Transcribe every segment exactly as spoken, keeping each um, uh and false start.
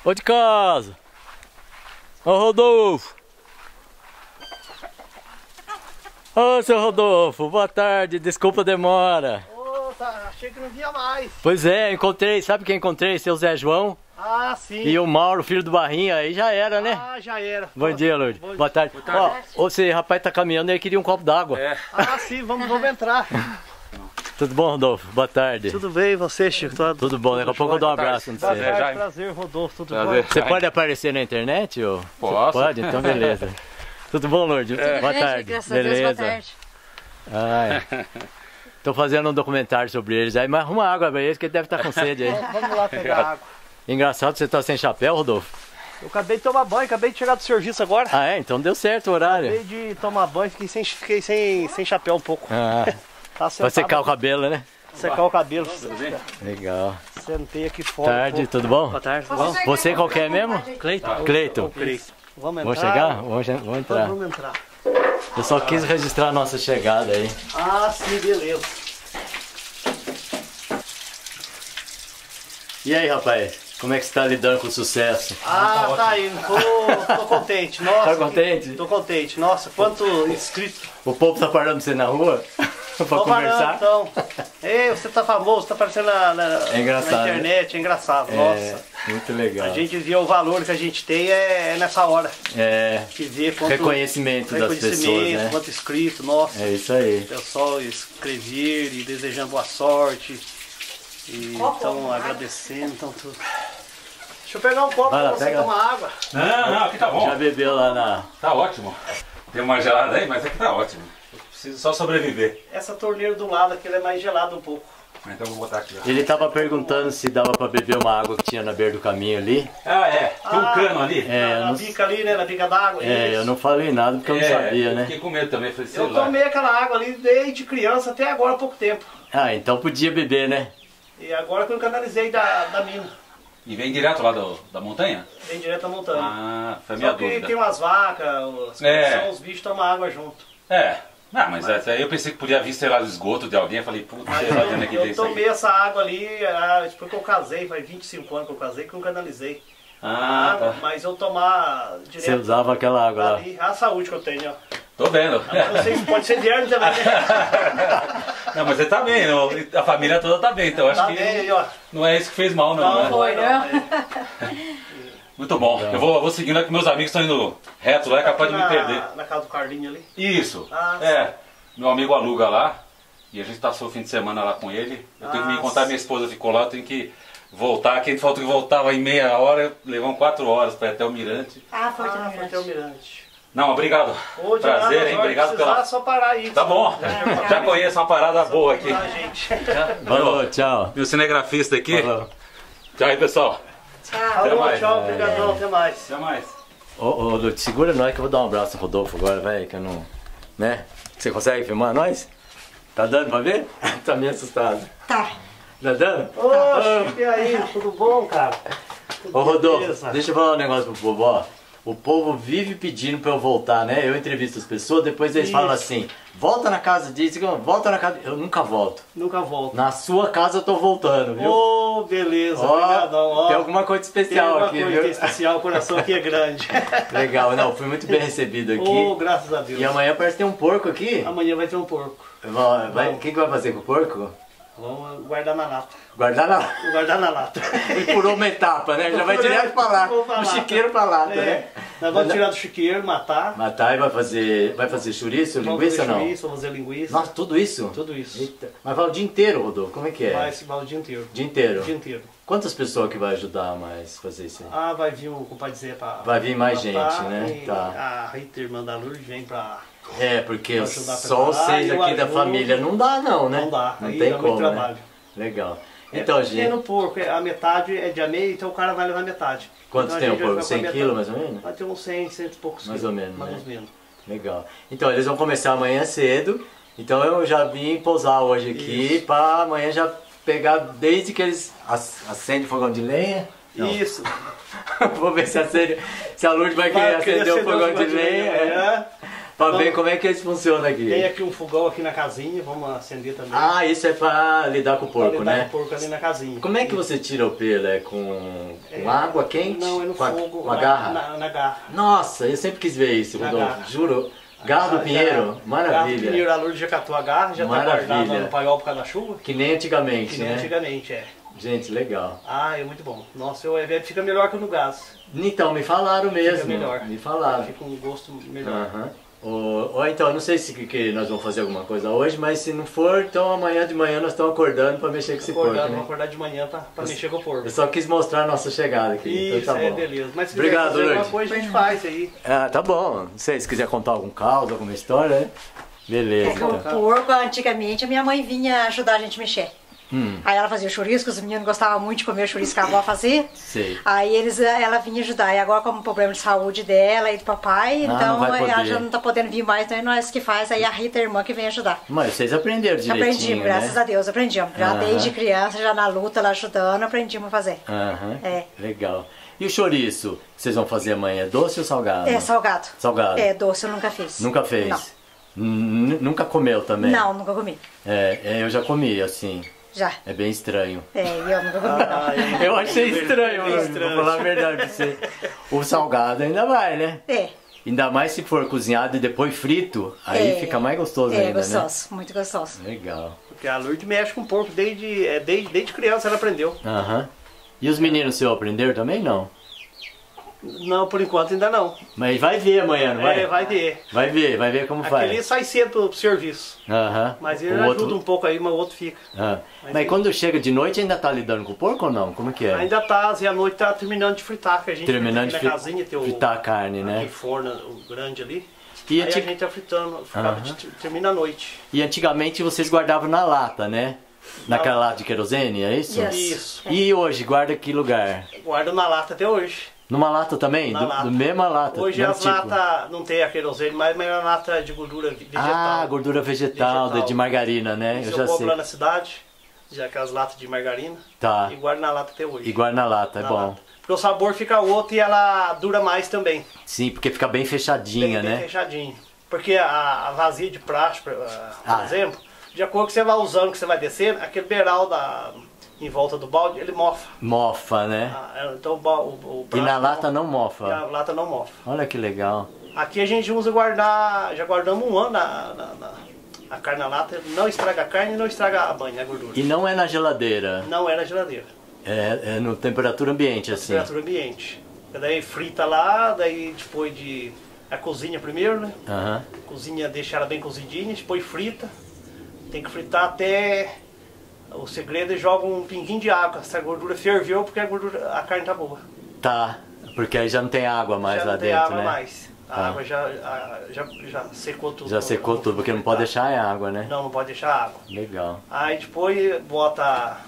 Ô de casa! Ô Rodolfo! Ô seu Rodolfo, boa tarde, desculpa a demora. Ô, tá, achei que não via mais. Pois é, encontrei, sabe quem encontrei? Seu Zé João. Ah, sim. E o Mauro, filho do Barrinho, aí já era, né? Ah, já era. Bom dia, Lourdes. Bom Boa tarde. Boa tarde. Ó, você, rapaz, tá caminhando aí, queria um copo d'água. É. Ah, sim, vamos, vamos entrar. Tudo bom, Rodolfo? Boa tarde. Tudo bem, e você, Chico? Tudo, Tudo bom, daqui a pouco eu dou um abraço no Boa você. tarde, Jaime. prazer, Rodolfo, tudo Prazer. bom? Você pode aparecer na internet? Ou... Posso. Você pode? Então beleza. Tudo bom, Lourdes? É. Boa Gente, tarde. graças a Deus, Beleza. boa tarde. Ai. Tô fazendo um documentário sobre eles aí, mas arruma água pra eles que ele deve estar com sede aí. Vamos lá pegar água. Engraçado, você tá sem chapéu, Rodolfo? Eu acabei de tomar banho, acabei de chegar do serviço agora. Ah, é? Então deu certo o horário. Acabei de tomar banho, fiquei sem, fiquei sem, sem chapéu um pouco. Ah, Tá pra sentado, secar o cabelo, né? secar o cabelo. Legal. Sentei aqui fora. Tarde, um pouco. tudo bom? Boa tarde, tudo bom? Você qual que é mesmo? Cleiton. Cleiton. Cleiton. Vamos Vamos entrar? chegar? Vamos, vamos entrar. Vamos entrar. Eu só quis registrar a nossa chegada aí. Ah, sim, beleza. E aí, rapaz? Como é que você tá lidando com o sucesso? Ah, tá indo. Tô, tô contente. Nossa. Tá contente? Tô contente. Nossa, quanto inscrito. O povo tá parando você na rua? pra Tô conversar? parando, então. Ei, você tá famoso, tá aparecendo na, na, É engraçado, na internet, é engraçado. É, Nossa. muito legal. A gente vê o valor que a gente tem é, é nessa hora. É, Que vê quanto reconhecimento das reconhecimento, pessoas, né? quanto inscrito, nossa. É isso aí. O pessoal escrever e desejando boa sorte. E estão agradecendo, então tudo. Deixa eu pegar um copo Vai lá, pra você pega. tomar água. Não, não, aqui tá bom. Já bebeu lá na... Tá ótimo. Tem uma gelada aí, mas aqui tá ótimo. Eu preciso só sobreviver. Essa torneira do lado aqui ela é mais gelada um pouco. Então eu vou botar aqui. ó. Ele tava perguntando se dava pra beber uma água que tinha na beira do caminho ali. Ah, é. Tem um Ah, cano ali. É, eu na não- bica ali, né? Na bica d'água. É, isso. eu não falei nada porque eu não É, sabia, eu né? Fiquei com medo também, falei, sei Eu lá. tomei aquela água ali desde criança até agora há pouco tempo. Ah, então podia beber, né? E agora que eu canalizei da, da mina. E vem direto lá do, da montanha? Vem direto da montanha. Ah, foi a minha Só que dúvida. tem umas vacas, os, É. os bichos tomam água junto. É. Não, mas até eu pensei que podia vir, sei lá, do esgoto de alguém. Eu falei, puta, sei lá de onde é que Eu, vem eu isso tomei aqui. essa água ali, ah, depois que eu casei, faz vinte e cinco anos que eu casei, que eu canalizei. Ah, água, tá. mas eu tomar direto Você usava aquela água lá. ali, a saúde que eu tenho, ó. Tô vendo. Agora não sei se pode ser de hernia também, né? Não, mas você tá bem, não? A família toda tá bem, então acho Tá que bem aí, ó. não é isso que fez mal, não. Não, né? foi, né? Muito bom. Eu vou, eu vou seguindo lá que meus amigos estão indo reto lá, é capaz de me na, perder. Na casa do Carlinho ali. Isso. Ah, É. Meu amigo aluga lá e a gente passou o fim de semana lá com ele. Eu tenho que me Ah, encontrar, minha esposa ficou lá, eu tenho que voltar. Quem faltou que voltava em meia hora, levamos quatro horas para ir até o Mirante. Ah, foi Ah, também. foi até o Mirante. Não, obrigado. Ô, de Prazer, nada, hein? agora Obrigado precisar, pela. só parar aí. Tá bom. Já conheço uma parada boa aqui. Tá, gente. Falou, tchau. Meu cinegrafista aqui. Falou. Tchau aí, pessoal. Tchau. Falou, mais. tchau, obrigadão, até mais. Até mais. Ô, ô, Lute, segura nós que eu vou dar um abraço no Rodolfo agora, velho, que eu não... Né? Você consegue filmar nós? Tá dando pra ver? Tá meio assustado. Tá. Tá dando? Oxe, e aí, tudo bom, cara? Tudo Ô, Rodolfo, beleza? deixa eu falar um negócio pro povo, ó. O povo vive pedindo pra eu voltar, né? Eu entrevisto as pessoas, depois eles Isso. falam assim, volta na casa disso, volta na casa... Eu nunca volto. Nunca volto. Na sua casa eu tô voltando, viu? Ô, beleza, Ó, obrigadão. Ó, tem alguma coisa tem especial alguma aqui, coisa viu? que é especial, o coração aqui é grande. Legal, não, fui muito bem recebido aqui. Ô, graças a Deus. E amanhã parece que tem um porco aqui. Amanhã vai ter um porco. Vai- vai- O que, que vai fazer com o porco? Vamos guardar na lata. Guardar na... Vou guardar na lata. E por uma etapa, né? Já vai direto pra lá. Vou pra Do lata. chiqueiro pra lá, É, né? nós vamos tirar do chiqueiro, matar. Matar e vai fazer. Vai fazer chouriço, Vamos linguiça fazer ou não? chouriço, vamos fazer linguiça. Nossa, tudo isso? Tudo isso. Eita. Mas vai o dia inteiro, Rodolfo, como é que é? Vai se vai o dia inteiro. Dia inteiro? O dia inteiro. Quantas pessoas que vai ajudar mais fazer isso aí? Ah, vai vir o compadre Zé pra... Vai vir mais matar, gente, né? e Tá. A Rita, irmã da Lourdes, vem pra... É, porque Pra ajudar a só preparar, vocês eu aqui da ajudo. família não dá não, né? Não dá, Não aí tem dá como, muito né? trabalho. Legal. Então, é, gente, pequeno porco, a metade é de a meia, então o cara vai levar metade. quantos Então a tem o gente vai porco? ficar com a cem metade. quilos mais ou menos? Vai ter uns cem, cento e poucos Mais quilos. ou menos, Mais né? ou menos. Legal. Então, eles vão começar amanhã cedo. Então, eu já vim pousar hoje aqui para amanhã já pegar desde que eles ac- acendem o fogão de lenha. Não. Isso. Vou ver se, acende, se a Lourdes vai querer Vai querer acender o acender fogão o de fogão de lenha. lenha, é. pra Vamos. ver como é que eles funcionam aqui. Tem aqui um fogão aqui na casinha, vamos acender também. Ah, isso é pra lidar com o porco, Pra lidar né? com o porco ali na casinha. Como é que você tira o pelo? É com, com É, água quente? Não, é no com a, fogo. Com a na, garra? Na, na garra. Nossa, eu sempre quis ver isso, Na Rodolfo. garra. Juro. Garra do Ah, Pinheiro, já- Garra do maravilha. Pinheiro, a Lourdes já catou a garra, já Maravilha. tá guardada no paiol por causa da chuva. Que nem antigamente, Que nem né? antigamente, é. Gente, legal. Ah, é muito bom. Nossa, o evento fica melhor que o no gás. Então, me falaram mesmo. Fica melhor. Me falaram. Fica um gosto melhor. Aham. Ou, ou então, não sei se que, que nós vamos fazer alguma coisa hoje, mas se não for, então amanhã de manhã nós estamos acordando para mexer com esse Acordar, porco, vamos né? acordar de manhã pra, pra mexer com o porco. Eu só quis mostrar a nossa chegada aqui. Isso, então tá é bom. beleza. Mas se Obrigado, quiser fazer alguma Lourdes. coisa, a gente faz aí. Ah, tá bom. Não sei, se quiser contar algum caos, alguma história, né? Beleza. É que o Então. porco, antigamente, a minha mãe vinha ajudar a gente a mexer. Hum, Aí ela fazia chouriço, os meninos gostavam muito de comer o chouriço que a avó fazia. sei. Aí eles, ela vinha ajudar. E agora, como problema de saúde dela e do papai, Ah, não então vai ela poder. já não tá podendo vir mais, então é nós que faz. Aí a Rita, a irmã, que vem ajudar. Mas vocês aprenderam direitinho, Aprendimos, graças né? a Deus, aprendimos. Já Aham. desde criança, já na luta, lá ajudando, aprendimos a fazer. Aham, É. legal. E o chouriço que vocês vão fazer amanhã, é doce ou salgado? É, salgado. Salgado. É, doce eu nunca fiz. Nunca fez? Não. N- Nunca comeu também? Não, nunca comi. É, é, eu já comi, assim. Já. É bem estranho. É, eu nunca comi, não. Ah, Eu achei estranho, bem mano, estranho. vou falar a verdade pra você. O salgado ainda vai, né? É. Ainda mais se for cozinhado e depois frito, aí é. fica mais gostoso é, ainda, gostoso, muito gostoso. né? Legal. Porque a Lourdes mexe com porco desde, é, desde, desde criança, ela aprendeu. Aham. E os meninos seu aprenderam também? Não. Não, por enquanto ainda não. Mas vai ver amanhã, não vai? É, vai ver. Vai ver, vai ver como Aquele faz. sai cedo pro, pro serviço. Aham. Mas ele O ajuda outro- um pouco aí, mas o outro fica. Ah. Mas Mas ele- quando chega de noite ainda tá lidando com o porco ou não? Como que é? Ainda tá, e a noite tá terminando de fritar, que a gente Terminando de frita fri- aqui na casinha, tem o, fritar a carne, né? aquele forno o grande ali. E, aí anti- a gente tá fritando, ficava Aham. de- termina a noite. e antigamente vocês guardavam na lata, né? Naquela lata de querosene, é isso? Yes. Isso. E hoje, guarda que lugar? Guardo na lata até hoje. Numa lata também? Na do, lata. do mesma lata? Hoje mesmo as tipo? latas não tem a querosene mais, mas é uma lata de gordura vegetal. Ah, gordura vegetal, Vegetal. de margarina, né? Isso Eu eu, já compro sei. lá na cidade, já aquelas latas de margarina, Tá. e guardo na lata até hoje. E guarda na lata, é Na bom. lata. Porque o sabor fica outro e ela dura mais também. Sim, porque fica bem fechadinha, bem, bem né? fechadinho. Porque a, a vazia de praxe, por, ah, por Ah. exemplo, de acordo com que você vai usando, que você vai descendo, aquele beiral da, em volta do balde, ele mofa. Mofa, né? Ah, é, então o, ba- o, o E praxe na lata não E a mofa. lata não mofa. Olha que legal. Aqui a gente usa guardar, já guardamos um ano na, na- na- a carne na lata, não estraga a carne e não estraga a banha, a gordura. E não é na geladeira, Não é na geladeira, é, é no temperatura ambiente, assim. temperatura ambiente. E daí frita lá, daí depois de... a cozinha primeiro, né? Aham. Cozinha, deixa ela bem cozidinha, depois frita. Tem que fritar até... O segredo é joga um pinguinho de água. Se a gordura ferveu, porque a, gordura, a carne tá boa. Tá, porque aí já não tem água mais já lá não tem dentro, água né? mais. A Tá. água já, a- já, já secou tudo. Já secou tudo, porque não pode deixar a água, né? Não, não pode deixar água. Legal. Aí depois bota a,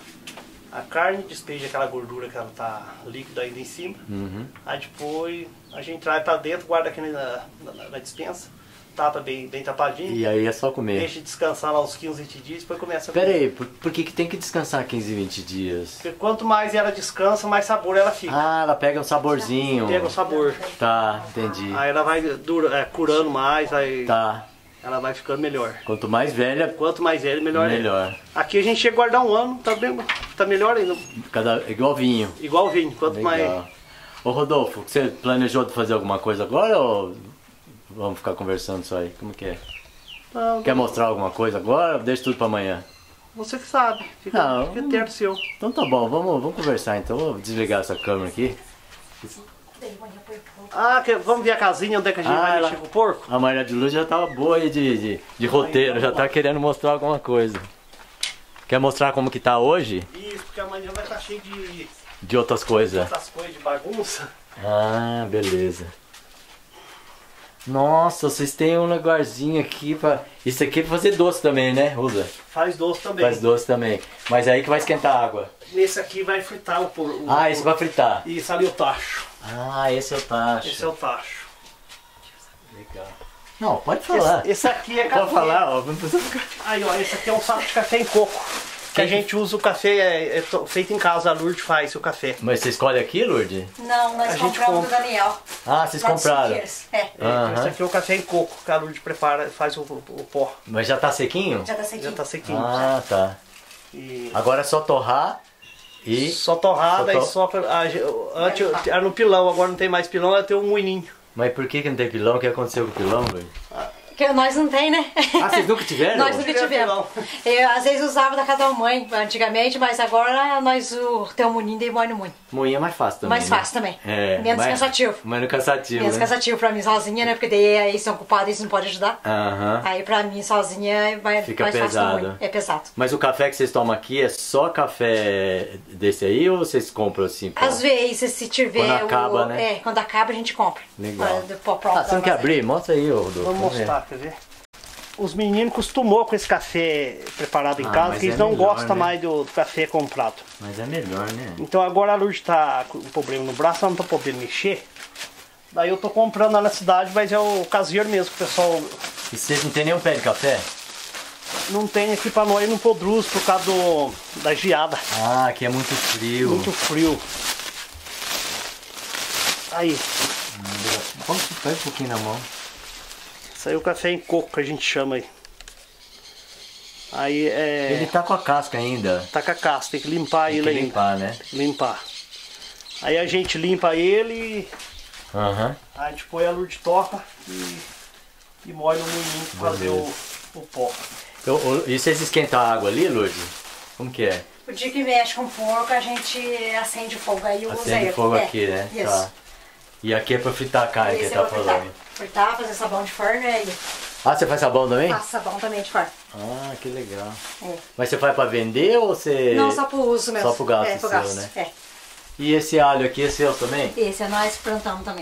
a carne, despeja aquela gordura que ela tá líquida ainda em cima. Uhum. Aí depois a gente traz pra dentro, guarda aqui na, na, na dispensa, tapa bem, bem tapadinho, E aí é só comer. deixa descansar lá uns quinze, vinte dias, depois começa a Pera comer. aí, por, por que, que tem que descansar quinze, vinte dias? Porque quanto mais ela descansa, mais sabor ela fica. Ah, ela pega um saborzinho. Pega o sabor. Tá, entendi. Aí ela vai dura, é, curando mais, aí Tá. ela vai ficando melhor. Quanto mais velha, Quanto mais velho, melhor. é. melhor. Aqui a gente chega a guardar um ano, tá, bem, tá melhor ainda. Cada, igual vinho. Igual vinho, quanto mais. Legal. Ô Rodolfo, você planejou de fazer alguma coisa agora ou vamos ficar conversando só aí? Como que é? Não, Quer mostrar alguma coisa agora ou deixa tudo pra amanhã? você que sabe, fica, Não. fica terno seu. Então tá bom, vamos, vamos conversar então. Vou desligar essa câmera aqui. Ah, que- vamos ver a casinha onde é que a gente Ah, vai ela- mexer com o porco? A Maria de Luz já tava boa aí de, de, de roteiro, já tá querendo mostrar alguma coisa. Quer mostrar como que tá hoje? Isso, porque amanhã vai estar cheio de De outras coisas. outras coisas de bagunça. Ah, beleza. Nossa, vocês têm um lugarzinho aqui pra... Isso aqui é pra fazer doce também, né? Usa. Faz doce também. Faz doce também. Mas aí que vai esquentar a água. Nesse aqui vai fritar o porco. Ah, esse vai fritar. Isso ali é o tacho. Ah, esse é o tacho. Esse é o tacho. Legal. Não, pode falar. Esse, esse aqui é café. Pode falar, ó. Não precisa ficar... Aí, ó, esse aqui é um saco de café em coco. Que a gente usa o café, é, é to- feito em casa, a Lourdes faz o café. Mas você escolhe aqui, Lourdes? Não, nós A gente compramos compra. do Daniel. Ah, vocês lá de compraram. Siqueiros. É, É, Aham. Esse aqui é o café em coco, que a Lourdes prepara, faz o, o, o pó. Mas já tá sequinho? já tá sequinho. Já tá sequinho. Ah, tá. E Agora é só torrar e... só torrada Só to- e só... pra- a- Antes era no pilão, agora não tem mais pilão, é ter um moinho. Mas por que que não tem pilão? O que aconteceu com o pilão, Luiz? Que nós não tem, né? Ah, vocês nunca tiveram? Nós nunca tivemos. Eu às vezes usava da casa da mãe antigamente, mas agora nós uh, temos um moinho e moinho muito. Moinho é mais fácil também, Mais né? fácil também. É, Menos mais- cansativo. Menos cansativo, Menos né? cansativo pra mim sozinha, né? Porque daí aí são ocupados e eles não podem ajudar. Aham. Aí pra mim sozinha vai Fica mais fácil pesado. do moinho. É pesado. Mas o café que vocês tomam aqui é só café desse aí ou vocês compram assim? pô? Às vezes, se tiver Quando o... acaba, né? É, quando acaba a gente compra. Legal. Pra- do pó próprio Ah, você não da quer armazém. abrir? Mostra aí, ô Rodolfo. Vamos vamos ver. mostrar, quer ver? Os meninos costumou com esse café preparado em Ah, casa, mas porque eles é não melhor, gostam né? mais do, do café comprado. Mas é melhor, né? Então agora a Lourdes tá com um problema no braço, ela não tá podendo mexer. Daí eu tô comprando lá na cidade, mas é o caseiro mesmo, que o pessoal E vocês não tem nenhum pé de café? não tem aqui pra nós no Podruz por causa do, da geada. Ah, aqui é muito frio. Muito frio. Aí, Vamos ficar um pouquinho na mão. isso aí é o café em coco que a gente chama aí. Aí é. Ele tá com a casca ainda. Tá com a casca, tem que limpar Tem ele que ainda. limpar, né? Limpar. Aí a gente limpa ele, Aham. aí a gente põe a Lourdes toca e, e moe no moinho pra fazer o, o pó. Eu- eu- E vocês esquentam a água ali, Lourdes? Como que é? O dia que mexe com porco, a gente acende o fogo aí e usa Acende ele. fogo É, aqui, né? Isso. Tá. E aqui é pra fritar a carne que Esse ele é tá pra fritar. falando. Fritar, fazer sabão de forno é ele. Ah, você faz sabão também? Faço sabão também de forno. Ah, que legal. É. Mas você faz pra vender ou você... Não, só pro uso mesmo. Só pro gasto é, pro seu, gasto. né? É. E esse alho aqui é seu também? Esse é nós plantamos também.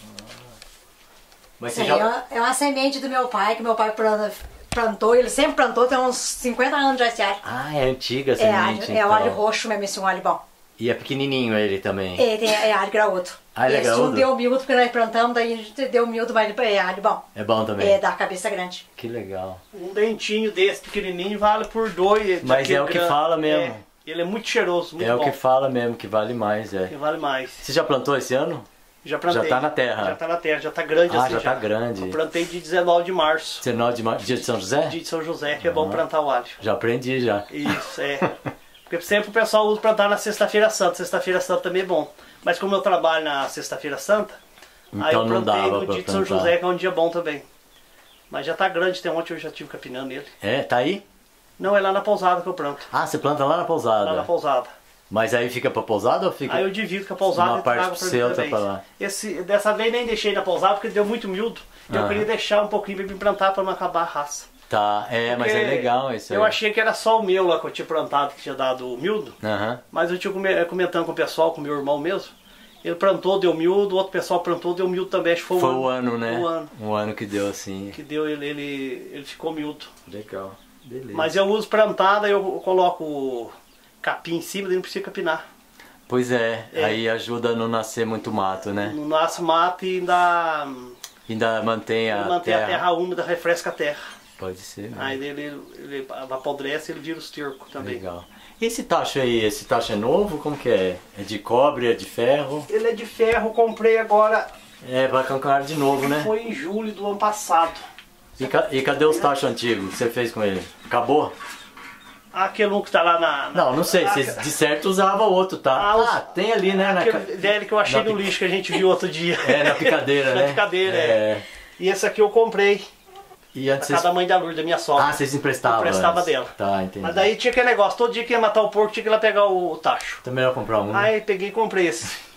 Mas Isso você aí já... é uma- é uma semente do meu pai, que meu pai planta- plantou, ele sempre plantou, tem uns cinquenta anos já esse alho. Ah, é antiga a É, semente, alho, então. é o alho roxo mesmo, esse um alho bom. E é pequenininho ele também. É, tem, é alho graúdo. Ah, ele é Esse graúdo? um deu miúdo, porque nós plantamos, daí a gente deu miúdo, mas é alho bom. É bom também? É, da cabeça grande. Que legal. Um dentinho desse pequenininho vale por dois. Mas daquele é o que grande. fala mesmo. É, ele é muito cheiroso, muito é bom. o que fala mesmo, que vale mais, é. Que vale mais. Você já plantou esse ano? Já plantei. Já tá na terra? Já tá na terra, já tá grande Ah, assim. já tá grande. Eu plantei de dezenove de março, dezenove de março, dia de São José? dia de São José, que é bom plantar o alho. Já aprendi já. Isso, é. Porque sempre o pessoal usa plantar na Sexta-feira Santa. Sexta-feira Santa também é bom. Mas como eu trabalho na Sexta-feira Santa, aí Então eu não plantei dava no pra dia de São plantar. José, que é um dia bom também. Mas já tá grande, tem ontem eu já tive capinando ele. É, tá aí? Não, é lá na pousada que eu planto. Ah, você planta lá na pousada. Lá na pousada. Mas aí fica pra pousada ou fica... Aí eu divido com a pousada Uma e parte trago pro pra seu, mim outra também. pra lá. Esse, dessa vez nem deixei na pousada porque deu muito miúdo. E eu Aham. queria deixar um pouquinho pra me plantar pra não acabar a raça. Tá, é, mas é Porque legal isso aí. Eu achei que era só o meu lá que eu tinha plantado, que tinha dado o miúdo. Aham. Mas eu tinha come- comentando com o pessoal, com o meu irmão mesmo. Ele plantou, deu miúdo, o outro pessoal plantou, deu miúdo também. Acho que foi, Foi um o ano, né? O ano Um ano que deu assim. que deu, ele, ele, ele ficou miúdo. Legal. Beleza. Mas eu uso plantada, eu coloco capim em cima, daí não precisa capinar. Pois é, É. aí ajuda a não nascer muito mato, né? Não nasce mato e ainda Ainda mantém a mantém terra. a terra úmida, refresca a terra. Pode ser, né? Aí ele, ele apodrece e ele vira o esterco também. Legal. E esse tacho aí, esse tacho é novo? Como que é? É de cobre, é de ferro? Ele é de ferro, comprei agora, É, vai cancar de novo, né? foi em julho do ano passado. E, ca- e cadê os tachos antigos que você fez com ele? Acabou? Aquele um que tá lá na... na Não, não sei, Ah, vocês de certo usava outro, tá? Ah, os- Ah, tem ali, né? Na, aquele ca- velho que eu achei na no pic- lixo que a gente viu outro dia. É, na picadeira, Na né? picadeira, é. E esse aqui eu comprei E antes pra vocês... cada mãe da Lourdes, da minha sogra. Ah, vocês emprestavam Eu emprestava antes. dela. Tá, entendi. Mas daí tinha aquele negócio, todo dia que ia matar o porco tinha que ir lá pegar o, o tacho. Então melhor comprar um. né? Aí peguei e comprei esse.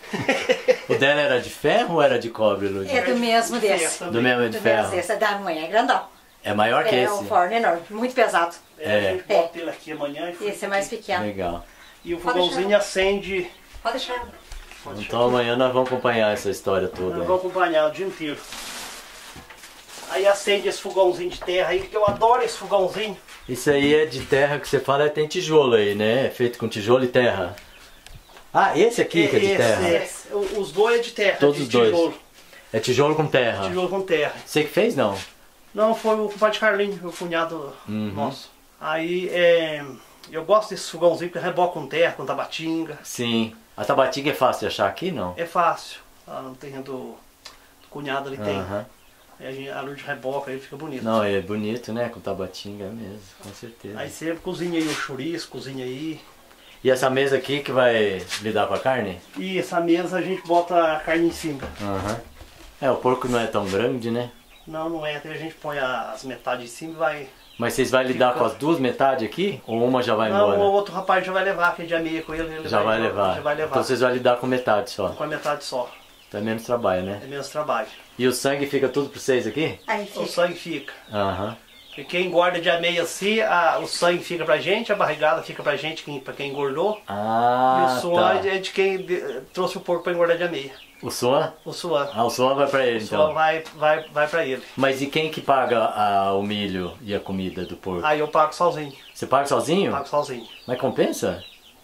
O dela era de ferro ou era de cobre, Lúdia? É do mesmo desse. Do mesmo de Do mesmo ferro. desse. É da manhã, é grandão. É maior que É esse? um forno enorme, muito pesado. É. A gente É. bota ele aqui amanhã e Esse é mais pequeno. Legal. E o Pode fogãozinho deixar. acende. Pode deixar. Então amanhã nós vamos acompanhar essa história toda. Eu vou acompanhar o dia inteiro. Aí acende esse fogãozinho de terra aí, que eu adoro esse fogãozinho. Isso aí é de terra que você fala, tem tijolo aí, né? É feito com tijolo e terra. Ah, esse aqui que é de Esse, terra. é. O- Os dois é de terra, Todos de os dois. tijolo. É tijolo com terra. Tijolo com terra. Você que fez, não? Não, foi o compadre Carlinho, o cunhado Uhum. nosso. Aí é, Eu gosto desse fogãozinho que reboca com terra, com tabatinga. Sim. A tabatinga é fácil de achar aqui, não? É fácil. Lá no terreno do, do cunhado ali tem. Aham. Aí a, gente, a luz reboca, aí fica bonito. Não, é bonito, né? Com tabatinga mesmo, com certeza. Aí você cozinha aí o chouriço, cozinha aí. E essa mesa aqui que vai lidar com a carne? E essa mesa a gente bota a carne em cima. Aham. É, o porco não é tão grande, né? Não, não é. Até a gente põe as metades em cima e vai... Mas vocês vão lidar Fica- com as duas metades aqui? Ou uma já vai Não, embora? o outro rapaz já vai levar, que é de amigo com ele. ele Já vai levar. Já vai levar. Então vocês vão lidar com metade só. Com a metade só. Tá menos trabalho, né? É menos trabalho. E o sangue fica tudo pra vocês aqui? Aí O fica. sangue fica. Aham. Porque quem engorda de meia assim, a, o sangue fica pra gente, a barrigada fica pra gente, quem, pra quem engordou. Ah, e o suor tá. é de quem de- trouxe o porco pra engordar de meia. O suan? O suor. Ah, o suan vai pra ele, O suor então. vai, vai, vai pra ele. Mas e quem que paga a- o milho e a comida do porco? Aí eu pago sozinho. Você paga sozinho? Pago sozinho. Mas compensa?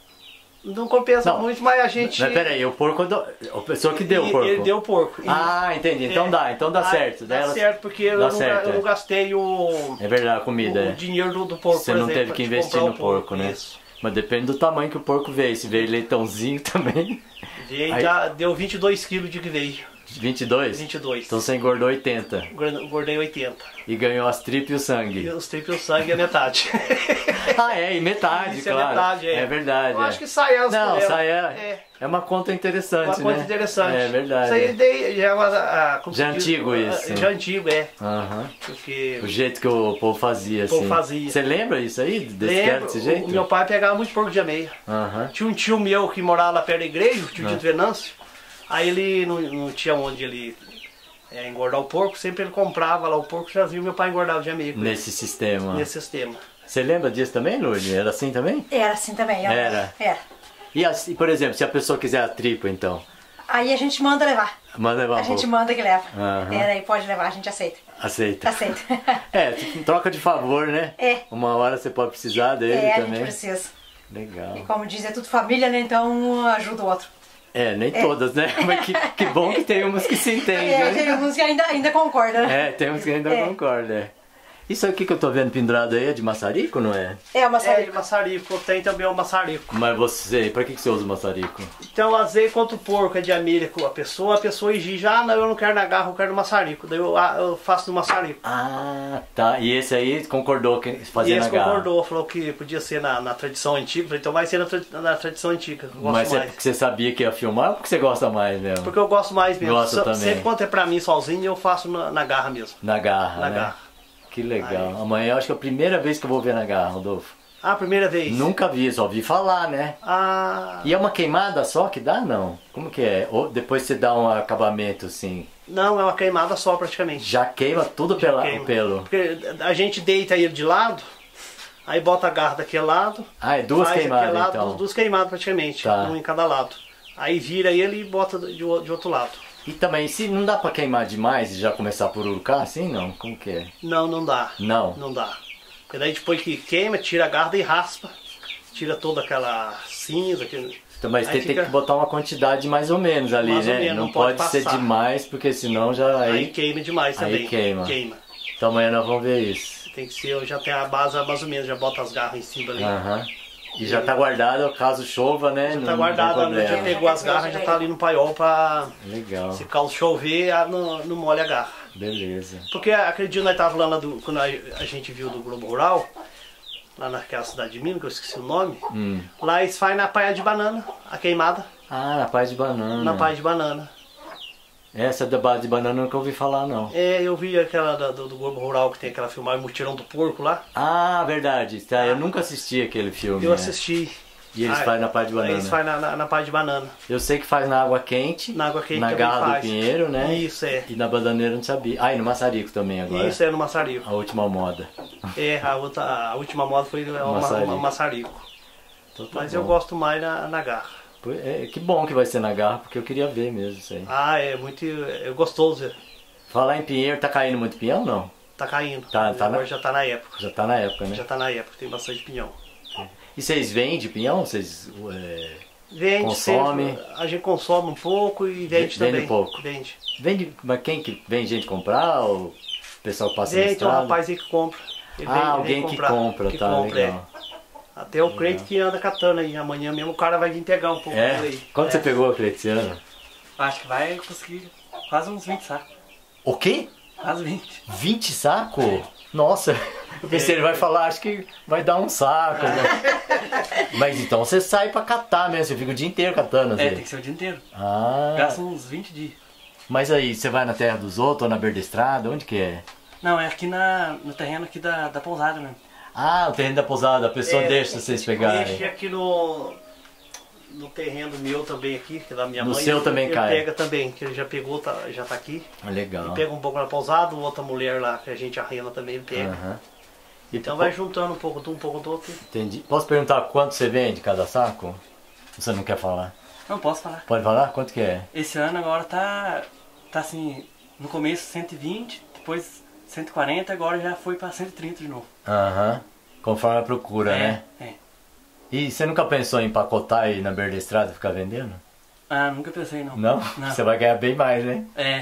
Não compensa Não. muito, mas a gente... Mas peraí, o porco... do- A pessoa que deu o E- porco. Ele deu o porco. E- Ah, entendi. Então é. dá, então dá Ah, certo. Dá Daí ela- certo, porque eu, dá não, certo, eu é. não gastei o, É verdade, a comida, o, é. o dinheiro do, do porco, Você por não exemplo, teve que pra investir comprar no o porco, né? Isso. Mas depende do tamanho que o porco veio. Se veio leitãozinho também. E Aí- já deu vinte e dois quilos de que veio. vinte e dois? vinte e dois. Então você engordou oitenta. Engordei oitenta. E ganhou as tripas e o E sangue. os triplos sangue é metade. Ah, é, e metade, Isso é claro. metade, é. verdade. Eu é. acho que sai as Não, por ela. sai é, É. é uma conta interessante, Uma coisa né? interessante. É verdade. Isso aí daí já é uma, a, como Já se diz, antigo a- isso. Já antigo, é. Aham. Porque O jeito que o povo fazia, O povo assim. fazia. Você lembra isso aí? Desse, que era lembro, desse o, jeito? o meu pai pegava muito porco de meia. Aham. Tinha um tio meu que morava lá perto da igreja, o tio Ah. Dito Venâncio. Aí ele não, não tinha onde ele é, engordar o porco, sempre ele comprava lá o porco, já viu meu pai engordar o de meia com ele, Nesse sistema. nesse sistema. Você lembra disso também, Lourdes? Era assim também? Era assim também. Era. Era. E assim, por exemplo, se a pessoa quiser a tripa, então? Aí a gente manda levar. Manda levar A um gente pouco. manda que leva. Aham. É, daí pode levar, a gente aceita. Aceita. Aceita. É, tipo, troca de favor, né? É. Uma hora você pode precisar dele É, a gente também. precisa. Legal. E como diz, é tudo família, né? Então um ajuda o outro. É, nem todas, né? Mas que, que bom que tem umas que se entendem, É, né? tem alguns que ainda, ainda concordam, né? É, tem uns que ainda É. concordam, é. Isso aqui que eu tô vendo pendurado aí é de maçarico, não é? É, uma É, série. de maçarico, tem também o maçarico. Mas você, pra que que você usa o maçarico? Então, às vezes, quando o porco é de amília com a pessoa, a pessoa exige, ah, não, eu não quero na garra, eu quero no maçarico. Daí eu, ah, eu faço no maçarico. Ah, tá. E esse aí concordou que E fazia na esse garra. concordou, falou que podia ser na, na tradição antiga. Falei, então vai ser na, tra- na tradição antiga, que eu gosto Mas é mais. porque você sabia que ia filmar ou porque você gosta mais mesmo? Porque eu gosto mais mesmo. Gosto Se- também. Sempre quando é pra mim sozinho, eu faço na, na garra mesmo. Na garra, Na né? garra. Que legal. Aí. Amanhã eu acho que é a primeira vez que eu vou ver na garra, Rodolfo. Ah, primeira vez? Nunca vi, só ouvi falar, né? Ah, E é uma queimada só que dá, não? Como que é? Ou depois você dá um acabamento assim, não, é uma queimada só praticamente. já queima tudo pela, Queima. o pelo? Porque a gente deita ele de lado, aí bota a garra daquele lado. Ah, é duas faz queimadas aquele lado, então. duas, duas queimadas praticamente, Tá. um em cada lado. Aí vira ele e bota de, o- de outro lado. E também, se não dá pra queimar demais e já começar por urucar assim, não? Como que é? Não, não dá. Não. Não dá. Porque daí depois que queima, tira a garra e raspa. Tira toda aquela cinza. Aquele... Então, mas Aí tem, tem fica- que botar uma quantidade mais ou menos ali, Mais ou né? menos, não não pode pode ser passar. demais, porque senão já... Aí, Aí, queima demais aí também. queima. Queima. Então amanhã nós vamos ver isso. Tem que ser, eu já tenho a base mais ou menos, já bota as garras em cima ali. Aham. E já tá guardado caso chova, né? Já não, tá não guardado, tem a noite já problema. pegou as garras, já tá ali no paiol pra... Legal, Se caso chover, a- não, não molha a garra. beleza. Porque aquele dia nós tava lá do, quando a, a gente viu do Globo Rural, lá naquela cidade de Minas, que eu esqueci o nome, Hum. lá eles fazem na paia de banana, a queimada, Ah, na paz de banana. na paia de banana. Essa da base de banana eu nunca ouvi falar, não. É, eu vi aquela da- do, do Globo Rural que tem aquela filmagem Mutirão do Porco lá. Ah, verdade. Tá, eu nunca assisti aquele filme. Eu né? assisti. E eles Ah, fazem na paz de banana. Eles fazem na, na, na paia de banana. Eu sei que faz na água quente. Na água quente Na também garra do faz. pinheiro, né? Isso, é. E na bananeira eu não sabia. Ah, e no maçarico também agora. Isso é no maçarico. A última moda. É, a, outra, a última moda foi o ma- Maçarico. ma- maçarico. Então tá Mas bom. eu gosto mais na, na garra. Pô, é, que bom que vai ser na garra, porque eu queria ver mesmo isso aí. Ah, é muito é gostoso. Falar em pinheiro, tá caindo muito pinhão ou não? Tá caindo. Tá- tá Agora na- já tá na época. Já tá na época, né? Já tá na época, tem bastante pinhão. E vocês vendem pinhão? Vocês é, Vende, Consome? sempre, a gente consome um pouco e vende Vende também. pouco. Vende. vende? Mas quem que vem gente comprar? Ou o pessoal passa na Vende, tem um estrada? rapaz aí que compra. Ele Ah, vem- ele alguém vem que comprar, compra, que tá compra, é. legal. Até o Cleito que anda catando aí. Amanhã mesmo o cara vai vir pegar um pouco É? dele aí. Quanto é. você pegou, Cleitiano? Acho que vai conseguir quase uns vinte sacos. O quê? Quase vinte. vinte sacos? Nossa, eu pensei, ele vai falar, acho que vai dar um saco. Né? Mas então você sai pra catar mesmo, você fica o dia inteiro catando. É, Assim. tem que ser o dia inteiro. Ah, Gasta uns vinte dias. mas aí, você vai na terra dos outros ou na beira da estrada? Onde que é? Não, é aqui na, no terreno aqui da, da pousada mesmo. Ah, o terreno da pousada, a pessoa É, deixa vocês Mexe pegarem. aqui no, no terreno meu também aqui, que é da minha No mãe. seu também ele cai. pega também, que ele já pegou, tá, já tá aqui. Ah, legal. Pega um pouco na pousada, outra mulher lá que a gente arrenda também, ele pega. Aham. E Então vai juntando um pouco de um, um pouco do outro. Entendi. Posso perguntar quanto você vende cada saco? Você não quer falar? Não posso falar. Pode falar? Quanto que é? Esse ano agora tá, tá assim, no começo cento e vinte, depois cento e quarenta, agora já foi pra cento e trinta de novo. Aham. Conforme a procura, é, né? É. E você nunca pensou em empacotar aí na beira da estrada e ficar vendendo? Ah, nunca pensei não. Não? Não. Você vai ganhar bem mais, né? É.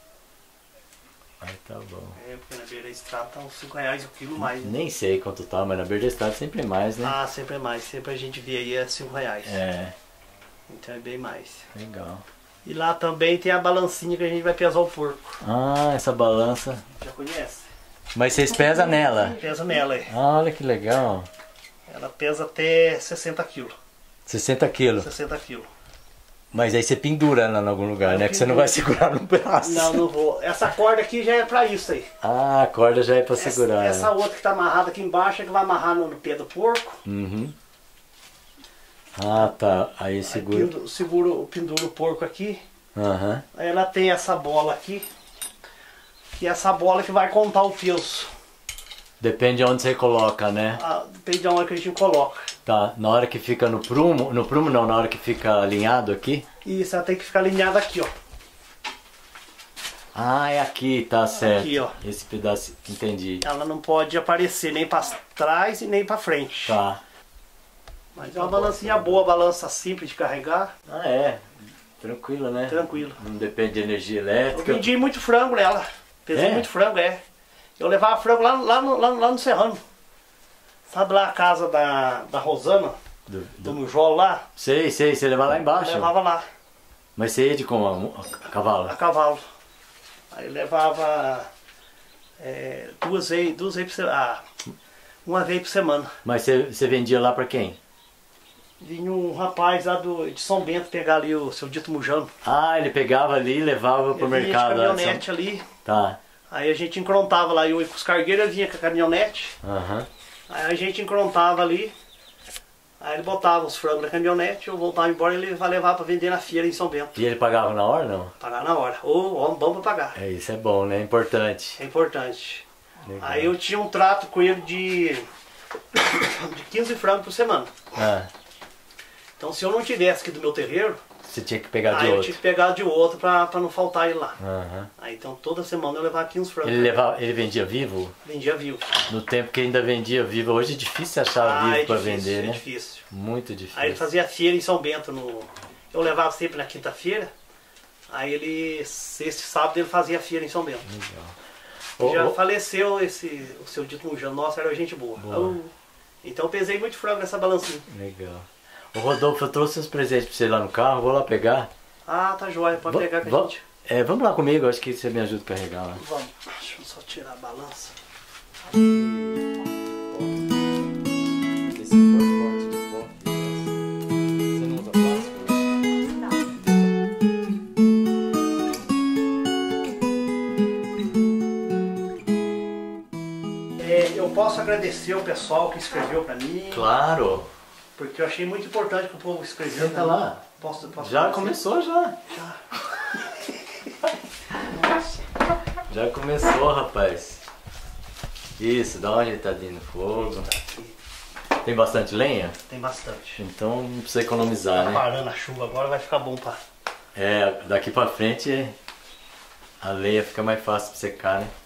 Aí tá bom. É, porque na beira da estrada tá uns cinco reais o quilo mais. Né? Nem sei quanto tá, mas na beira da estrada sempre é mais, né? Ah, sempre é mais. Sempre a gente vê aí é cinco reais. É, Então é bem mais. legal. E lá também tem a balancinha que a gente vai pesar o porco. Ah, essa balança. Já conhece? Mas vocês pesam nela? Pesa nela aí. Ah, olha que legal. Ela pesa até sessenta quilos. sessenta quilos. sessenta quilos. Mas aí você pendura ela em algum lugar, Eu né? Que você não vai penduro. segurar no braço. Não, não vou. Essa corda aqui já é pra isso aí. Ah, a corda já é pra Essa, segurar. essa outra que tá amarrada aqui embaixo é que vai amarrar no, no pé do porco. Uhum. Ah, tá. Aí Aí segura. pendura, seguro, pendura o porco aqui. Aham. Aí ela tem essa bola aqui. Que é essa bola que vai contar o peso. Depende de onde você coloca, né? Ah, depende de onde que a gente coloca. Tá. Na hora que fica no prumo. No prumo não, na hora que fica alinhado aqui. E isso ela tem que ficar alinhada aqui, ó. Ah, é aqui, tá certo. Aqui, ó. Esse pedaço. Entendi. Ela não pode aparecer nem pra trás e nem pra frente. Tá. Mas é uma balancinha boa, balança simples de carregar. Ah, é. Tranquilo, né? Tranquilo. Não depende de energia Eu elétrica. vendi muito frango nela. Pesei É? muito frango, é. Eu levava frango lá, lá, no, lá, lá no Serrano. Sabe lá a casa da, da Rosana, Do, do do... Mijol lá? Sei, sei, você leva lá Eu embaixo. levava lá, Mas você ia de como? A, a cavalo? a cavalo. Aí eu levava é, duas vezes, duas vezes por semana. Ah, uma vez por semana. Mas você, você vendia lá pra quem? Vinha um rapaz lá do, de São Bento pegar ali o seu dito mujano. Ah, ele pegava ali e levava pro Ele vinha mercado. de lá, caminhonete ali. Tá. Aí a gente encrontava lá, eu ia com os cargueiros, ele vinha com a caminhonete. Aham. Aí a gente encrontava ali. Aí ele botava os frangos na caminhonete, eu voltava embora e ele vai levar pra vender na feira em São Bento. E ele pagava na hora, não? Pagar na hora. Ou homem bom pra pagar. É, isso é bom, né? Importante. É importante. Legal. Aí eu tinha um trato com ele de, de quinze frangos por semana. Ah, Então se eu não tivesse aqui do meu terreiro, você tinha que pegar de aí eu outro. tinha que pegar de outro pra, pra não faltar ele lá. Aham. Aí então toda semana eu levava quinze frangos. Ele, levava, ele vendia vivo? Vendia vivo. No tempo que ainda vendia vivo. Hoje é difícil achar Ah, vivo é pra difícil, vender, é né? difícil. Muito difícil. Aí ele fazia feira em São Bento. No... Eu levava sempre na quinta-feira. Aí ele, esse sábado ele fazia feira em São Bento. Ô, Já ô, faleceu esse, o seu dito mujano. Nossa, era gente boa. Boa. Eu- então eu pesei muito frango nessa balancinha. Legal. Ô Rodolfo, eu trouxe uns presentes pra você lá no carro, vou lá pegar. Ah, tá joia. Pode Va- pegar com va- a gente. É, vamos lá comigo, acho que você me ajuda a carregar lá. Vamos. Deixa eu só tirar a balança. Esse pacote de pó aqui, você não usa plástico? É, eu posso agradecer o pessoal que escreveu pra mim. Claro. Porque eu achei muito importante que o povo escreveu. Senta pra mim. lá. Posso, posso Já agradecer? começou já. Já. Já começou, rapaz. Isso, dá uma ajeitadinha no fogo. Tem bastante lenha? Tem bastante. Então não precisa economizar, Tá né? parando a chuva agora, vai ficar bom pra... É, daqui pra frente a lenha fica mais fácil pra secar, né?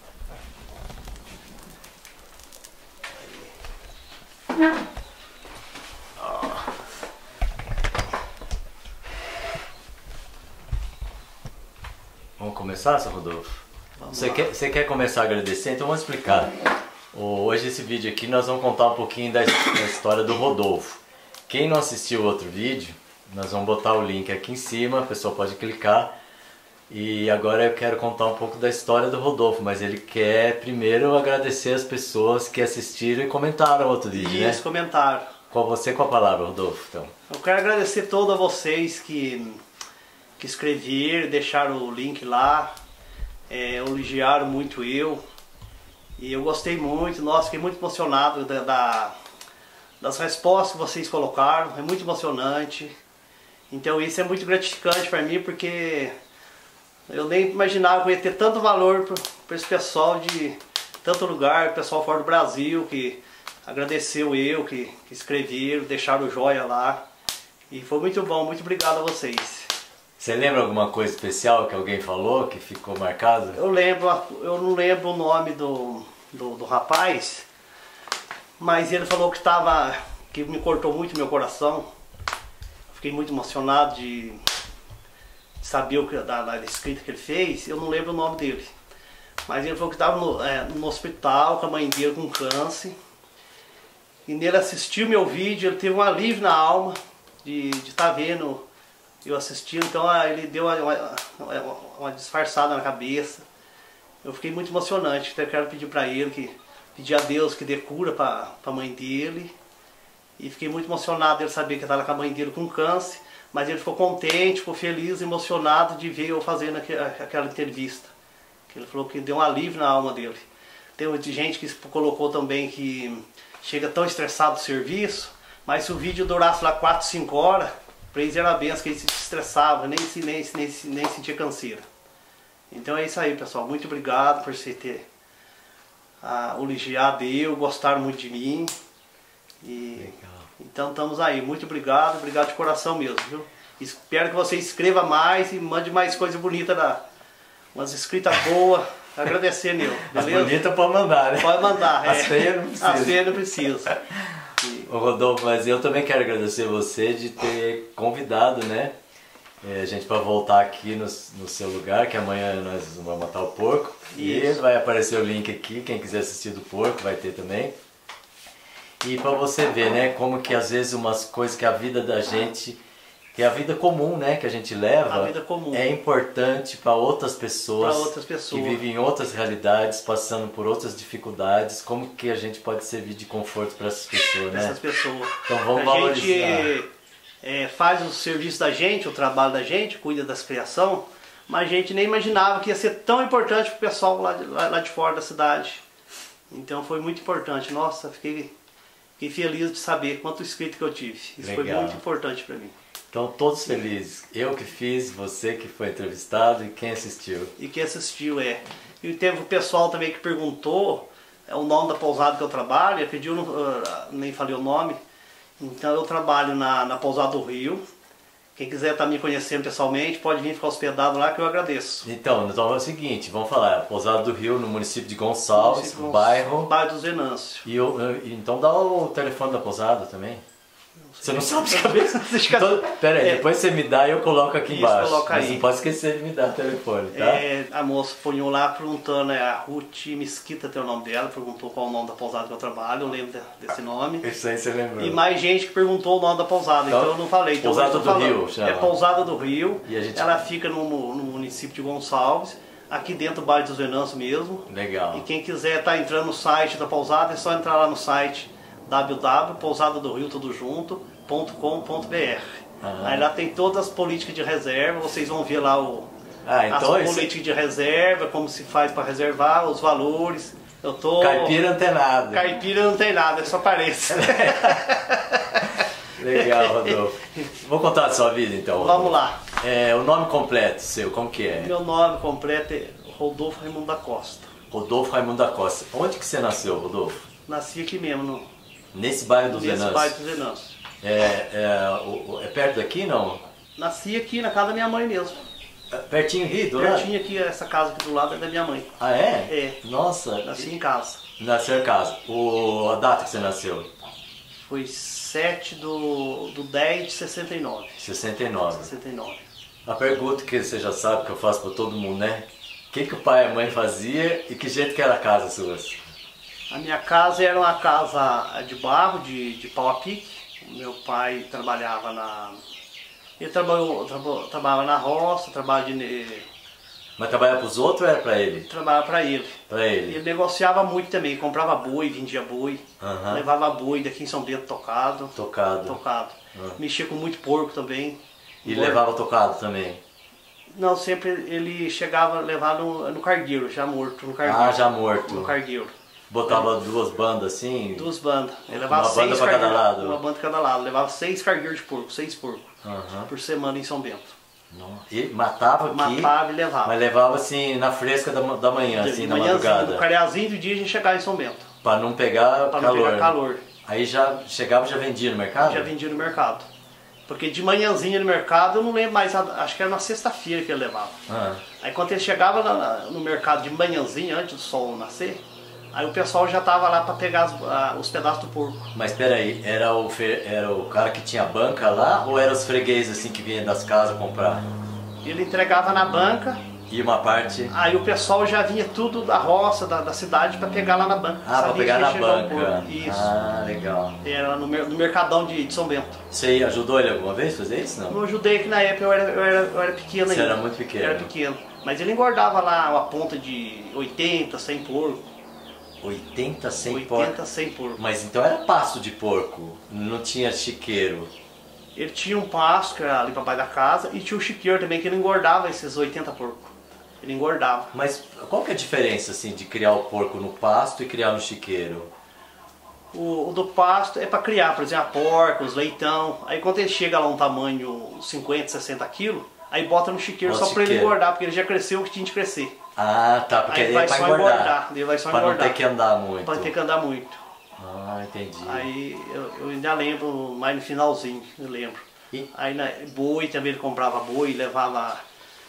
Vamos começar, seu Rodolfo? Vamos Você lá. quer, você quer começar a agradecer? Então vamos explicar. Hoje esse vídeo aqui nós vamos contar um pouquinho da, da história do Rodolfo. Quem não assistiu o outro vídeo, nós vamos botar o link aqui em cima, a pessoa pode clicar. E agora eu quero contar um pouco da história do Rodolfo, mas ele quer primeiro agradecer as pessoas que assistiram e comentaram o outro vídeo, né? Isso, comentaram. Com você com a palavra, Rodolfo, então. Eu quero agradecer todos a vocês que, que escreveram, deixaram o link lá, é, elogiaram muito eu. E eu gostei muito, nossa, fiquei muito emocionado da, da, das respostas que vocês colocaram, é muito emocionante. Então isso é muito gratificante para mim, porque eu nem imaginava que eu ia ter tanto valor para esse pessoal de tanto lugar, pessoal fora do Brasil, que agradeceu eu, que, que escreveram, deixaram o joia lá. E foi muito bom, muito obrigado a vocês. Você lembra alguma coisa especial que alguém falou, que ficou marcado? Eu lembro, eu não lembro o nome do, do, do rapaz, mas ele falou que estava, que me cortou muito meu coração. Fiquei muito emocionado de saber o que, da, da escrita que ele fez. Eu não lembro o nome dele, mas ele falou que estava no, é, no hospital com a mãe dele com câncer. E nele assistiu meu vídeo, ele teve um alívio na alma de estar tá vendo eu assistindo. Então ele deu uma, uma, uma disfarçada na cabeça. Eu fiquei muito emocionante. Então eu quero pedir para ele, que pedir a Deus que dê cura para a mãe dele. E fiquei muito emocionado dele saber que estava com a mãe dele com câncer. Mas ele ficou contente, ficou feliz, emocionado de ver eu fazendo aquela entrevista. Ele falou que deu um alívio na alma dele. Tem gente que colocou também que chega tão estressado do serviço, mas se o vídeo durasse lá quatro, cinco horas, para eles era benção, que eles se estressavam, nem, nem, nem, nem sentia canseira. Então é isso aí, pessoal. Muito obrigado por você ter ah, elogiado eu, gostaram muito de mim. E, legal. Então estamos aí. Muito obrigado, obrigado de coração mesmo, viu? Espero que você escreva mais e mande mais coisa bonita, da, umas escritas boas. Agradecer, Nil. As bonitas pode mandar, né? Pode mandar. As é. feias não precisa. As feias não precisa. E... Ô Rodolfo, mas eu também quero agradecer você de ter convidado, né? É, a gente para voltar aqui no, no seu lugar, que amanhã nós vamos matar o porco. Isso. E vai aparecer o link aqui, quem quiser assistir do porco vai ter também. E para você ver, né, como que às vezes umas coisas que a vida da gente, que é a vida comum, né, que a gente leva, a vida comum. É importante para outras pessoas, outras pessoas que vivem em outras realidades, passando por outras dificuldades, como que a gente pode servir de conforto para essas pessoas, né? Essas pessoas. Então vamos a valorizar. gente é, faz o serviço da gente, o trabalho da gente, cuida das criação, mas a gente nem imaginava que ia ser tão importante para o pessoal lá de, lá, lá de fora da cidade. Então foi muito importante. Nossa, fiquei, fiquei feliz de saber quanto inscrito que eu tive. Isso Legal. Foi muito importante para mim. Então todos felizes, eu que fiz, você que foi entrevistado e quem assistiu. E quem assistiu, é. E teve o pessoal também que perguntou é, o nome da pousada que eu trabalho, eu pedi, uh, nem falei o nome. Então eu trabalho na, na Pousada do Rio. Quem quiser estar me conhecendo pessoalmente, pode vir ficar hospedado lá que eu agradeço. Então, então é o seguinte, vamos falar, Pousada do Rio no município de Gonçalves, Gonçalves bairro... Bairro dos Venâncio. E eu, eu, então dá o telefone da pousada também. Você não sabe de cabeça? Então, pera aí, é. Depois você me dá e eu coloco aqui Isso, embaixo. coloca Mas aí. não pode esquecer de me dar o telefone, tá? É, a moça ponhou lá perguntando, é, a Ruth Mesquita tem o nome dela, perguntou qual é o nome da pousada que eu trabalho, eu lembro de, desse nome. Isso aí você lembrou. E mais gente que perguntou o nome da pousada, então, então eu não falei. Então Pousada do falando. Rio, chama. É Pousada do Rio, e a gente... ela fica no, no município de Gonçalves, aqui dentro do bairro dos Venâncio mesmo. Legal. E quem quiser estar tá entrando no site da pousada, é só entrar lá no site w w w ponto pousada do rio tudo junto ponto com ponto b r. Uhum. Aí lá tem todas as políticas de reserva, vocês vão ver lá o, ah, então as políticas de reserva, como se faz para reservar, os valores. Eu tô... Caipira não tem nada. Caipira não tem nada, só parece. Legal, Rodolfo. Vou contar a sua vida então, Rodolfo. Vamos lá. É, o nome completo seu, como que é? Meu nome completo é Rodolfo Raimundo da Costa. Rodolfo Raimundo da Costa. Onde que você nasceu, Rodolfo? Nasci aqui mesmo, no... Nesse bairro dos Venâncio? Nesse bairro dos Venâncio. É, é, o, é perto daqui, não? Nasci aqui na casa da minha mãe mesmo. É, pertinho aqui, do lado? Pertinho aqui, essa casa aqui do lado é da minha mãe. Ah, é? É. Nossa. Nasci em casa. Nasceu em casa. O, a data que você nasceu? Foi sete de dez de sessenta e nove. sessenta e nove. sessenta e nove. A pergunta que você já sabe que eu faço para todo mundo, né? O que, que o pai e a mãe fazia e que jeito que era a casa sua? A minha casa era uma casa de barro, de, de pau a pique. Meu pai trabalhava na... Ele trabalhou, traba, trabalhava na roça, trabalhava de... Mas trabalhava para os outros ou era para ele? Trabalhava para ele. Para ele. Ele negociava muito também, comprava boi, vendia boi, Uhum. levava boi daqui em São Bento tocado. Tocado. Tocado. Uhum. Mexia com muito porco também. E Porco. levava tocado também? Não, sempre ele chegava a levar no, no cargueiro, já morto, no cargueiro. Ah, já morto. No cargueiro. Botava duas bandas assim? Duas bandas. Ele levava Uma banda seis pra cada cargueiros- lado? Uma banda cada lado. Levava seis cargueiros de porco, seis porcos Uhum. por semana em São Bento. Não. E matava aqui, Matava e levava. mas levava assim na fresca da, da manhã, assim, de na manhãzinho, madrugada. no calhazinho do dia a gente chegava em São Bento. Pra não pegar Pra não calor. pegar calor. Aí já chegava e já vendia no mercado? Já vendia no mercado. Porque de manhãzinha no mercado, eu não lembro mais, acho que era na sexta-feira que ele levava. Ah, Aí quando ele chegava na- no mercado de manhãzinha, antes do sol nascer, aí o pessoal já tava lá para pegar as- a- os pedaços do porco. mas peraí, era o, fe- era o cara que tinha banca lá ou eram os fregueses assim que vinham das casas comprar? Ele entregava na banca, E uma parte... aí o pessoal já vinha tudo da roça, da, da cidade, para pegar lá na banca. Ah, pra Sabia pegar que na ia chegar o banca. porco. Isso. Ah, legal. Era no, mer- no mercadão de, de São Bento. Você aí ajudou ele alguma vez a fazer isso? Não? Não ajudei que na época eu era, eu era, eu era pequeno Você ainda. era muito pequeno. Eu era pequeno. Mas ele engordava lá uma ponta de oitenta, cem porco. oitenta, cem oitenta, porcos. cem porco. Mas então era pasto de porco, não tinha chiqueiro. Ele tinha um pasto que era ali para baixo da casa e tinha o chiqueiro também, que ele engordava esses oitenta porcos. Ele engordava. Mas qual que é a diferença assim de criar o porco no pasto e criar no chiqueiro? O, o do pasto é para criar, por exemplo, a porca, os leitão. Aí quando ele chega lá um tamanho cinquenta, sessenta quilos, aí bota no chiqueiro Bota só para ele chiqueiro. engordar, porque ele já cresceu o que tinha de crescer. Ah, tá, porque Aí aí vai é pra só engordar. engordar, ele vai só pra engordar. não ter que andar muito. Para ter que andar muito. Ah, entendi. Aí eu, eu ainda lembro, mais no finalzinho, eu lembro. E- Aí na, boi também, ele comprava boi, levava a,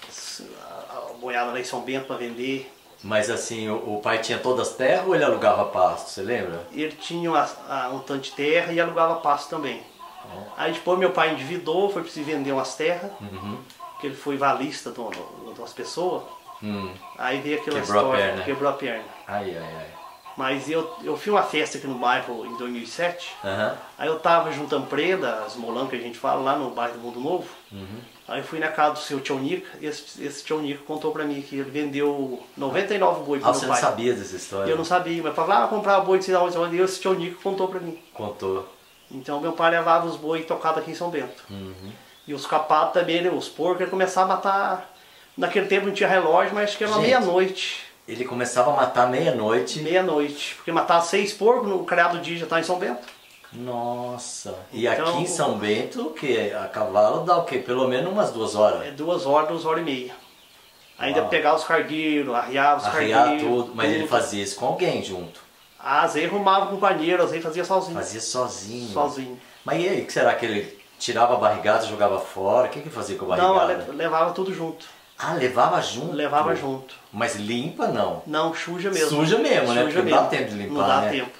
a boiada lá em São Bento para vender. Mas assim, o, o pai tinha todas as terras ou ele alugava pasto, você lembra? Ele tinha uma, a- um tanto de terra e alugava pasto também. Aí depois meu pai endividou, foi preciso vender umas terras, Uhum. que ele foi valista de uma- de umas pessoas. Hum. Aí veio aquela Quebrou a história, perna. quebrou a perna. Ai, ai, ai. Mas eu, eu fiz uma festa aqui no bairro em dois mil e sete. Aham. Aí eu tava juntando preda, as molãs que a gente fala, lá no bairro do Mundo Novo. Uhum. Aí eu fui na casa do seu tio Nico, e esse, esse tio Nico contou pra mim que ele vendeu noventa e nove boi pro Ah, meu você pai. não sabia dessa história? Eu não sabia, mas falava, ah, comprar boi de sei lá onde, onde, e esse tio Nico contou pra mim. Contou. Então meu pai levava os boi tocados aqui em São Bento. Uhum. E os capados também, né, os porcos, ele começava a matar. Naquele tempo não tinha relógio, mas acho que era uma Gente. meia-noite. Ele começava a matar meia-noite. Meia-noite. Porque matava seis porcos, no criado dia já tá em São Bento. Nossa. E Então- aqui em São Bento, o que? A cavalo dá o quê? Pelo menos umas duas horas. É duas horas, duas horas e meia. Ainda Uau. pegar os cargueiros, arriar os Arriar cargueiros. tudo. Mas ele fazia isso com alguém junto. Ah, às vezes arrumava com companheiro, às vezes fazia sozinho. Fazia sozinho. Sozinho. Mas e aí, o que será que ele tirava a barrigada e jogava fora? O que que ele fazia com a Não, barrigada? le- levava tudo junto. Ah, levava junto? Levava junto. Mas limpa não? Não, suja mesmo. Suja mesmo, né? Suja Porque não dá tempo de limpar, Não dá né? tempo.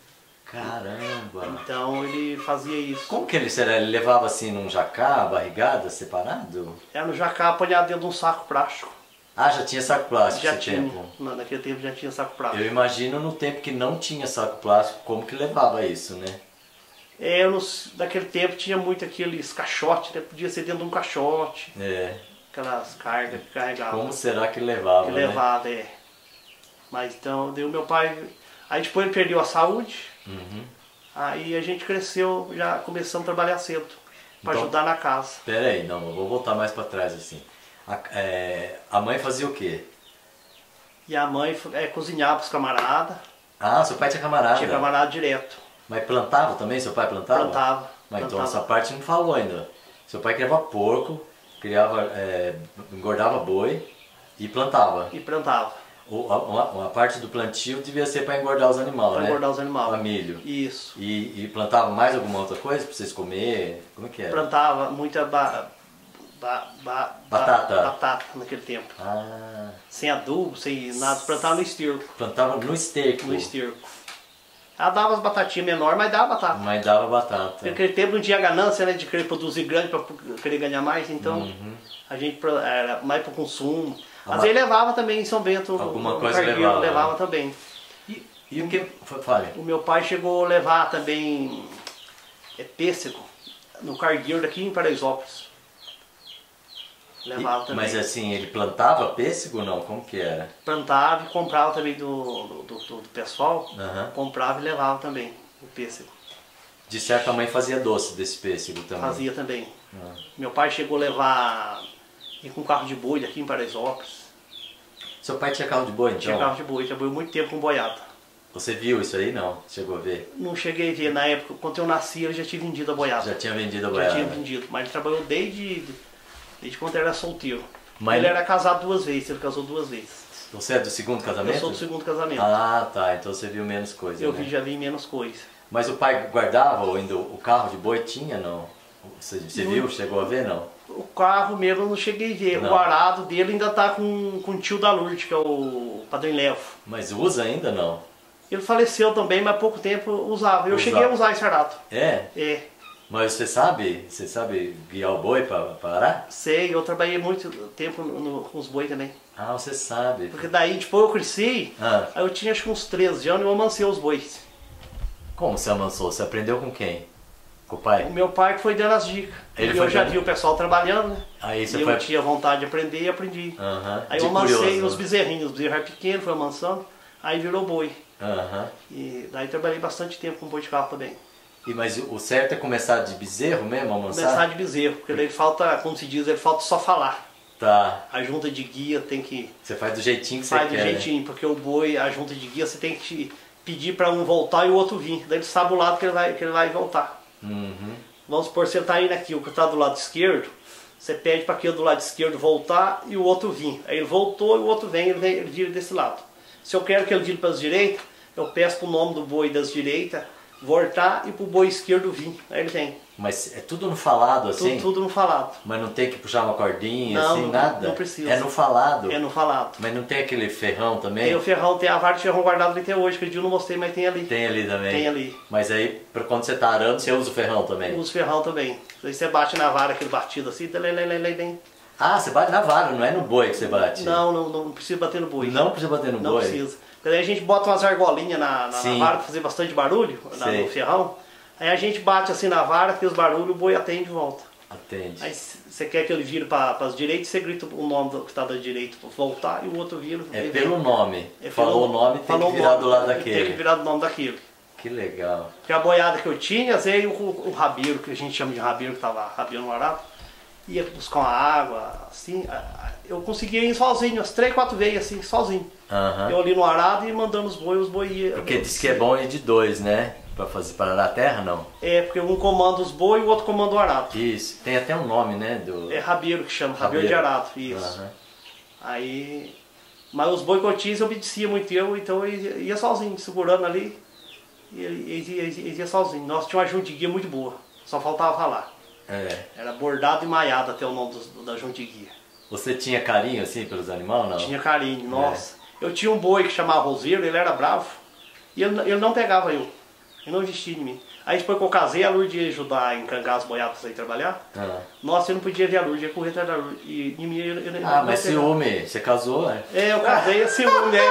Caramba. Então ele fazia isso. Como que ele, será? Ele levava assim num jacá, a barrigada, separado? Era no jacá apanhado dentro de um saco plástico. Ah, já tinha saco plástico Já nesse tinha. tempo? Não, naquele tempo já tinha saco plástico. Eu imagino no tempo que não tinha saco plástico, como que levava isso, né? É, eu não, naquele tempo tinha muito aqueles caixotes, né? Podia ser dentro de um caixote, É. aquelas cargas que carregava. Como será que levava, que né? levava, é. Mas então, deu meu pai. Aí depois ele perdeu a saúde. Uhum. Aí a gente cresceu, já começamos a trabalhar cedo. Pra Então- ajudar na casa. Pera aí, não, eu vou voltar mais pra trás assim. A, é, a mãe fazia o quê? E a mãe é, cozinhava pros camaradas. Ah, seu pai tinha camarada. Tinha camarada direto. Mas plantava também? Seu pai plantava? Plantava. Mas então plantava. essa parte não falou ainda. Seu pai criava porco, criava, é, engordava boi e plantava. E plantava. O- a- Uma, uma parte do plantio devia ser para engordar os animais, Pra né? engordar os animais. Pra milho. Isso. E, e plantava mais alguma outra coisa para vocês comer? Como é que era? Plantava muita ba, ba, ba, Batata. ba- batata naquele tempo. Ah, Sem adubo, sem nada. Plantava no esterco. plantava no esterco. No esterco. Ela dava as batatinhas menores, mas dava batata. Mas dava batata. Naquele tempo não tinha ganância, né, de querer produzir grande para querer ganhar mais, então Uhum. a gente pro- era mais para consumo. Ah, Às vezes levava também em São Bento. Alguma no coisa cargueiro, levava. levava também. E, E o que... Fale. O meu pai chegou a levar também é, pêssego no cargueiro daqui em Paraisópolis. Levava E, também. mas assim, ele plantava pêssego ou não? Como que era? Plantava e comprava também do, do, do, do pessoal. Uhum. Comprava e levava também o pêssego. De certa mãe fazia doce desse pêssego também. Fazia também. Uhum. Meu pai chegou a levar ir com carro de boi daqui em Paraisópolis. Seu pai tinha carro de boi, então? Tinha carro de boi, trabalhou muito tempo com boiada. Você viu isso aí? Não? Chegou a ver? Não cheguei a ver, na época, quando eu nasci, ele já tinha vendido a boiada. Já tinha vendido a Já boiada? tinha vendido, mas ele trabalhou desde, desde quando ele era solteiro. Mas- Ele era casado duas vezes, ele casou duas vezes. Você é do segundo casamento? Eu sou do segundo casamento. Ah, tá. Então você viu menos coisa, eu né? vi, já vi menos coisa. Mas o pai guardava ainda o carro de boi? Tinha, não? Você, você Não. viu? Chegou a ver, não? O carro mesmo eu não cheguei a ver. Não. O arado dele ainda tá com, com o tio da Lourdes, que é o padrinho Levo. Mas usa ainda, não? Ele faleceu também, mas há pouco tempo usava. Eu Usava. cheguei a usar esse arado. É? É, Mas você sabe? Você sabe guiar o boi para parar? sei, eu trabalhei muito tempo no- no- com os boi também. Ah, você sabe. Porque daí, depois eu cresci, Ah, aí eu tinha acho que uns treze anos e eu amancei os bois. como você amansou? Você aprendeu com quem? Com o O pai? meu pai que foi dando as dicas. Ele e foi eu já dando- vi o pessoal trabalhando, né? Aí você e foi... eu tinha vontade de aprender e aprendi. Aham. Aí De eu amancei curioso, os né? bezerrinhos. Os bezerros eram pequenos, foi amansando, aí virou boi. Aham. E daí trabalhei bastante tempo com boi de carro também. E, mas o certo é começar de bezerro mesmo, amansar? Começar de bezerro, porque daí falta, como se diz, ele falta só falar. Tá. A junta de guia tem que Você faz do jeitinho que faz você do quer, né? jeitinho, porque o boi, a junta de guia, você tem que pedir para um voltar e o outro vir. Daí ele sabe o lado que ele vai, que ele vai voltar. Uhum. Vamos supor, você está indo aqui, o que está do lado esquerdo, você pede para aquele do lado esquerdo voltar e o outro vir. Aí ele voltou e o outro vem, ele, vem, ele vira desse lado. Se eu quero que ele vire para as direitas, eu peço para o nome do boi das direitas voltar e para o boi esquerdo vir. Aí ele vem. Mas é tudo no falado, assim? Tudo, tudo no falado. Mas não tem que puxar uma cordinha, Não, assim, não- nada? não precisa. É no falado? É no falado. Mas não tem aquele ferrão também? Tem o ferrão, tem a vara de ferrão guardada ali até hoje, que eu não mostrei, mas tem ali. Tem ali também? Tem ali. Mas aí, pra quando você tá arando, você usa o ferrão também? Os ferrão também. Aí você bate na vara, aquele batido assim, lelelelelelem. Ah, você bate na vara, não é no boi que você bate? Não, não, não precisa bater no boi. Não precisa bater no Não boi? precisa. Porque daí a gente bota umas argolinhas na, na, na Sim. vara pra fazer bastante barulho, na, Sei. no ferrão. Aí a gente bate assim na vara, fez barulho, o boi atende de volta. Atende. Aí se você quer que ele vire para as direitas, você grita o nome do que está da direita para voltar e o outro vira. É ele pelo vem. nome. É Falou pelo- o nome, tem falou que o virar nome, do lado Tem que daquele. virar do nome daquele. Que legal. Porque a boiada que eu tinha, veio o, o rabeiro, que a gente chama de rabeiro, que estava rabeando no arado, ia buscar uma água, assim. a- a- Eu conseguia ir sozinho, as três, quatro vezes, assim, sozinho. Aham. Eu ali no arado e mandando os bois, os bois iam. Porque diz que é bom ir de dois, né? Pra fazer parar a terra, não? É, porque um comanda os bois e o outro comanda o arado. Isso. Tem até um nome, né? Do... É rabeiro que chama, rabeiro, Rabeiro. de arado, isso. Aham. Aí. Mas os boi que eu tinha, eu obedecia muito eu, então eu ia, ia sozinho, segurando ali. E ele, ele, ia- ele ia sozinho. Nós tínhamos uma junta de guia muito boa, só faltava falar. É. Era bordado e maiado até o nome do, da junta de guia. Você tinha carinho, assim, pelos animais, não? Tinha carinho, nossa. Eu tinha um boi que chamava Roseiro, ele era bravo. E ele, ele não pegava eu. Ele não investia em mim. Aí depois que eu casei, a Lourdes ia ajudar a encangar as boiadas pra ir trabalhar. Ah, Nossa, eu não podia ver a Lourdes, ia correr atrás da Lourdes. E em mim ele, ele ah não mas pegava. ciúme. Você casou, né? É, eu casei a ciúme, né?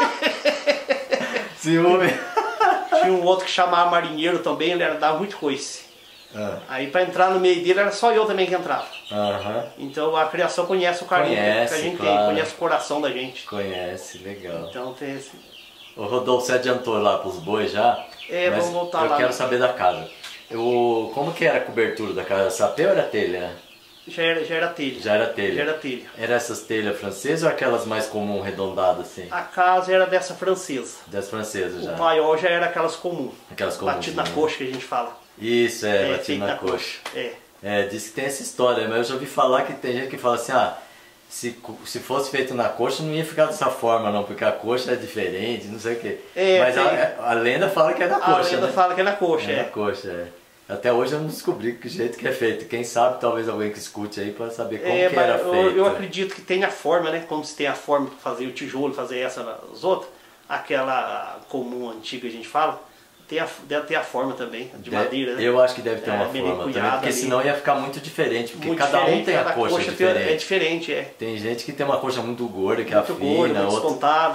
Ciúme. Tinha um outro que chamava Marinheiro também, ele era, dava muito coice. Ah, Aí pra entrar no meio dele era só eu também que entrava. Aham. Então a criação conhece o carinho Conhece, que a gente claro. tem, conhece o coração da gente. Conhece, legal. Então tem esse. O Rodolfo, você adiantou lá pros bois já? É, mas vamos voltar eu lá. quero saber da casa. Eu, como que era a cobertura da casa? Sapê ou era telha? Já era, já era telha. Já era telha. Já era telha. Era essas telhas francesas ou aquelas mais comum, redondadas assim? A casa era dessa francesa. Das francesas já. O maior já era aquelas comuns. Aquelas comuns. Batido na coxa que a gente fala. Isso, é, batido feito na coxa. É. É, diz que tem essa história, mas eu já ouvi falar que tem gente que fala assim, ah, se, co- se fosse feito na coxa não ia ficar dessa forma não, porque a coxa é diferente, não sei o quê. É, mas tem- a, a lenda fala que é da A coxa, lenda né? fala que é na coxa, É é. da coxa, é. Até hoje eu não descobri que jeito que é feito. Quem sabe, talvez alguém que escute aí para saber como É, que mas era eu, feito. eu acredito que tem a forma, né? Como se tem a forma para fazer o tijolo, fazer essa nas outras. Aquela comum antiga a gente fala, tem a, deve ter a forma também, de De- madeira, né? Eu acho que deve ter É, uma bem forma também, cunhada porque ali. senão ia ficar muito diferente, porque Muito cada um diferente, tem a cada coxa, tem- diferente. É diferente, é. Tem gente que tem uma coxa muito gorda, que Muito afina, gordo, muito outra... descontada, é.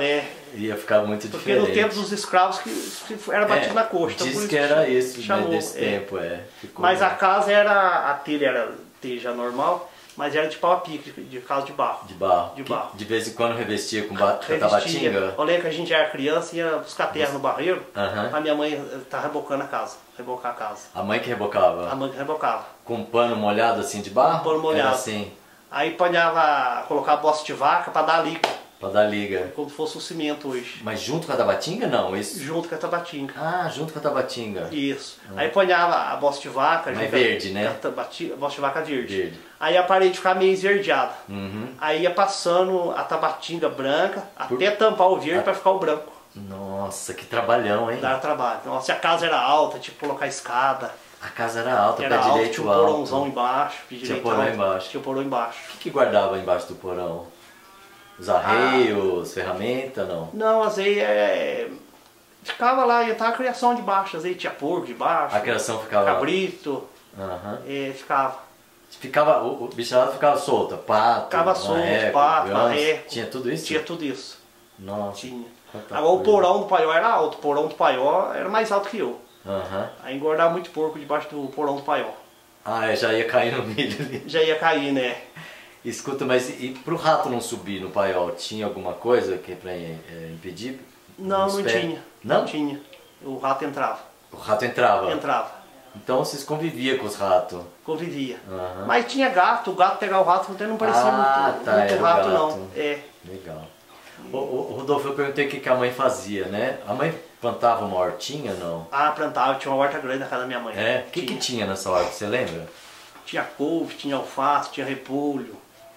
Ia ficar muito Porque diferente. no tempo dos escravos que, que era batido É, na coxa. Então, diz por que isso era isso, chamou, né, desse é. tempo, é. Ficou Mas a casa era, a telha era telha normal, mas era de pau a pique, de, de casa de barro. de barro. De Que barro. de vez em quando revestia com, ba... com Revestia. tabatinga. Eu lembro que a gente era criança e ia buscar terra no barreiro, Aham. a minha mãe tá rebocando a casa, rebocar a casa. A mãe que rebocava. A mãe que rebocava. Com um pano molhado assim de barro? Com um pano molhado. Era assim, Aí ponhava, colocava bosta de vaca para dar liga, pra dar liga. como se fosse o cimento hoje. Mas junto com a tabatinga não? Isso... Junto com a tabatinga. Ah, junto com a tabatinga. Isso. Aí ponhava a bosta de vaca. Mas junto verde, com né? A tabatinga, a bosta de vaca verde. Verde. Aí a parede ficava meio esverdeada. Uhum. Aí ia passando a tabatinga branca até tampar o verde Ah. para ficar o branco. Nossa, que trabalhão, hein? Dava trabalho. Nossa, a casa era alta, tipo colocar escada. A casa era alta, Era pé alto, direito tinha um alto. porãozão embaixo. pé Tinha direito porão alto. embaixo. Tinha um porão embaixo. O que, que guardava embaixo do porão? Os arreios, ferramenta, não? Não, às vezes é... ficava lá, ia estar a criação de baixo. Às vezes tinha porco de baixo. A criação ficava... Cabrito. Aham. É, ficava. Ficava, o, o bicharado ficava solto, pato, Ficava solto, marreco, pato, ganso. marreco. Tinha tudo isso? Tinha tudo isso. Nossa. Tinha. quanta Agora o coisa. porão do paiol era alto. O porão do paiol era mais alto que eu. Aham. Aí engordava muito porco debaixo do porão do paiol. Ah, é, já ia cair no milho ali. Já ia cair, né? Escuta, mas e pro rato não subir no paiol, tinha alguma coisa que pra é, impedir? Não, Nos não pés? tinha. Não? tinha. O rato entrava. O rato entrava? Entrava. Então vocês conviviam com os ratos? Convivia. Aham. Mas tinha gato. O gato pegava o rato, não parecia Ah, muito, tá, muito era o rato, gato. não. É. Legal. Ô, ô, Rodolfo, eu perguntei o que que a mãe fazia, né? A mãe plantava uma hortinha, não? Ah, plantava. Tinha uma horta grande na casa da minha mãe. É? O que que tinha nessa horta, você lembra? Tinha couve, tinha alface, tinha repolho,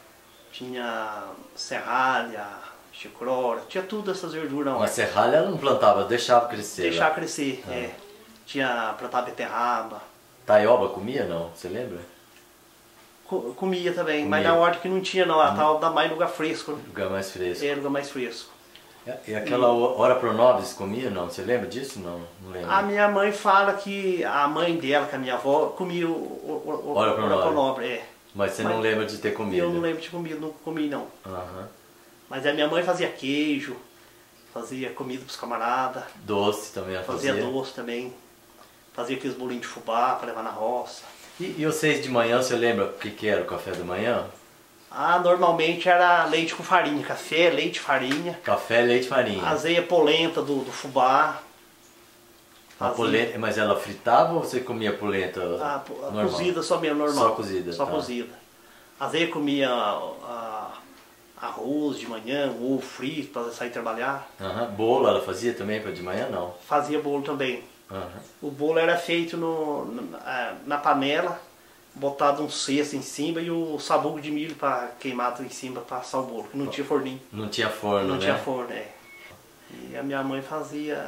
tinha serralha, chicrora, tinha tudo essas verduras. Uma serralha ela não plantava, deixava crescer. Deixar lá. crescer, é. Tinha plantado beterraba, Taioba comia, não? Você lembra? co- comia também, Comia. mas na horta que não tinha não, ela tava mais lugar fresco, né? Lugar mais fresco. É, lugar mais fresco. E aquela hora pronovis comia, não? Você lembra disso? Não, não lembro. A minha mãe fala que a mãe dela, que é a minha avó, comia o, o, o, Ora o pro ora pro nobre. nobre, é. Mas você Mas não lembra de ter comido? Eu não lembro de comido, não comi não. Aham. Mas a minha mãe fazia queijo, fazia comida pros camaradas, Doce também ela fazia fazia. doce também, fazia aqueles bolinhos de fubá para levar na roça. E, e vocês de manhã, você lembra o que, que era o café da manhã? Ah, normalmente era leite com farinha, café, leite, farinha, Café, leite, farinha. azeia polenta do, do fubá. A fazia- polenta, mas ela fritava ou você comia polenta A, po- a normal? cozida só mesmo, normal. Só cozida, Só tá. cozida. Às vezes comia ah, arroz de manhã, ovo frito para sair trabalhar. Aham. Bolo ela fazia também para de manhã, não? Fazia bolo também. Aham. O bolo era feito no, na, na panela, botado um cesto em cima e o sabugo de milho para queimado em cima para assar o bolo. Não tinha forninho. Não tinha forno, Não né? tinha forno, é. E a minha mãe fazia,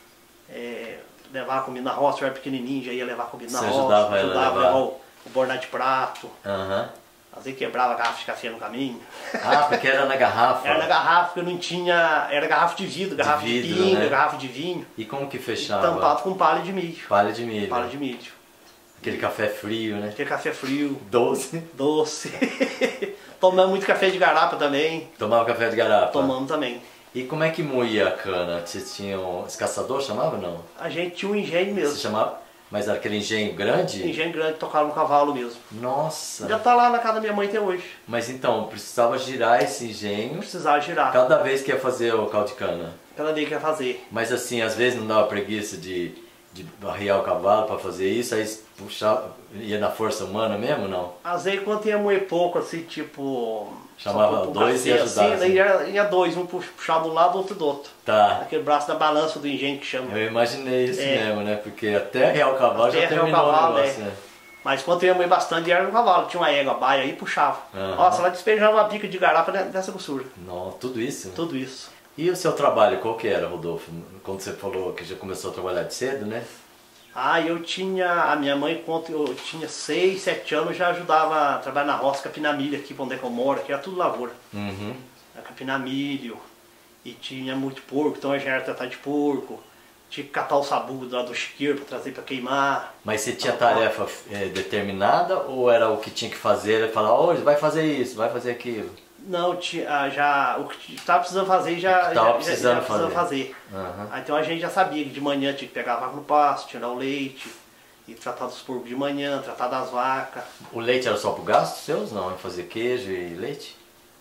é, levava comida na roça, eu era pequenininho, já ia levar comida na Você roça. ajudava ela a ajudava levar? levar o, o bordar de prato. Aham. Às vezes quebrava a garrafa de café no caminho. Ah, porque era na garrafa. Era na garrafa, porque não tinha. Era garrafa de vidro, garrafa de, vidro, pinga, né? garrafa de vinho. E como que E fechava? tampado com palha de milho. Palha de milho. Palha de milho. Aquele café frio, né? Aquele café frio, Doce. doce. Tomamos muito café de garapa também. Tomava café de garapa. Tomamos também. E como é que moía a cana? Vocês tinham... Esse caçador chamava, não? A gente tinha um engenho Você mesmo. chamava... Mas era aquele engenho grande? Engenho grande, tocava no cavalo mesmo. Nossa. Já tá lá na casa da minha mãe até hoje. Mas então, precisava girar esse engenho Precisava girar. cada vez que ia fazer o caldo de cana. Cada vez que ia fazer. Mas assim, às vezes não dava preguiça de, de arriar o cavalo para fazer isso, aí puxava, ia na força humana mesmo, não? Às vezes quando ia moer pouco, assim, tipo... Chamava só pro dois e café, ajudava, Assim, assim. daí ia, ia dois, um puxava de um lado, outro do outro. Tá. Aquele braço da balança do engenho que chama. Eu imaginei isso É. mesmo, né? Porque até arriar o cavalo Até já arriar o terminou cavalo, o negócio, é. né? Mas quando ia moer bastante, era no cavalo. Tinha uma égua, baia, aí puxava. Aham. Nossa, ela despejava uma bica de garapa dessa grossura. Não, tudo isso? Tudo isso. E o seu trabalho, qual que era, Rodolfo? Quando você falou que já começou a trabalhar de cedo, né? Ah, eu tinha, a minha mãe, quando eu tinha seis, sete anos, já ajudava a trabalhar na roça, capinar milho aqui, onde é que eu moro, que era tudo lavoura. Uhum. Era capinar milho, e tinha muito porco, então eu já era tratar de porco. Tinha que catar o sabugo lá do chiqueiro para trazer para queimar. Mas você tinha tarefa é, determinada ou era o que tinha que fazer? Ele falava, hoje vai fazer isso, vai fazer aquilo? Não, tinha, já, o que estava precisando fazer já Tava já, precisando já, já precisando fazer. fazer. Aham. Aí, então a gente já sabia que de manhã tinha que pegar a vaca no pasto, tirar o leite, e tratar dos porcos de manhã, tratar das vacas. O leite era só pro gasto seus, não? Fazer queijo e leite?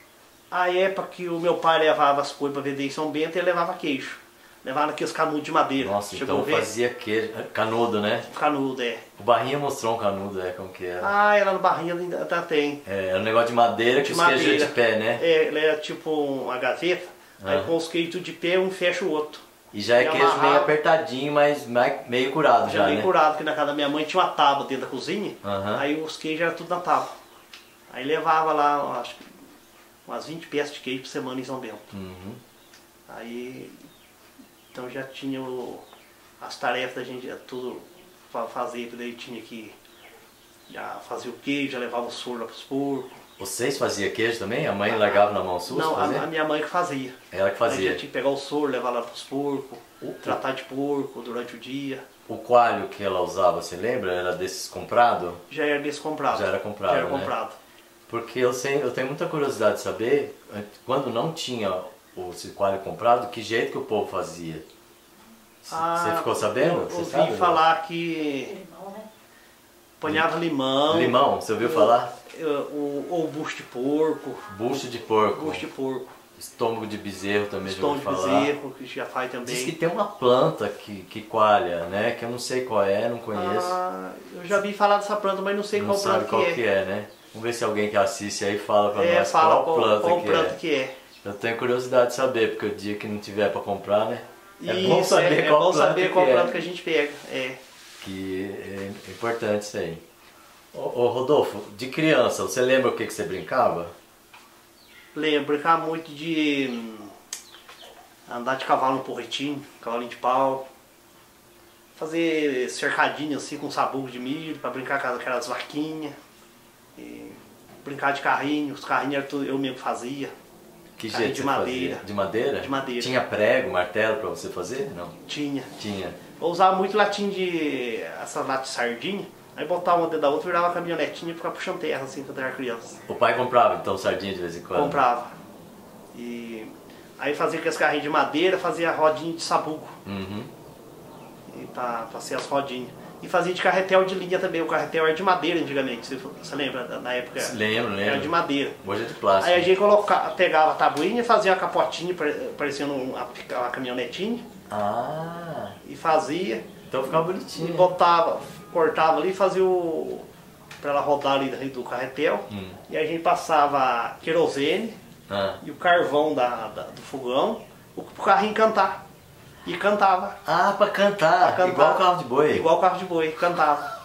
A época que o meu pai levava as coisas para vender em São Bento, ele levava queijo. Levava aqueles canudos de madeira. Nossa, Chegou então a ver? fazia queijo. Canudo, né? Canudo, é. O Barrinha mostrou um canudo, é, como que era. Ah, ela no barrinho ainda tá, tem. É, era um negócio de madeira que De os queijos madeira. iam de pé, né? É, ele é tipo uma gaveta, Ah. aí com os queijos tudo de pé, um fecha o outro. E já é E queijo meio amarrava. apertadinho, mas mais- meio curado Já já, bem né? curado, porque na casa da minha mãe tinha uma tábua dentro da cozinha, Aham. aí os queijos eram tudo na tábua. Aí levava lá, acho que umas vinte peças de queijo por semana em São Bento. Uhum. Aí, então já tinha o- as tarefas da gente, tudo para fazer, porque daí tinha que já fazia o queijo, já levava o soro lá pros porcos. Vocês faziam queijo também? A mãe largava na mão sua? Não, pra fazer? a, a minha mãe que fazia. Ela que Aí fazia. já tinha que pegar o soro, levar lá pros porcos, Uh. tratar de porco durante o dia. O coalho que ela usava, você lembra? Era desses comprado? Já era desse comprado. Já era comprado, Já era né? comprado. Porque eu, sei, eu tenho muita curiosidade de saber, quando não tinha o esse coalho comprado, que jeito que o povo fazia. C- Ah, você ficou sabendo? Eu Você ouvi sabe? falar que apanhava limão. Limão, você ouviu falar? O, o, o bucho de porco. Bucho de porco. Bucho de porco. Estômago de bezerro também já Estômago ouvi de falar. bezerro, que já faz também. Diz que tem uma planta que, que coalha, né? Que eu não sei qual é, não conheço. Ah, eu já vi falar dessa planta, mas não sei não qual sabe planta qual que que é. é, né? Vamos ver se alguém que assiste aí fala pra É, nós fala qual, qual, planta, qual que, planta é. que é. Eu tenho curiosidade de saber, porque o dia que não tiver pra comprar, né? É Isso, bom saber é, é qual bom planta saber que qual é. planta que a gente pega. É. Que é importante isso aí. Ô, ô, Rodolfo, de criança, você lembra o que, que você brincava? Lembro, brincava muito de hum, andar de cavalo no porretinho, cavalinho de pau. Fazer cercadinho assim com sabugo de milho pra brincar com aquelas vaquinhas. E brincar de carrinho, os carrinhos era tudo eu mesmo fazia. Que Carrinho jeito de você madeira. fazia? De madeira? De madeira. Tinha prego, martelo pra você fazer? Não. Tinha. Tinha. Eu usava muito latinha de. Essas latas de sardinha. Aí botava uma dentro da outra, virava uma caminhonetinha e ficava puxando terra assim quando eu era criança. O pai comprava então sardinha de vez em quando? Comprava. E aí fazia aqueles carrinhos de madeira, fazia a rodinha de sabugo. Uhum. E pra, pra ser as rodinhas. E fazia de carretel de linha também. O carretel era de madeira antigamente. Você, você lembra? Na época Lembro, lembro. era de madeira. Hoje é de plástico. Aí a gente colocava, pegava a tabuinha, fazia a capotinha, pare- parecendo uma, uma caminhonetinha. Ah, E fazia. então ficava E bonitinho. botava, cortava ali e fazia o. Pra ela rodar ali dentro do carretel. Hum. E aí a gente passava querosene Ah. e o carvão da, da- do fogão o, pro carrinho cantar. E cantava. Ah, pra cantar. Pra cantar. Igual carro de boi. Igual carro de boi, cantava.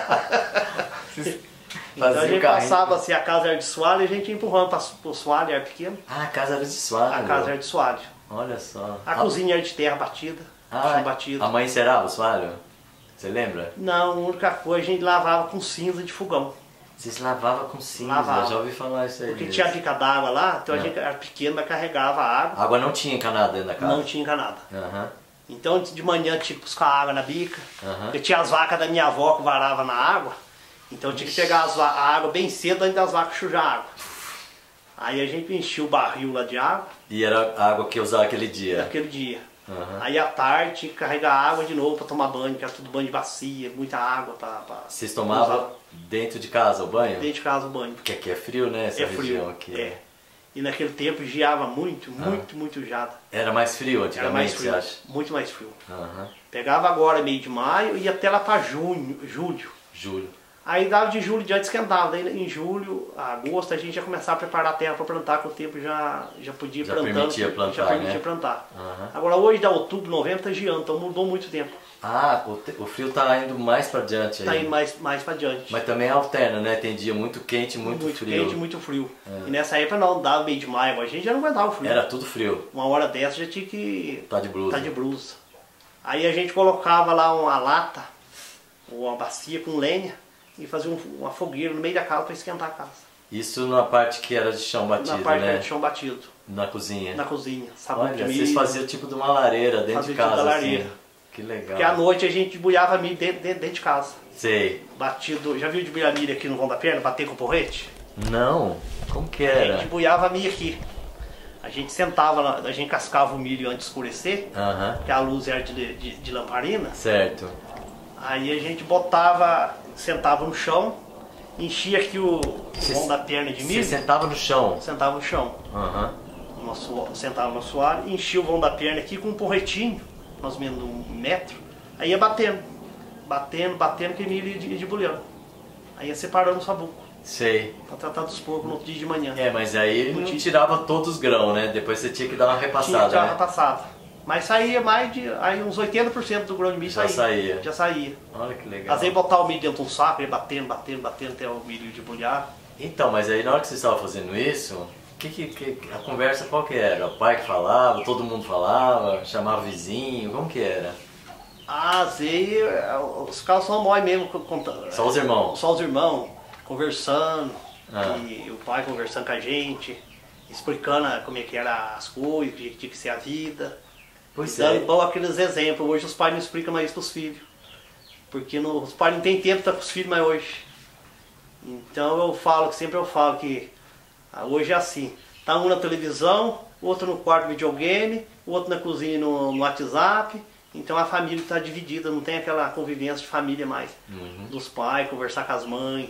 Então a Fazia o gente carrinho. passava assim, a casa era de soalho e a gente ia empurrando para o soalho, era pequeno. Ah, a casa era de suado. A casa era de soalho. Olha só. A cozinha era de terra batida, Ah, chão batido. a mãe encerava o sualho? Você lembra? Não, a única coisa a gente lavava com cinza de fogão. Vocês lavavam com cinza, Lavava. eu já ouvi falar isso aí. Porque mesmo. tinha a bica d'água lá, então a Ah. gente era pequeno, mas carregava água, Água não tinha encanada dentro da casa? não tinha encanada. Aham, Então de manhã tinha que buscar água na bica, aham. porque tinha as vacas da minha avó que varavam na água, então eu tinha que pegar as va- a água bem cedo antes das vacas sujar a água. Aí a gente enchia o barril lá de água, E era a água que eu usava aquele dia? naquele dia. Aham. Aí à tarde tinha que carregar água de novo para tomar banho, que era tudo banho de bacia, muita água para Vocês tomavam dentro de casa o banho? dentro de casa o banho. Porque aqui é frio, né? Essa É região frio, aqui. é. E naquele tempo geava muito, muito, muito geada. Era mais frio antigamente, Era mais frio, você acha? muito mais frio. Aham. Pegava agora meio de maio e ia até lá para junho, julho. Julho. Aí dava de julho em diante esquentava. Daí em julho, agosto, a gente ia começar a preparar a terra para plantar, que o tempo já, já podia ir Já plantando. permitia plantar, já permitia né? plantar. Aham. Agora hoje dá outubro, novembro, tá geando, então mudou muito tempo. Ah, o, te- o frio tá indo mais pra diante Tá aí. indo mais, mais para diante. Mas também alterna, né? Tem dia muito quente e muito, muito frio. quente, muito frio. E nessa época não dava meio de maio, agora a gente já não aguentava o frio. Era tudo frio. Uma hora dessa já tinha que Tá de blusa. tá de blusa. Aí a gente colocava lá uma lata, ou uma bacia com lenha, e fazia um- uma fogueira no meio da casa para esquentar a casa. Isso na parte que era de chão batido, na parte né? de chão batido, Na cozinha. na cozinha. Sabugo de Olha, milho. vocês faziam tipo de uma lareira dentro Fazia de tipo casa, da lareira. assim. Que legal. Porque à noite a gente debulhava milho dentro, dentro, dentro de casa. Sei. Batido. Já viu debulhar milho aqui no vão da perna, bater com o porrete? Não? Como que A era? gente buiava milho aqui. A gente sentava, lá, a gente cascava o milho antes de escurecer, Aham, que a luz era de, de, de lamparina. certo. Aí a gente botava, sentava no chão, enchia aqui o vão da perna de Você milho, sentava no chão? sentava no chão, Aham. no assoalho, sentava no assoalho, enchia o vão da perna aqui com um porretinho, mais ou menos um metro, aí ia batendo, batendo, batendo que milho de, de bulhão. Aí ia separando o sabuco, Sei. pra tratar dos porcos no outro dia de manhã. É, mas aí ele não Tinha- tirava todos os grãos, né? Depois você tinha que dar uma Tinha repassada, já né? passada. Mas saía mais de, aí uns oitenta por cento do grão de milho Já saía. saía. Já saía. Olha que legal. Às vezes botar o milho dentro de um saco, ia batendo, batendo, batendo até o milho de bulhar. Então, mas aí na hora que você estava fazendo isso, que, que, que- a conversa qual que era? O pai que falava, todo mundo falava, chamava o vizinho, como que era? Ah, às vezes os caras são nós mesmo, contando. Só os irmãos? Só os irmãos, conversando, Ah. e o pai conversando com a gente, explicando como é que eram as coisas, o que tinha que ser a vida. Pois Dando é. igual aqueles exemplos. Hoje os pais não explicam mais isso para os filhos. Porque não- os pais não têm tempo para estar com os filhos mais hoje. Então eu falo, que sempre eu falo que ah, hoje é assim. Tá um na televisão, o outro no quarto videogame, o outro na cozinha no, no WhatsApp. Então a família está dividida, não tem aquela convivência de família mais. Uhum. Dos pais, conversar com as mães,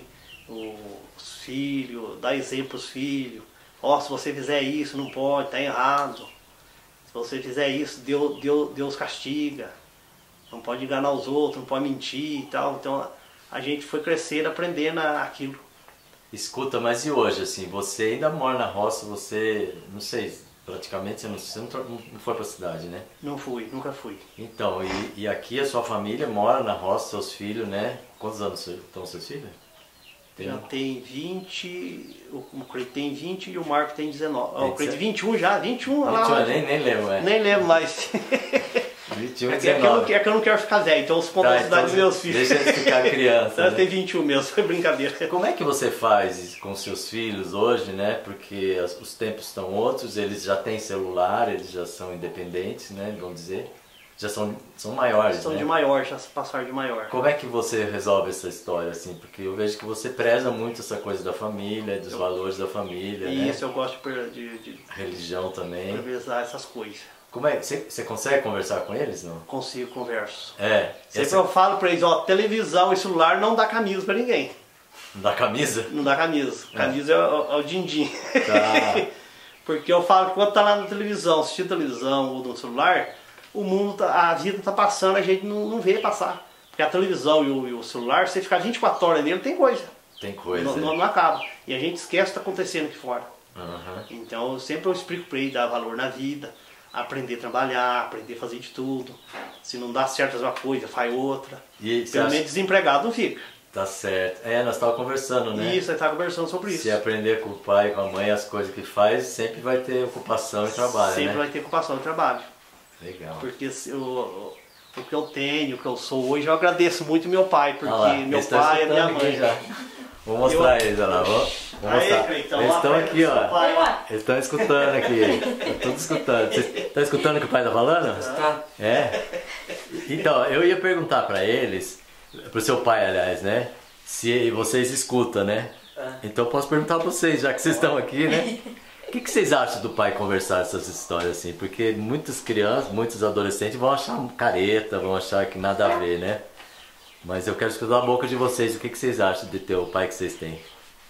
os filhos, dar exemplo aos filhos. Ó, se você fizer isso, não pode, tá errado. Se você fizer isso, Deus, Deus, Deus castiga. Não pode enganar os outros, não pode mentir e tal. Então a gente foi crescendo, aprendendo a- aquilo. Escuta, mas e hoje, assim, você ainda mora na roça, você, não sei, praticamente você não, você não, tra- não foi pra cidade, né? Não fui, nunca fui. Então, e, e aqui a sua família mora na roça, seus filhos, né? Quantos anos estão seus filhos? Tem- Já tem vinte, o o Cleito tem vinte e o Marco tem dezenove. Ó, Tem o Cleito dezessete. vinte e um já, vinte e um, olha lá. vinte e um, olha. nem, nem lembro, é. Nem lembro mais. vinte e um, É que, é que eu não, dezenove. é que eu não quero ficar velho, então eu conto Tá, a cidade dos então meus filhos. deixa eles ficar criança, Deve né? ter vinte e um mesmo, foi brincadeira. Como é que você faz isso com seus filhos hoje, né? Porque as- os tempos estão outros, eles já têm celular, eles já são independentes, né? Vamos dizer. Já são, são maiores, São né? de maior, já passaram de maior. Como é que você resolve essa história, assim? Porque eu vejo que você preza muito essa coisa da família, dos valores da família, E né? isso eu gosto de, de, de Religião também. revisar essas coisas. Como é? Você, você consegue conversar com eles, não? Consigo, converso. É. Sempre Essa- eu falo pra eles, ó, televisão e celular não dá camisa pra ninguém. Da camisa? Não dá camisa. Camisa é, o- é o din-din. Tá. Porque eu falo que quando tá lá na televisão, assistindo televisão ou no celular, o mundo, tá, a vida tá passando, a gente não, não vê passar. Porque a televisão e o, e o celular, você ficar vinte e quatro horas nele, tem coisa. Tem coisa. Não, não, não acaba. E a gente esquece o que tá acontecendo aqui fora. Aham. Então eu sempre eu explico pra ele dar valor na vida, aprender a trabalhar, aprender a fazer de tudo. Se não dá certo fazer uma coisa, faz outra. E você Pelo acha- menos desempregado não fica. Tá certo. É, nós estávamos conversando, né? Isso, aí tá conversando sobre isso. Se aprender com o pai e com a mãe as coisas que faz, sempre vai ter ocupação e trabalho, Sempre né? vai ter ocupação de trabalho. Legal. Porque se eu- o que eu tenho, o que eu sou hoje, eu agradeço muito meu pai, porque Olha lá, meu eles estão pai é minha escutando aqui mãe. já. Vou mostrar Eu- eles, olha lá. Vou, vou Aí, mostrar. Cleitão, Eles lá estão perto aqui, do seu ó. pai. Eles estão escutando aqui. Estão tudo escutando. Vocês estão escutando o que o pai tá falando? Tá. É? Então, eu ia perguntar pra eles, pro seu pai, aliás, né? Se vocês escutam, né? Então eu posso perguntar pra vocês, já que vocês estão aqui, né? O que, que vocês acham do pai conversar essas histórias assim? Porque muitas crianças, muitos adolescentes vão achar um careta, vão achar que nada a ver, né? Mas eu quero escutar da boca de vocês, o que, que vocês acham de ter o pai que vocês têm?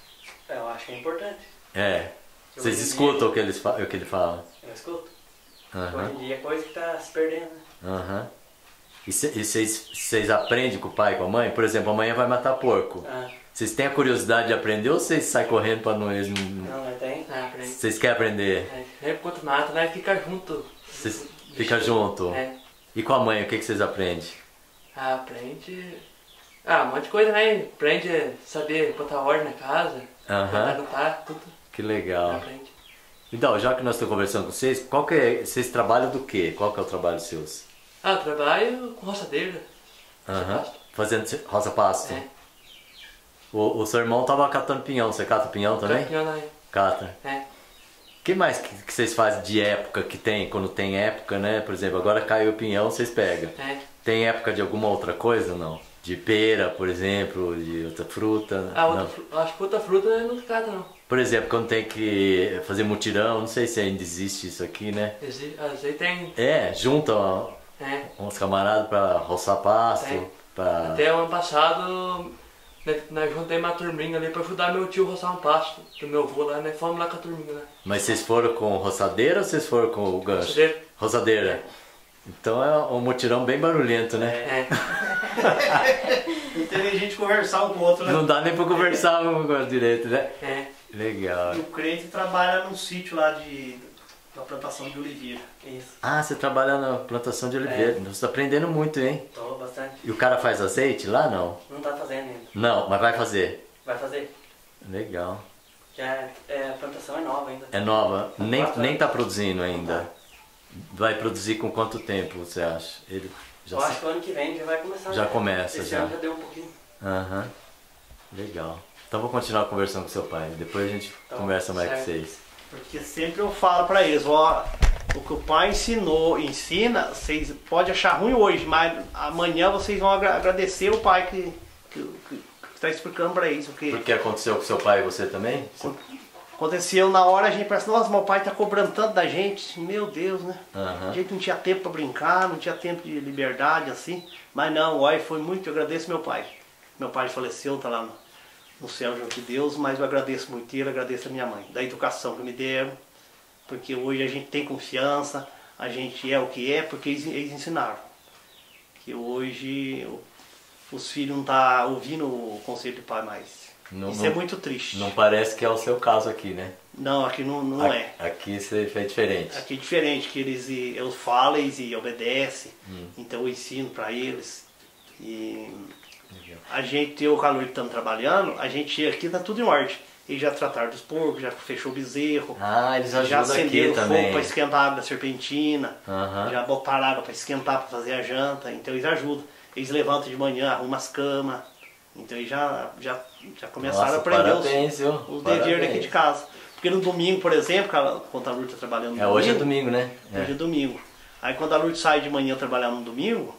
Eu acho que é importante. É. Eu Vocês entendi. escutam o que, eles fa- o que ele fala? Eu escuto. Aham. Hoje em dia é coisa que tá se perdendo, né? Aham. E cê- e vocês vocês aprendem com o pai e com a mãe? Por exemplo, amanhã vai matar porco. Ah, Vocês têm a curiosidade de aprender ou vocês saem correndo pra não... eles não- não, mas tem. Ah, aprende. Vocês querem aprender? É, sempre quanto mata, nós fica junto. Vocês ficam junto? É. E com a mãe, o que, que vocês aprendem? Ah, aprende. Ah, um monte de coisa, né? Aprende a saber botar ordem na casa. Aham. Anotar, tudo. Que legal. Aprende. Então, já que nós estamos conversando com vocês, qual que é, vocês trabalham do quê? Qual que é o trabalho seus? Ah, eu trabalho com roçadeira. Aham. pasto. Fazendo roça pasto. É. O, o seu irmão tava catando pinhão, você cata pinhão também? Campeão lá. Cata. É. O que mais que, que vocês fazem de época que tem, quando tem época, né? Por exemplo, agora caiu o pinhão, vocês pegam. É. Tem época de alguma outra coisa ou não? De pera, por exemplo, de outra fruta? Ah, outra, Não. fru- acho que outra fruta não cata não. Por exemplo, quando tem que fazer mutirão, não sei se ainda existe isso aqui, né? Esse, ah, esse aí tem. É, junta ó, É. uns camaradas pra roçar pasto, Tem. pra... Até o ano passado, né, nós juntei uma turminha ali pra ajudar meu tio a roçar um pasto do meu avô lá, né? Fomos lá com a turminha lá. Mas vocês foram com roçadeira ou vocês foram com o gancho? Roçadeira. Roçadeira. Então é um mutirão bem barulhento, né? É. Não tem nem gente conversar um com o outro, né? Não dá nem pra conversar um com o outro direito, né? É. Legal. E o crente trabalha num sítio lá de da plantação de oliveira. Isso. Ah, você trabalha na plantação de oliveira. Você tá aprendendo muito, hein? Tô bastante. E o cara faz azeite lá, não? Não tá fazendo ainda. Não, mas vai fazer. Vai fazer. Legal. Já é, a plantação é nova ainda. É nova, nem, Quatro nem anos. tá produzindo ainda. Vai produzir com quanto tempo, você acha? Ele já Eu sa- acho que o ano que vem já vai começar. Já né? começa, Esse já. ano já deu um pouquinho. Aham. Legal. Então vou continuar conversando com seu pai. Depois a gente Tá, conversa mais com certo. vocês. Porque sempre eu falo pra eles, ó, o que o pai ensinou, ensina, vocês podem achar ruim hoje, mas amanhã vocês vão agra- agradecer o pai que, que, que está explicando pra eles. Porque Porque aconteceu com seu pai e você também? aconteceu na hora, a gente pensa, nossa, meu pai tá cobrando tanto da gente, meu Deus, né? Aham. A gente não tinha tempo pra brincar, não tinha tempo de liberdade, assim. Mas não, olha, foi muito, eu agradeço meu pai. Meu pai faleceu, tá lá no, no céu junto de Deus, mas eu agradeço muito ele, agradeço a minha mãe, da educação que me deram, porque hoje a gente tem confiança, a gente é o que é, porque eles, eles ensinaram. Que hoje o- os filhos não tá ouvindo o conselho do pai mais. Não- Isso não- é muito triste. Não parece que é o seu caso aqui, né? Não, aqui não, não A- é. Aqui você fez diferente. Aqui é diferente, que eles eu falo eles e obedecem, Hum. então eu ensino para eles. E a gente, eu e o calor que estamos trabalhando, a gente chega aqui, tá tudo em ordem. Eles já trataram dos porcos, já fechou o bezerro, Ah, eles já ajudam aqui acenderam o fogo também. para esquentar a água da serpentina, Aham. já botaram água para esquentar, para fazer a janta, então eles ajudam. Eles levantam de manhã, arrumam as camas, então eles já, já, já começaram Nossa, a aprender os, parabéns, viu? os deveres Parabéns. daqui de casa. Porque no domingo, por exemplo, cara, quando a Lourdes está trabalhando no É, hoje é domingo, né? Hoje é domingo. Aí quando a Lourdes sai de manhã trabalhar no domingo,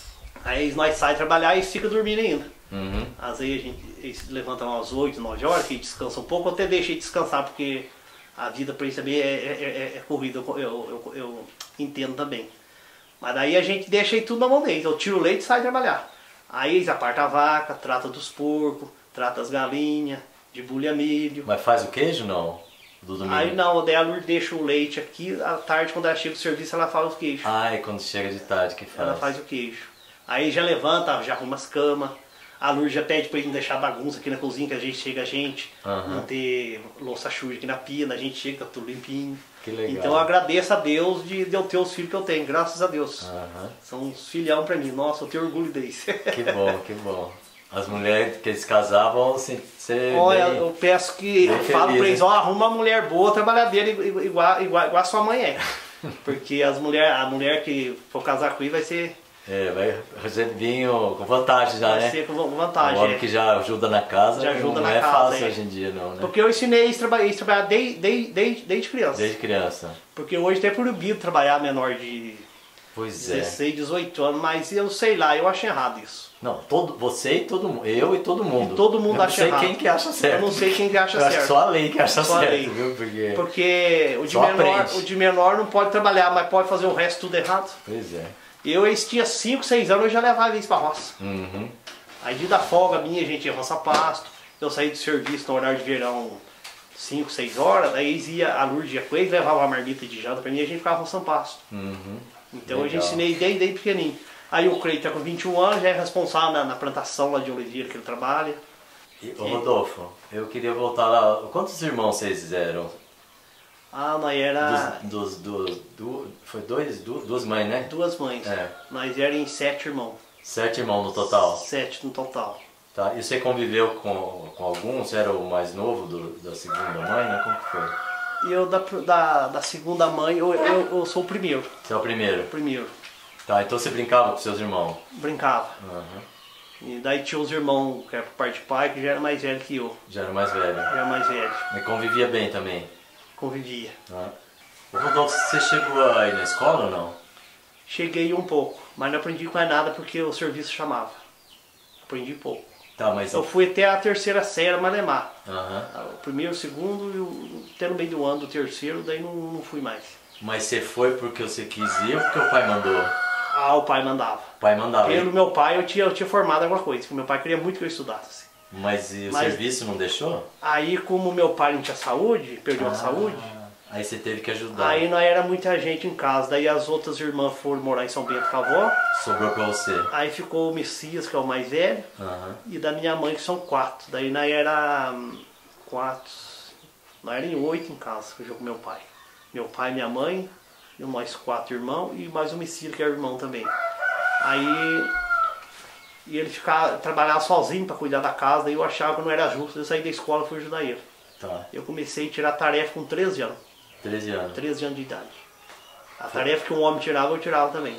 aí nós saímos trabalhar e eles ficam dormindo ainda. Uhum. Às vezes a gente, eles levantam umas oito, nove horas, que descansa um pouco, eu até deixei descansar, porque a vida para eles também é, é, é, é corrida, eu, eu, eu, eu entendo também. Mas daí a gente deixa aí tudo na mão deles, eu tiro o leite e saio trabalhar. Aí eles apartam a vaca, trata dos porcos, trata as galinhas, debulha milho. Mas faz o queijo não? Do domingo? Aí não, daí a Lourdes deixa o leite aqui, à tarde quando ela chega do serviço ela faz os queijos. Ah, é quando chega de tarde que faz. Ela faz o queijo. Aí já levanta, já arruma as camas. A Lourdes já pede pra ele não deixar bagunça aqui na cozinha, que a gente chega a gente. Aham. Não ter louça suja aqui na pia, a gente chega, tá tudo limpinho. Que legal. Então eu agradeço a Deus de, de eu ter os filhos que eu tenho, graças a Deus. Aham. São uns filhão pra mim, nossa, eu tenho orgulho deles. Que bom, que bom. As mulheres que eles casavam se, ser Olha, bem... eu peço que, bem eu falo feliz, pra eles, né? ó, arruma uma mulher boa, trabalhadeira, igual, igual, igual, igual a sua mãe é. Porque as mulher, a mulher que for casar com ele vai ser, É, vai fazer vinho com vantagem já, vai né? ser com Um vantagem. homem é. que já ajuda na casa, Já ajuda não na é casa, fácil é. hoje em dia não, né? Porque eu ensinei eles a trabalhar, eles trabalhar desde, desde, desde, desde criança. Desde criança. Porque hoje é proibido trabalhar menor de Pois é. dezesseis, dezoito anos, mas eu sei lá, eu acho errado isso. Não, todo, você e todo mundo, eu e todo mundo. E todo mundo eu não acha sei errado. quem que acha certo. Eu não sei quem que acha Eu acho certo. só a lei que acha Só a certo, lei. viu? Porque... Porque o de, Só menor, aprende. o de menor não pode trabalhar, mas pode fazer o resto tudo errado. Pois é. Eu, eles tinham cinco, seis anos, eu já levava eles pra roça. Uhum. Aí dia da folga minha, a gente ia roçar pasto. Eu saí do serviço no horário de verão cinco, seis horas, aí eles iam, a Lourdes ia com eles, levava uma marmita de janta pra mim e a gente ficava roçando pasto. Uhum. Então eu já Legal. ensinei desde, desde pequenininho. Aí o Cleiton tá com vinte e um anos, já é responsável na, na plantação lá de oliveira que ele trabalha. E, ô, Rodolfo, eu queria voltar lá. Quantos irmãos vocês eram? Ah, nós era Dos, dos, do, do, foi dois, du- duas mães, né? duas mães. É. Nós éramos em sete irmãos. Sete irmãos no total. Sete no total. Tá. E você conviveu com, com alguns? Você era o mais novo do, da segunda mãe, né? Como que foi? E eu da, da, da segunda mãe, eu, eu, eu sou o primeiro. Você é o primeiro. Primeiro. Tá, então você brincava com seus irmãos? Brincava. Aham. E daí tinha os irmãos, que era por parte de pai, que já era mais velho que eu. Já era mais velho. Já era mais velho. Mas convivia bem também. Convivia. Tá. Ô, Rodolfo, você chegou aí na escola ou não? Cheguei um pouco, mas não aprendi quase nada porque o serviço chamava. aprendi pouco. Tá, mas... Eu fui até a terceira série Malemar. Aham. O primeiro, o segundo, e o, até no meio do ano do terceiro, daí não, não fui mais. Mas você foi porque você quis ir ou porque o pai mandou? Ah, o pai mandava. O pai mandava. Pelo meu pai eu tinha, eu tinha formado alguma coisa, que meu pai queria muito que eu estudasse. Mas e o Mas- serviço não deixou? Aí como meu pai não tinha saúde, perdeu Ah. a saúde, Aí você teve que ajudar. aí não era muita gente em casa. Daí as outras irmãs foram morar em São Bento com a avó. Sobrou pra você. Aí ficou o Messias, que é o mais velho, Aham. e da minha mãe, que são quatro. Daí nós era hum, quatro, nós era em oito em casa, que eu com meu pai. Meu pai, minha mãe, e nós quatro irmãos, e mais o Messias, que é irmão também. Aí e ele ficava, trabalhava sozinho para cuidar da casa, daí eu achava que não era justo. Eu saí da escola e fui ajudar ele. Tá. Eu comecei a tirar tarefa com treze anos. treze anos. treze anos de idade. A tarefa que um homem tirava, eu tirava também.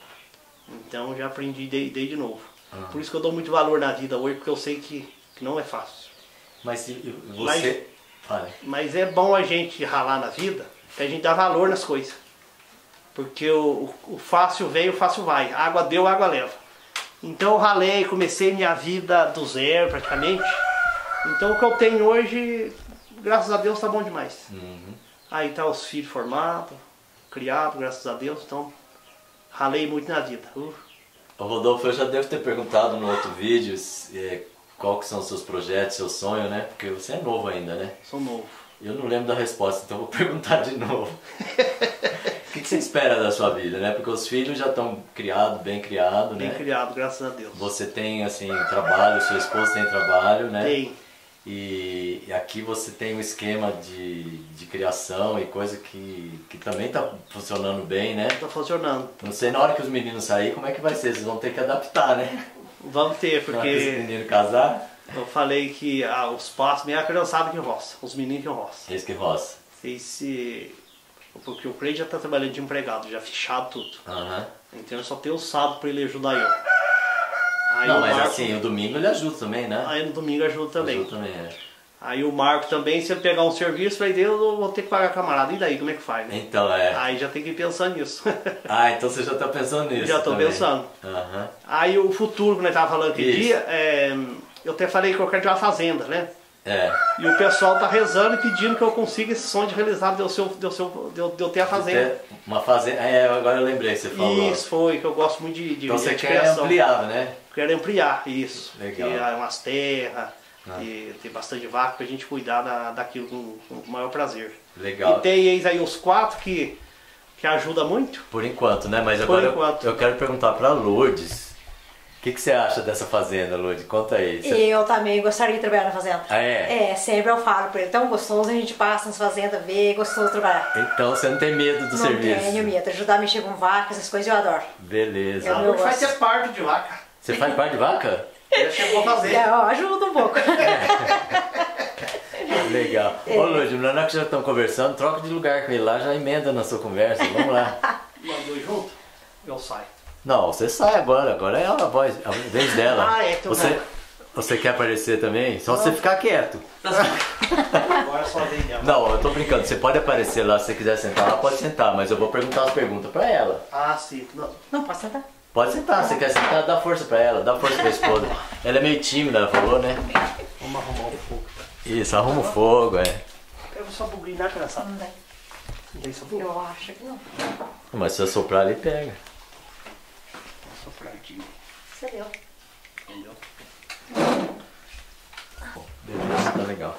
Então eu já aprendi desde, desde novo. Ah. Por isso que eu dou muito valor na vida hoje, porque eu sei que, que não é fácil. Mas e- e você... Fala. Mas é bom a gente ralar na vida, que a gente dá valor nas coisas. Porque o, o, o fácil vem, o fácil vai. A água deu, a água leva. Então eu ralei, comecei minha vida do zero praticamente. Então o que eu tenho hoje, graças a Deus, tá bom demais. Uhum. Aí tá os filhos formados, criados, graças a Deus. Então ralei muito na vida. Uh. O Rodolfo, eu já devo ter perguntado no outro vídeo é, qual que são os seus projetos, seu sonho, né? Porque você é novo ainda, né? Sou novo. Eu não lembro da resposta, então vou perguntar de novo. O que, que você espera da sua vida, né? Porque os filhos já estão criados, bem criados, Bem né? criado, graças a Deus. Você tem, assim, trabalho, sua esposa tem trabalho, né? Tem. E, e aqui você tem um esquema de, de criação e coisa que, que também está funcionando bem, né? Tá funcionando. Não sei na hora que os meninos saírem como é que vai ser, vocês vão ter que adaptar, né? Vamos ter, Na hora que os porque meninos casar, eu falei que ah, os passos, minha criançada que roça, os meninos que roça. eles que roça. Sei se. Porque o Cleide já tá trabalhando de empregado, já fechado tudo. Aham. Então eu só tenho o sábado para ele ajudar eu. Aí Não, o mas Marco- assim, o domingo ele ajuda também, né? Aí no domingo ajuda também. Ajuda também, é. Aí o Marco também, se ele pegar um serviço, vai Deus, eu vou ter que pagar a camarada. E daí, como é que faz, né? Então, é. Aí já tem que ir pensando nisso. Ah, então você já está pensando nisso Já tô também. pensando. Aham. Aí o futuro, que nós tava falando aquele Isso. dia, é, eu até falei que eu quero ter uma fazenda, né? É. E o pessoal tá rezando e pedindo que eu consiga esse sonho de realizar de eu, ser- de eu, ser- de eu, de eu ter a fazenda. Ter Uma fazenda. É, agora eu lembrei que você falou. Isso foi, que eu gosto muito de, de, Então você de quer criação. ampliar, né? Quero ampliar, isso. Legal. Ter ah, umas terras, Ah. ter, ter bastante vaca pra gente cuidar da, daquilo com, com o maior prazer. Legal. E tem eis aí os quatro que, que ajuda muito. Por enquanto, né? Mas Por agora eu- enquanto. Eu, quero perguntar pra Lourdes. O que, que você acha dessa fazenda, Lourdes? Conta aí. Você- Eu também gostaria de trabalhar na fazenda. Ah, é? É, sempre eu falo pra ele, tão gostoso, a gente passa nas fazendas, vê, é gostoso trabalhar. Então você não tem medo do Não serviço? tenho medo, ajudar a mexer com vacas, essas coisas eu adoro. Beleza. Eu- A meu Lourdes vai gosto. ter parto de vaca. Você faz parte de vaca? Já chegou a fazer. É, ó, ajuda um pouco. Legal. Ô Lourdes, na hora que já estão conversando, troca de lugar com ele lá, já emenda na sua conversa. Vamos lá. Nós dois juntos, eu saio. Não, você sai agora. Agora é a voz, a vez dela. Ah, é, então você, vai. você quer aparecer também? Só você ficar quieto. Agora só vem dela. Não, eu tô brincando. Você pode aparecer lá, se você quiser sentar lá, pode sentar. Mas eu vou perguntar as perguntas pra ela. Ah, sim. Não. Não, pode sentar. Pode sentar, você quer sentar, dá força pra ela, dá força pra esposa. Ela é meio tímida, ela falou, né? Vamos arrumar um fogo. Isso, arruma o fogo, é. Pega só buguinho na criançada. Não dá. Não tem sabor? Eu acho que não. Mas se eu soprar ali, pega. Só fraquinho. Você deu. Entendeu? Beleza, tá legal.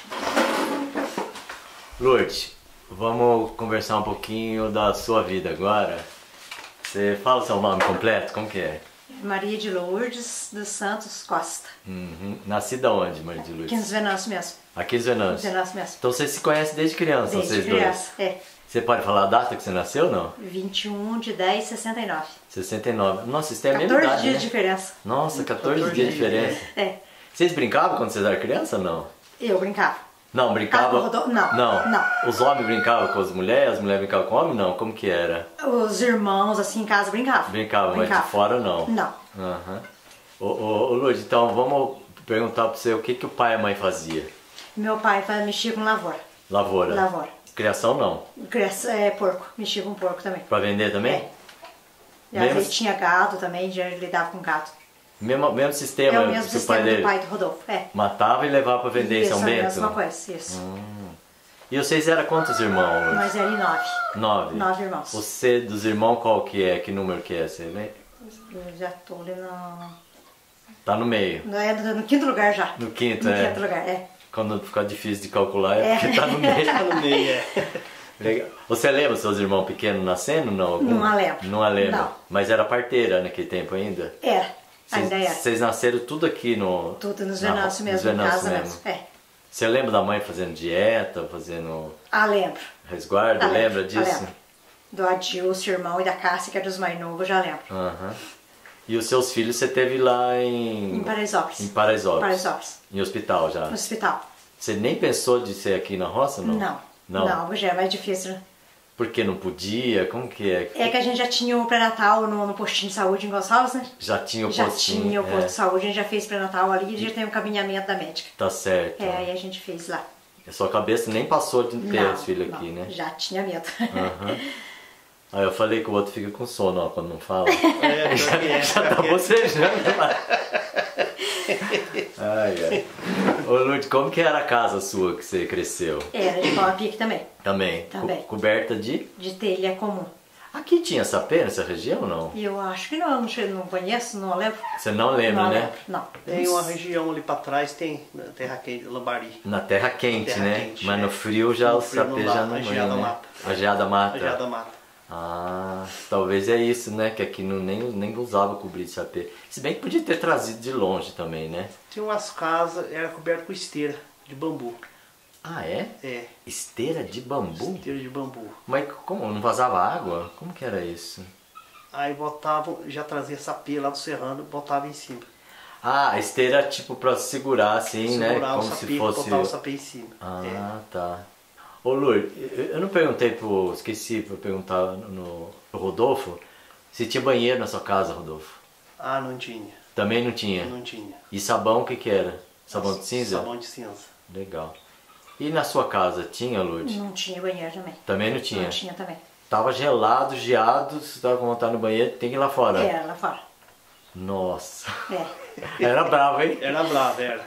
Lourdes, vamos conversar um pouquinho da sua vida agora. Você fala seu nome completo? Como que é? Maria de Lourdes dos Santos Costa. Uhum. Nascida onde, Maria de Aqui Lourdes? nos Venâncio mesmo. Aqui em Venâncio. Venâncio mesmo. Então você se conhece desde criança, Desde vocês criança. É. dois? Você pode falar a data que você nasceu ou não? vinte e um de dez de sessenta e nove. sessenta e nove. Nossa, isso tem a mesma quatorze idade, dias né? de diferença. Nossa, quatorze, quatorze dias de dias de diferença. É. Vocês brincavam quando vocês eram criança ou não? Eu brincava. Não, brincava... Ah, Rodolfo, não, não. não. Os homens brincavam com as mulheres, as mulheres brincavam com homens? Não, como que era? Os irmãos, assim, em casa brincavam. Brincavam, mas de Brincava. fora não? Não. Aham. Ô, ô, ô Lourdes, então vamos perguntar pra você o que, que o pai e a mãe faziam. Meu pai faz- mexia com lavoura. Lavoura? Lavoura. Criação não. Cresce, é, porco. Mexia com porco também. Pra vender também? É. Já Mesmo- ele tinha gado também, já lidava com gado. Mesmo, mesmo sistema, É o mesmo seu sistema pai dele do pai do Rodolfo. É. matava e levava para vender Isso, em São a Bento? mesma coisa, isso. Hum. E vocês eram quantos irmãos, Lourdes? Nós éramos nove. Nove? Nove irmãos. Você, dos irmãos, qual que é? Que número que é? Você lembra? Eu já tô ali no... Tá no meio. no, é, no, no quinto lugar já. No quinto, no é. quinto lugar, é. Quando fica difícil de calcular é, É. porque tá no meio. Tá no meio, é. Legal. Você lembra seus irmãos pequenos nascendo? Não, algum? Não a lembro. Não a lembra. Não. Mas era parteira naquele tempo ainda? Era, Vocês, ainda era. vocês nasceram tudo aqui no... Tudo nos na- Venâncio nos mesmo, em Venâncio casa mesmo. É. Você lembra da mãe fazendo dieta, fazendo Ah, lembro. resguardo? Ah, lembra lembro, disso? ah, lembro. Do Adilson, irmão, e da Cássia, que é dos mais novos, eu já lembro. Aham. E os seus filhos você teve lá em... Em Paraisópolis. Em Paraisópolis. Paraisópolis. Em hospital já. No hospital. Você nem pensou de ser aqui na roça, não? Não. Não? Não, já é mais difícil, né? Porque não podia? Como que é? É que a gente já tinha o pré-natal no, no postinho de saúde em Gonçalves, né? Já tinha o Já postinho? tinha o posto é. de saúde, a gente já fez pré-natal ali e já tem o caminhamento da médica. Tá certo. É, aí a gente fez lá. A sua cabeça nem passou de ter Não, os filhos não, aqui, né? Já tinha medo. Aham. Aí eu falei que o outro fica com sono, ó, quando não fala. É, pior que é, Já pior tá que é. bocejando lá. Ai, ai. Ô, Lourdes, como que era a casa sua que você cresceu? Era de pau a pique também, Também? Também. Co- coberta de... de telha comum. Aqui tinha sapê nessa região ou não? E eu acho que não, não sei, não conheço, não lembro. Você não lembra, não né? lembro, não. Tem uma região ali pra trás, tem na Terra Quente, Lambari. Na terra quente, Terra né? quente, Mas é. no frio já No o frio sapê não dá, já não a vai, geada né? mata. A geada mata. A geada mata. Ah, talvez é isso, né? Que aqui não, nem, nem usava cobrir de sapê. Se bem que podia ter trazido de longe também, né? Tinha umas casas, era coberto com esteira de bambu. Ah, é? É, Esteira de bambu? esteira de bambu. Mas como? Não vazava água? Como que era isso? Aí botavam, já trazia sapê lá do serrano, botava em cima. Ah, a esteira tipo pra segurar assim, né? Segurar o Como sapê, se fosse... botar o sapê em cima. Ah, tá. Ô Lourdes, eu eu não perguntei pro... Esqueci pra perguntar no, no Rodolfo se tinha banheiro na sua casa, Rodolfo. Ah, não tinha. Também não tinha? Não tinha. E sabão o que que era? Sabão de cinza? Sabão de cinza. Legal. E na sua casa tinha, Lourdes? Não tinha banheiro também. Também não tinha? Não tinha também. Tava gelado, geado, você tava com vontade no banheiro, tem que ir lá fora. Era lá fora. Nossa. É. Era bravo, hein? Era bravo, era.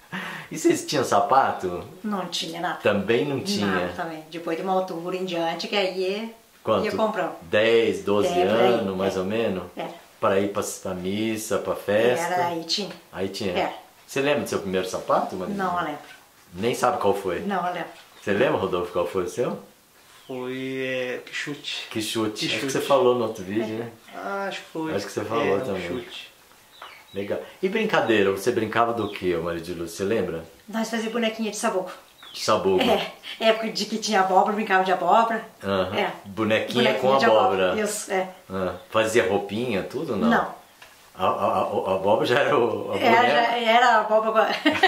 E vocês tinham sapato? Não tinha nada. Também não tinha. Nada também. Depois de uma altura em diante, que aí Quanto? ia comprando. dez, doze É, por aí, anos, mais é. ou menos? Era. Para ir pra, pra missa, pra festa? Era, aí tinha. Aí tinha. É. Você lembra do seu primeiro sapato, Maria? Não, eu lembro. Nem sabe qual foi? Não, eu lembro. Você lembra, Rodolfo, qual foi o seu? Foi é, que chute. Que chute. Que Acho que chute. você falou no outro vídeo, né? Ah, acho que foi. Acho que você falou é, também. Um chute. Legal. E brincadeira, você brincava do que, Maria de Lúcia? Você lembra? Nós fazíamos bonequinha de sabugo. De sabugo. É, época de que tinha abóbora, brincava de abóbora. Aham. É. Bonequinha, com de abóbora. Isso, é. Ah, fazia roupinha, tudo não? Não. A, a, a, a abóbora já era o a Era, boneca? já- era abóbora.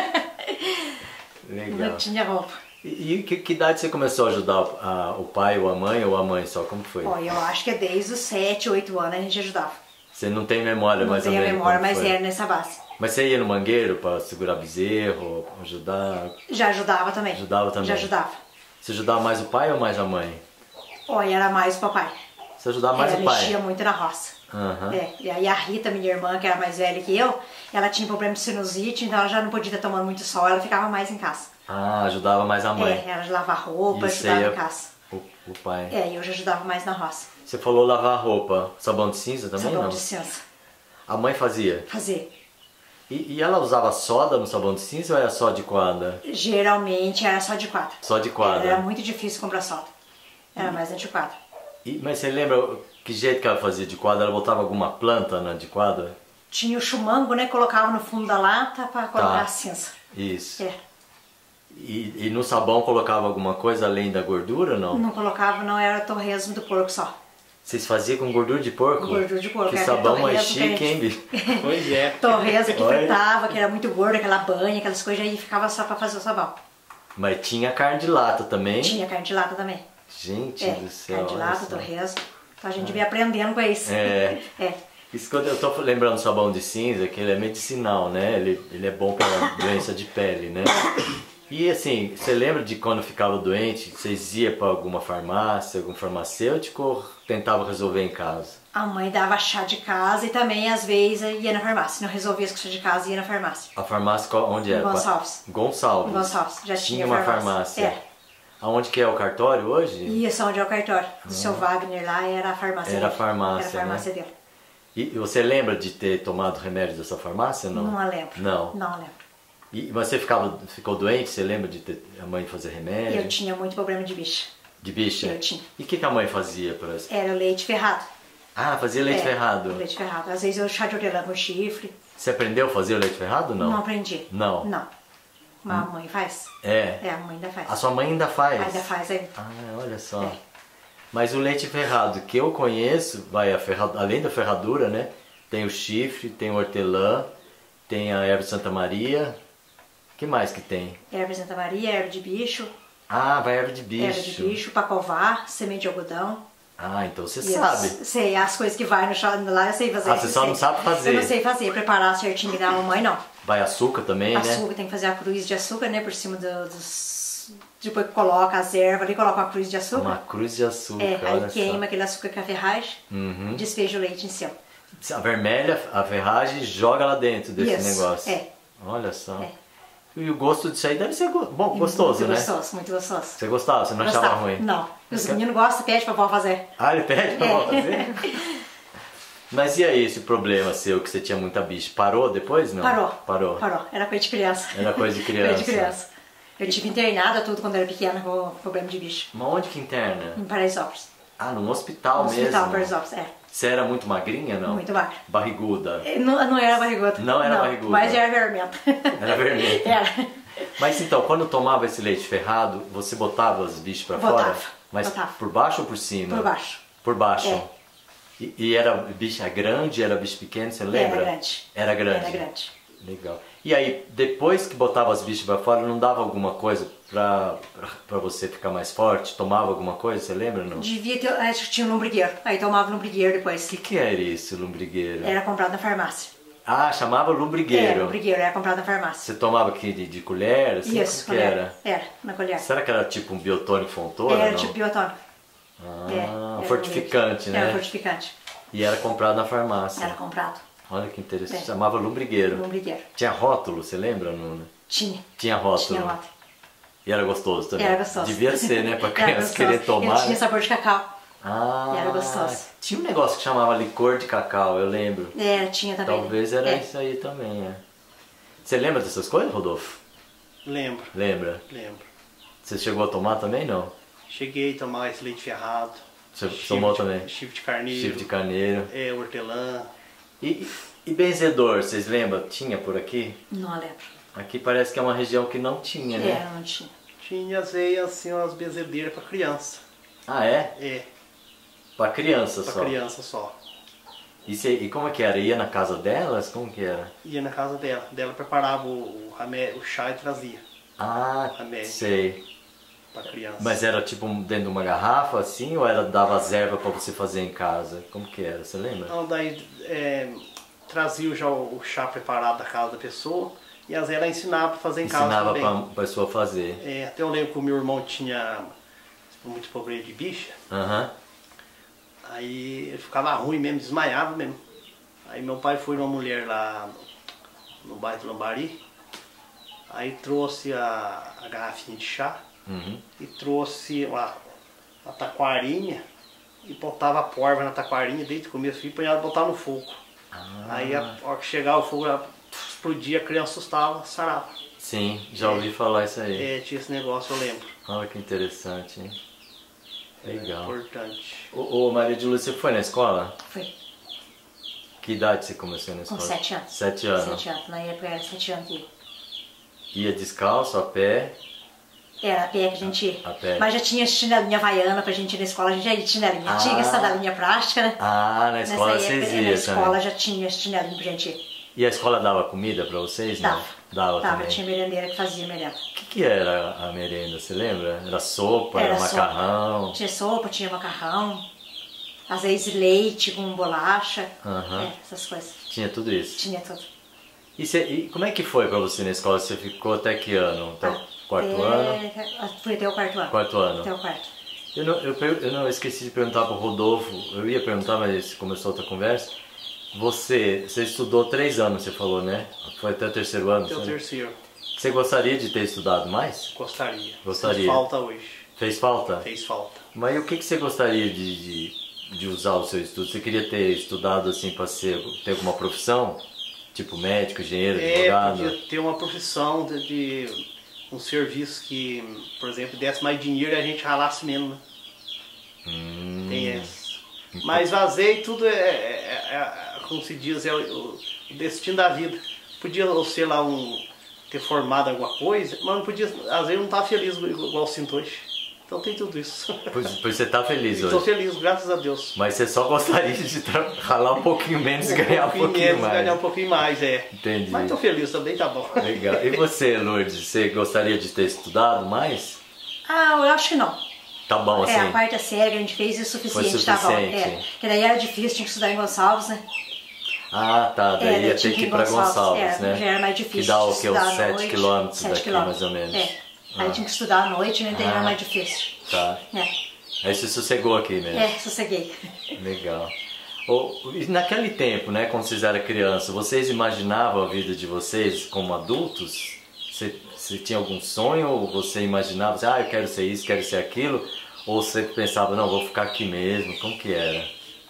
Legal. Não tinha roupa. E, e que, que idade você começou a ajudar o- a- o pai ou a mãe ou a mãe só? Como foi? Ó, eu acho que é desde os sete, oito anos a gente ajudava. Você não tem memória Não mais ou tenho a menos? memória, como mas foi? era nessa base. Mas você ia no mangueiro para segurar bezerro, ajudar? Já ajudava também. Ajudava também? Já ajudava. Você ajudava mais o pai ou mais a mãe? Olha, era mais o papai. Você ajudava mais Ela o pai? mexia muito na roça. Aham. É, e aí a Rita, minha irmã, que era mais velha que eu, ela tinha problema de sinusite, então ela já não podia estar tomando muito sol, ela ficava mais em casa. Ah, ajudava mais a mãe. É, ela de lavar roupa, E você ajudava ia- em casa. O, o pai. É, e eu já ajudava mais na roça. Você falou lavar roupa. Sabão de cinza também Sabão não? de cinza. A mãe fazia. Fazer. E, e ela usava soda no sabão de cinza ou era só de quadra? Geralmente era só de quadra. Só de quadra. Era muito difícil comprar soda. Era mais de quadra. E, mas você lembra que jeito que ela fazia de quadra? Ela botava alguma planta na de quadra? Tinha o chumango, né? Colocava no fundo da lata pra colocar Tá. a cinza. Isso. É. E, e no sabão colocava alguma coisa além da gordura ou não? Não colocava, não era torresmo do porco só. Vocês faziam com gordura de porco? Gordura de porco, Que é, sabão mais torresmo que a chique, hein, gente- bicho? Pois é. Torresmo que Olha. fritava, que era muito gordo, aquela banha, aquelas coisas aí, ficava só pra fazer o sabão. Mas tinha carne de lata também? Tinha carne de lata também. Gente É, do céu. carne de olha lata, só. torresmo. Então a gente veio aprendendo com isso. É. É. Isso quando eu tô lembrando do sabão de cinza, que ele é medicinal, né? Ele, ele é bom para doença de pele, né? E assim, você lembra de quando ficava doente, vocês iam para alguma farmácia, algum farmacêutico ou tentava resolver em casa? A mãe dava chá de casa e também, às vezes, ia na farmácia. Não resolvia as questões de casa, ia na farmácia. A farmácia qual- onde era? Gonçalves. Gonçalves. Gonçalves, já tinha, Tinha uma farmácia. É. Aonde que é o cartório hoje? Isso, onde é o cartório. O seu Wagner lá era a farmácia Era a dele. farmácia, Era a farmácia né? dele. E e você lembra de ter tomado remédio dessa farmácia? Não, Não a lembro. Não. Não a lembro. E você ficava, ficou doente? Você lembra de ter a mãe fazer remédio? Eu tinha muito problema de bicha. De bicha? Eu tinha. E o que, que a mãe fazia para isso? Era leite ferrado. Ah, fazia leite É, ferrado. Leite ferrado. Às vezes eu chá de hortelã com chifre. Você aprendeu a fazer o leite ferrado ou não? Não aprendi. Não. Não. Mas a mãe faz. É. É, a mãe ainda faz. A sua mãe ainda faz? Ainda faz ainda. Ah, olha só. É. Mas o leite ferrado que eu conheço, vai a ferradu- além da ferradura, né? Tem o chifre, tem o hortelã, tem a erva de Santa Maria. O que mais que tem? Erva de Santa Maria, erva de bicho, Ah, vai erva de bicho. erva de bicho, pacovar, semente de algodão. Ah, então você E sabe. as- sei, as coisas que vai no chá lá eu sei fazer. Ah, você eu só sei. não sabe fazer. Eu não sei fazer, preparar certinho que da mamãe não. Vai açúcar também, né? Açúcar, tem que fazer a cruz de açúcar, né, por cima do- dos... Depois que coloca as ervas ali, coloca uma cruz de açúcar. Uma cruz de açúcar, É, olha aí queima só. aquele açúcar com a ferragem, Uhum. despeja o leite em cima. A vermelha, a ferragem, joga lá dentro desse Isso, negócio. é. Olha só. É. E o gosto disso aí deve ser go- bom, gostoso, muito né? gostoso, muito gostoso. Você gostava? Você não Gostava. achava ruim? Não. Os meninos gostam, pede pra vó fazer. Ah, ele pede pra É. vó fazer? Mas e aí esse problema seu que você tinha muita bicha? Parou depois? Não? Parou. Parou. Parou. Era coisa de criança. Era coisa de criança. Coisa de criança. Eu tive internada tudo quando era pequena com problema de bicho. Mas onde que interna? Em Paraisópolis. Ah, num hospital No mesmo? hospital Paraisópolis, é. Você era muito magrinha, não? Muito magra. Barriguda. Não, não era barriguda. Não era barriguda. Mas era vermelha. Era vermelha. Era. Mas então, quando tomava esse leite ferrado, você botava os bichos pra Botava, fora? Mas botava. por baixo ou por cima? Por baixo. Por baixo. É. E, e era bicha grande, era bicho pequeno, você lembra? Era grande. Era grande. Era grande. Legal. E aí, depois que botava as bichas pra fora, não dava alguma coisa pra, pra, pra você ficar mais forte? Tomava alguma coisa, você lembra ou não? O Devia ter. Acho que tinha um lombrigueiro. Aí tomava lombrigueiro depois. que, que era isso, lombrigueiro? Era comprado na farmácia. Ah, chamava lombrigueiro. Era, lombrigueiro, era comprado na farmácia. Você tomava aqui de, de colher? Assim, Isso, como que colher. era? Era, na colher. Será que era tipo um biotônico fontoura? Era não? tipo biotônico. Ah, É, um era fortificante, um né? Era fortificante. E era comprado na farmácia. Era comprado. Olha que interessante. É. Chamava lombrigueiro. Lombrigueiro. Tinha rótulo, você lembra, Nuna? Tinha. Tinha rótulo. Tinha rótulo. E era gostoso também. Era gostoso. Devia ser, né? Pra Era criança gostoso. querer tomar. Ele tinha sabor de cacau. Ah, E era gostoso. Tinha um negócio que chamava licor de cacau, eu lembro. Era, tinha também. Talvez era É. isso aí também, é. Você lembra dessas coisas, Rodolfo? Lembro, Lembra? lembro. Você chegou a tomar também, não? Cheguei a tomar esse leite ferrado. Você chifre tomou de- também? Chifre de carneiro. Chifre de carneiro. É, hortelã. E, e, e benzedor, vocês lembram? Tinha por aqui? Não lembro. Aqui parece que é uma região que não tinha, né? Era, não tinha. Tinha veio assim umas benzedeiras pra criança. Ah, é? É, Pra criança pra só. criança só. E, cê, e como é que era? Ia na casa delas? Como que era? Ia na casa dela. Dela preparava o, o, ramé- o chá e trazia Ah, Remédio. sei. pra criança. Mas era tipo um- dentro de uma garrafa assim? Ou era dava as ervas pra você fazer em casa? Como que era? Você lembra? Então daí é, trazia já o, o chá preparado da casa da pessoa e às vezes ela ensinava pra fazer em casa Ensinava também. pra pessoa fazer. É, até eu lembro que o meu irmão tinha muito problema de bicha, Aham. aí ele ficava ruim mesmo, desmaiava mesmo. Aí meu pai foi numa mulher lá no, no bairro do Lambari, aí trouxe a, a garrafinha de chá Uhum. e trouxe uma, uma taquarinha e botava a porva na taquarinha desde o começo e punha ela botar no fogo. Ah. Aí a hora que chegava o fogo, ela explodia, a criança assustava, sarava. Sim, já ouvi falar isso aí. É, tinha esse negócio, eu lembro. Olha que interessante, hein? Legal. É importante. Ô, ô Maria de Lúcia, você foi na escola? Foi. Que idade você começou na Com escola? sete anos. Sete anos. Sete anos. Na época era sete anos. que- Ia descalço, a pé. Era a pé que a gente ia. A pé. Mas já tinha chinelinha havaiana pra gente ir na escola, a gente já ia de chinelinha. Ah. Tinha sandalinha plástica, né? Ah, na escola Nessa vocês época, iam na escola também. já tinha chinelinho pra gente ir. E a escola dava comida pra vocês? Não? Dava. Dava Dava, também. tinha merendeira que fazia merenda. O que, que era a merenda, você lembra? Era sopa, era, Era sopa. macarrão? Tinha sopa, tinha macarrão, às vezes leite com bolacha, Aham. é, essas coisas. Tinha tudo isso. Tinha tudo. E, você- e como é que foi pra você na escola? Você ficou até que ano? Até o quarto Até- ano? Fui até o quarto ano. Quarto ano. Até o quarto. Eu não, eu, per- eu não esqueci de perguntar pro Rodolfo, eu ia perguntar, mas começou outra conversa. Você, você estudou três anos, você falou, né? Foi até o terceiro ano? Até o você- terceiro. Você gostaria de ter estudado mais? Gostaria. Gostaria. Fez falta hoje. Fez falta? Fez falta. Mas e o que, que você gostaria de, de, de usar o seu estudo? Você queria ter estudado assim para ser, ter alguma profissão? Tipo médico, engenheiro, É, advogado? podia ter uma profissão de, de um serviço que, por exemplo, desse mais dinheiro e a gente ralasse menos, né? Hum, Tem essa. Mas vazei tudo é, é- é- é, como se diz, é o, o destino da vida. Podia eu ser lá um, ter formado alguma coisa, mas não podia, às vezes não estava feliz igual igual eu sinto hoje. Então tem tudo isso. Pois, pois você tá feliz Estou hoje. feliz, graças a Deus. Mas você só gostaria de tra- ralar um pouquinho menos e ganhar um pouquinho menos, mais. ganhar um pouquinho mais, é. Entendi. Mas estou feliz também, tá bom. Legal. E você, Lourdes, você gostaria de ter estudado mais? Ah, eu acho que não. Tá bom, assim. É, a quarta série a gente fez o suficiente, Foi tá bom. suficiente. É, que daí era difícil, tinha que estudar em Gonçalves, né? Ah, tá. Daí É, ia tinha ter que ir pra Gonçalves, é, né? Já era mais difícil. Que dá o de que? estudar Uns à sete noite. quilômetros Sete daqui, quilômetros. mais ou menos. É. Aí Ah. tinha que estudar à noite, né? Daí Ah. era mais difícil. Tá. É, Aí você sossegou aqui mesmo. é, sosseguei. Legal. Ô, e naquele tempo, né, quando vocês eram crianças, vocês imaginavam a vida de vocês como adultos? Você, você tinha algum sonho ou você imaginava, assim, ah, eu quero ser isso, quero ser aquilo? Ou você pensava, não, vou ficar aqui mesmo? Como que era?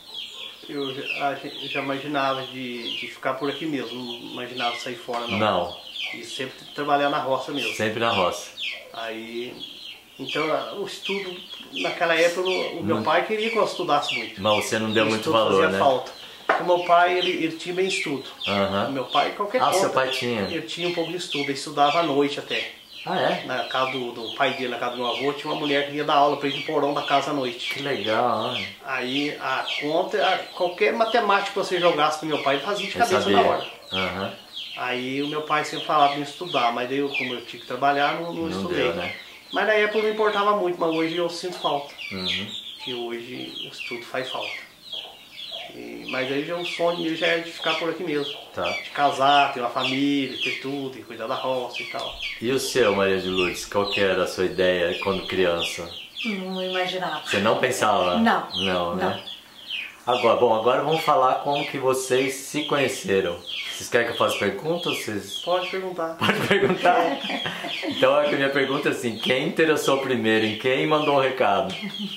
Eu já, a gente já imaginava de, de ficar por aqui mesmo, não imaginava sair fora não. Não, E sempre trabalhar na roça mesmo. sempre na roça. Aí, então o estudo, naquela época o, o meu pai queria que eu estudasse muito. Mas você não deu O muito estudo valor, fazia né? falta. O meu pai, ele, ele tinha bem estudo. Aham. O meu pai, qualquer Ah, coisa. seu pai tinha? Ele tinha um pouco de estudo, ele estudava à noite até. Ah, é? Na casa do, do pai dele, na casa do meu avô, tinha uma mulher que ia dar aula pra ele no porão da casa à noite. Que legal, olha. Aí a conta, a- qualquer matemática que você jogasse pro meu pai, ele fazia de Eu cabeça sabia. na hora. Aham. Aí o meu pai sempre falava pra eu estudar, mas daí eu, como eu tinha que trabalhar, não, não, Não estudei. deu, né? Mas na época não importava muito, mas hoje eu sinto falta. Uhum. Que hoje o estudo faz falta. E- mas aí já o sonho meu já é de ficar por aqui mesmo. Tá. De casar, ter uma família, ter tudo, e cuidar da roça e tal. E o seu, Maria de Lourdes, qual que era a sua ideia quando criança? Não imaginava. Você não pensava? Não, Não, né? não. Agora, bom, agora vamos falar como que vocês se conheceram. Vocês querem que eu faça perguntas? Vocês Pode perguntar. podem perguntar? Então a minha pergunta é assim, quem interessou primeiro em quem mandou o recado?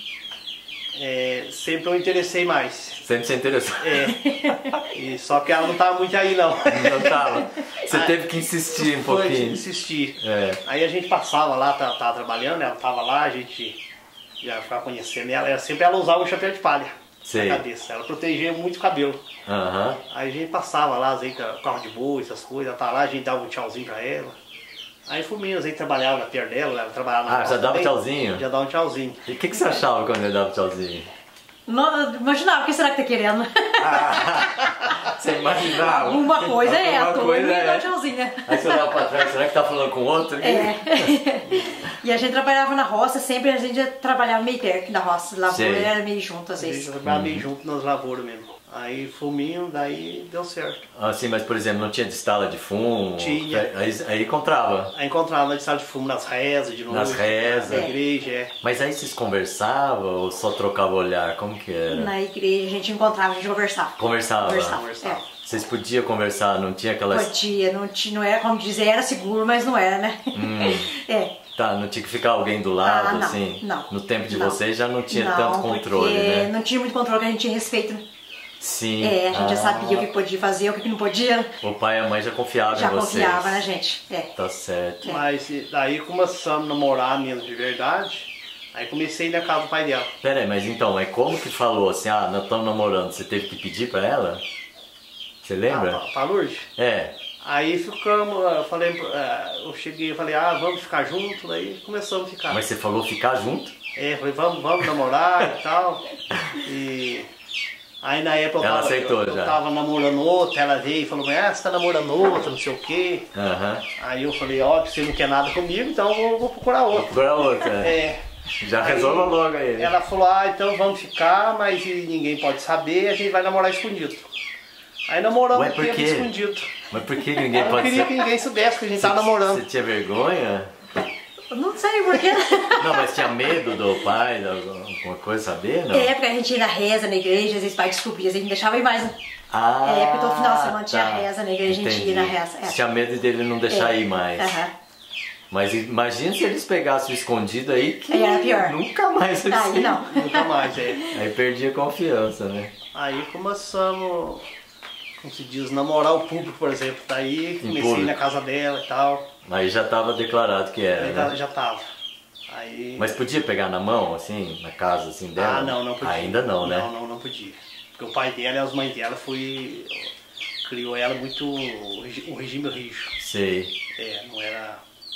É, sempre eu interessei mais. Sempre se interessou. É. E só que ela não tava muito aí não. Não tava. Você Ah, teve que insistir um Foi de pouquinho. insistir. É. Aí a gente passava lá, tava, tava trabalhando, ela tava lá, a gente já ficava conhecendo ela. Ela sempre ela usava um chapéu de palha Sei. na cabeça. Ela protegia muito o cabelo. Aham. Aí a gente passava lá, às vezes, carro de boi, essas coisas, ela tava lá, a gente dava um tchauzinho pra ela. Aí fomos, às vezes trabalhava perto dela, ela trabalhava na Ah, roça já dava também, tchauzinho? Já dava um tchauzinho. E o que, que você achava quando ele dava tchauzinho? Não, imaginava, o que será que tá querendo? Você imaginava? Alguma coisa é, Alguma tô coisa indo é. dar um tchauzinho, né? Aí você olhava pra trás, será que tá falando com outro? aqui? É. E a gente trabalhava na roça, sempre a gente trabalhava meio perto da roça. Lavoura Sei. era meio junto às A gente vezes. trabalhava Uhum. meio junto nas lavouras mesmo. Aí fuminho, daí deu certo. Assim, mas por exemplo, não tinha de estala de fumo? Tinha. Aí, aí encontrava. Aí encontrava de sala de fumo nas rezas, de noite. Nas rezas. Na igreja, é. Mas aí vocês conversavam ou só trocavam olhar? Como que era? Na igreja a gente encontrava, a gente conversava. Conversava. Conversava. Conversava. Vocês podiam conversar, não tinha É. aquelas... Podia, não, tinha, não era, como dizer, era seguro, mas não era, né? É. Tá, não tinha que ficar alguém do lado, Ah, não, assim? não. No tempo de Não. vocês já não tinha Não, tanto controle, porque né? não tinha muito controle, que a gente tinha respeito, né? Sim. É, a gente já Ah, sabia o que podia fazer, o que não podia. O pai e a mãe já confiavam Já em vocês. confiava na gente. É. Tá certo. Mas e daí começamos a namorar mesmo de verdade. Aí comecei a ir na casa do pai dela. Pera aí, mas então, é como que falou assim, ah, nós estamos namorando, você teve que pedir pra ela? Você lembra? Ah, pra, pra Lourdes. É. Aí ficamos, eu falei, eh, eu cheguei e falei, ah, vamos ficar juntos, daí começamos a ficar. Mas você falou ficar junto? É, falei, vamos, vamos namorar e tal. E aí na época eu Ela tava, aceitou eu, eu já. tava namorando outra, ela veio e falou, ah, você tá namorando outra, não sei o quê. Aham. Aí eu falei, ó, você não quer nada comigo, então eu vou, vou procurar outra. Procura outra. É. Já Aí resolva logo aí. Ela falou, ah, então vamos ficar, mas ninguém pode saber, a gente vai namorar escondido. Aí namoramos Ué, um por tempo quê? escondido. Mas por que ninguém Eu não pode queria saber? que ninguém soubesse que a gente tava Você namorando. tinha vergonha? Não sei porquê. Não, mas tinha medo do pai, de alguma coisa, saber? Não? É, porque a gente ia na reza na igreja, às vezes o pai descobria, a gente não deixava ir mais. Né? Ah, É, porque todo final de semana tinha tá. reza na igreja, a gente Entendi. ia na reza. É. Você tinha medo dele não deixar É. ir mais. Aham. Mas imagina se eles pegassem o escondido aí, que Aí era pior. nunca mais eles Aí não. Nunca mais, é. Aí perdia a confiança, né? Aí começamos, como se diz, namorar o público, por exemplo. Daí comecei público. na casa dela e tal. Aí já tava declarado que era, Aí né? já, já tava. Aí... Mas podia pegar na mão, assim, na casa assim dela? Ah, não, não podia. Ainda não, né? Não, não, não podia. Porque o pai dela e as mães dela foi... criou ela muito... um regime rígido. Sei. É, não era...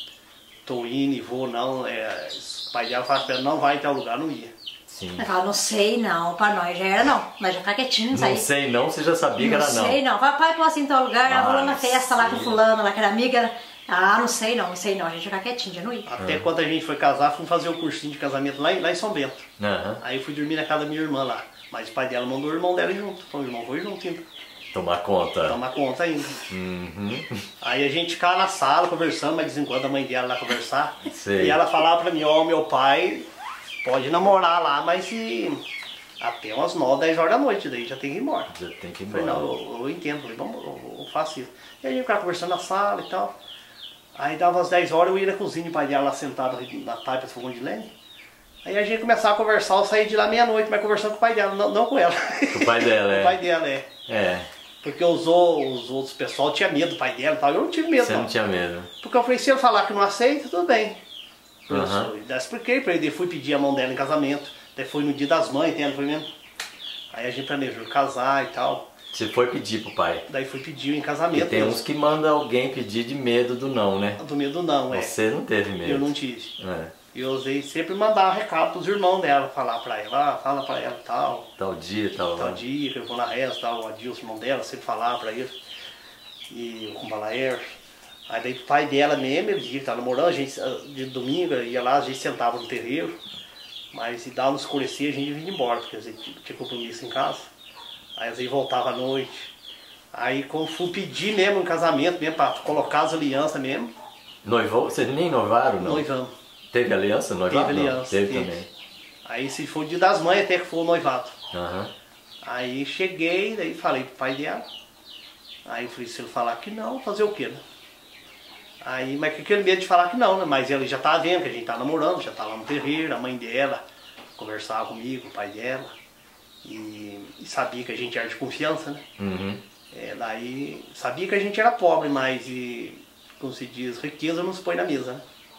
tô indo, vou, não. É, o pai dela falava pra ela, não vai em tal lugar, não ia. Sim. Ela fala, não sei não, pra nós já era não. Nós já tá quietinhos Não aí. sei não, você já sabia que Não era não. sei não. Vai, pai, posso ir em tal lugar? Ah, Ah, vou lá na festa lá com sim. fulano, lá que era amiga. Ela, ah, não sei não, não sei não. A gente já tá quietinho, já não ia. Até quando a gente foi casar, fomos fazer o cursinho de casamento lá, em- lá em São Bento. Aham. Aí eu fui dormir na casa da minha irmã lá. Mas o pai dela mandou o irmão dela junto. Então o irmão foi junto ainda. Tomar conta. Tomar conta ainda. Uhum. Aí a gente ficava na sala conversando, mas de vez em quando a mãe dela lá conversar. Sei. E ela falava pra mim, ó, meu pai pode namorar lá, mas se até umas nove, dez horas da noite, daí já tem que ir embora. Já tem que ir Eu falei, embora. não, eu, eu entendo, falei, vamos, eu, eu faço isso. E a gente ficava conversando na sala e tal. Aí dava umas dez horas, eu ia na cozinha, o pai dela lá sentado na taipa do fogão de lenha. Aí a gente começava a conversar, eu saí de lá meia-noite, mas conversando com o pai dela, não, não com ela. O pai dela, O é. pai dela, é. É, Porque os, o- os outros pessoal tinha medo do pai dela e tal, eu não tive medo você não. não tinha medo. Porque eu falei, se ele falar que não aceita, tudo bem. Eu Aham. sou- Daí expliquei pra ele, daí fui pedir a mão dela em casamento, daí foi no dia das mães, tem ela foi mesmo. Aí a gente planejou casar e tal, Você foi pedir pro pai. daí fui pedir em E casamento. tem uns que mandam alguém pedir de medo do não, né? Do medo não, é. Você não teve medo. Eu não tive. É. E eu usei sempre mandar recado pros irmãos dela, falar pra ela, ah, fala pra ela tal, Tal dia, tal, tal lá. dia que eu vou na reza, tal, o Adilson, irmão dela, sempre falava pra ele. E o Kumbalaer. Aí daí o pai dela mesmo, ele dizia que tava namorando, a gente, de domingo, ia lá, a gente sentava no terreiro, mas se dava no escurecer, a gente vinha embora, porque a gente tinha compromisso em casa. Aí às vezes voltava à noite. Aí quando fui pedir mesmo em casamento, mesmo, pra colocar as alianças mesmo, Noivou? Vocês nem noivaram, não? noivamos. Teve aliança? Noivado? Teve Não, aliança, Teve, teve. também. Aí se foi o dia das mães até que foi o noivado. Aham. Aí cheguei, daí falei pro pai dela. Aí eu falei, se ele falar que não, fazer o quê, né? Aí, mas com aquele medo de falar que não, né? Mas ele já tá vendo que a gente tá namorando, já tá lá no terreiro, a mãe dela conversava comigo, o pai dela. E, e sabia que a gente era de confiança, né? Uhum. É, daí sabia que a gente era pobre, mas e, como se diz, riqueza não se põe na mesa, né?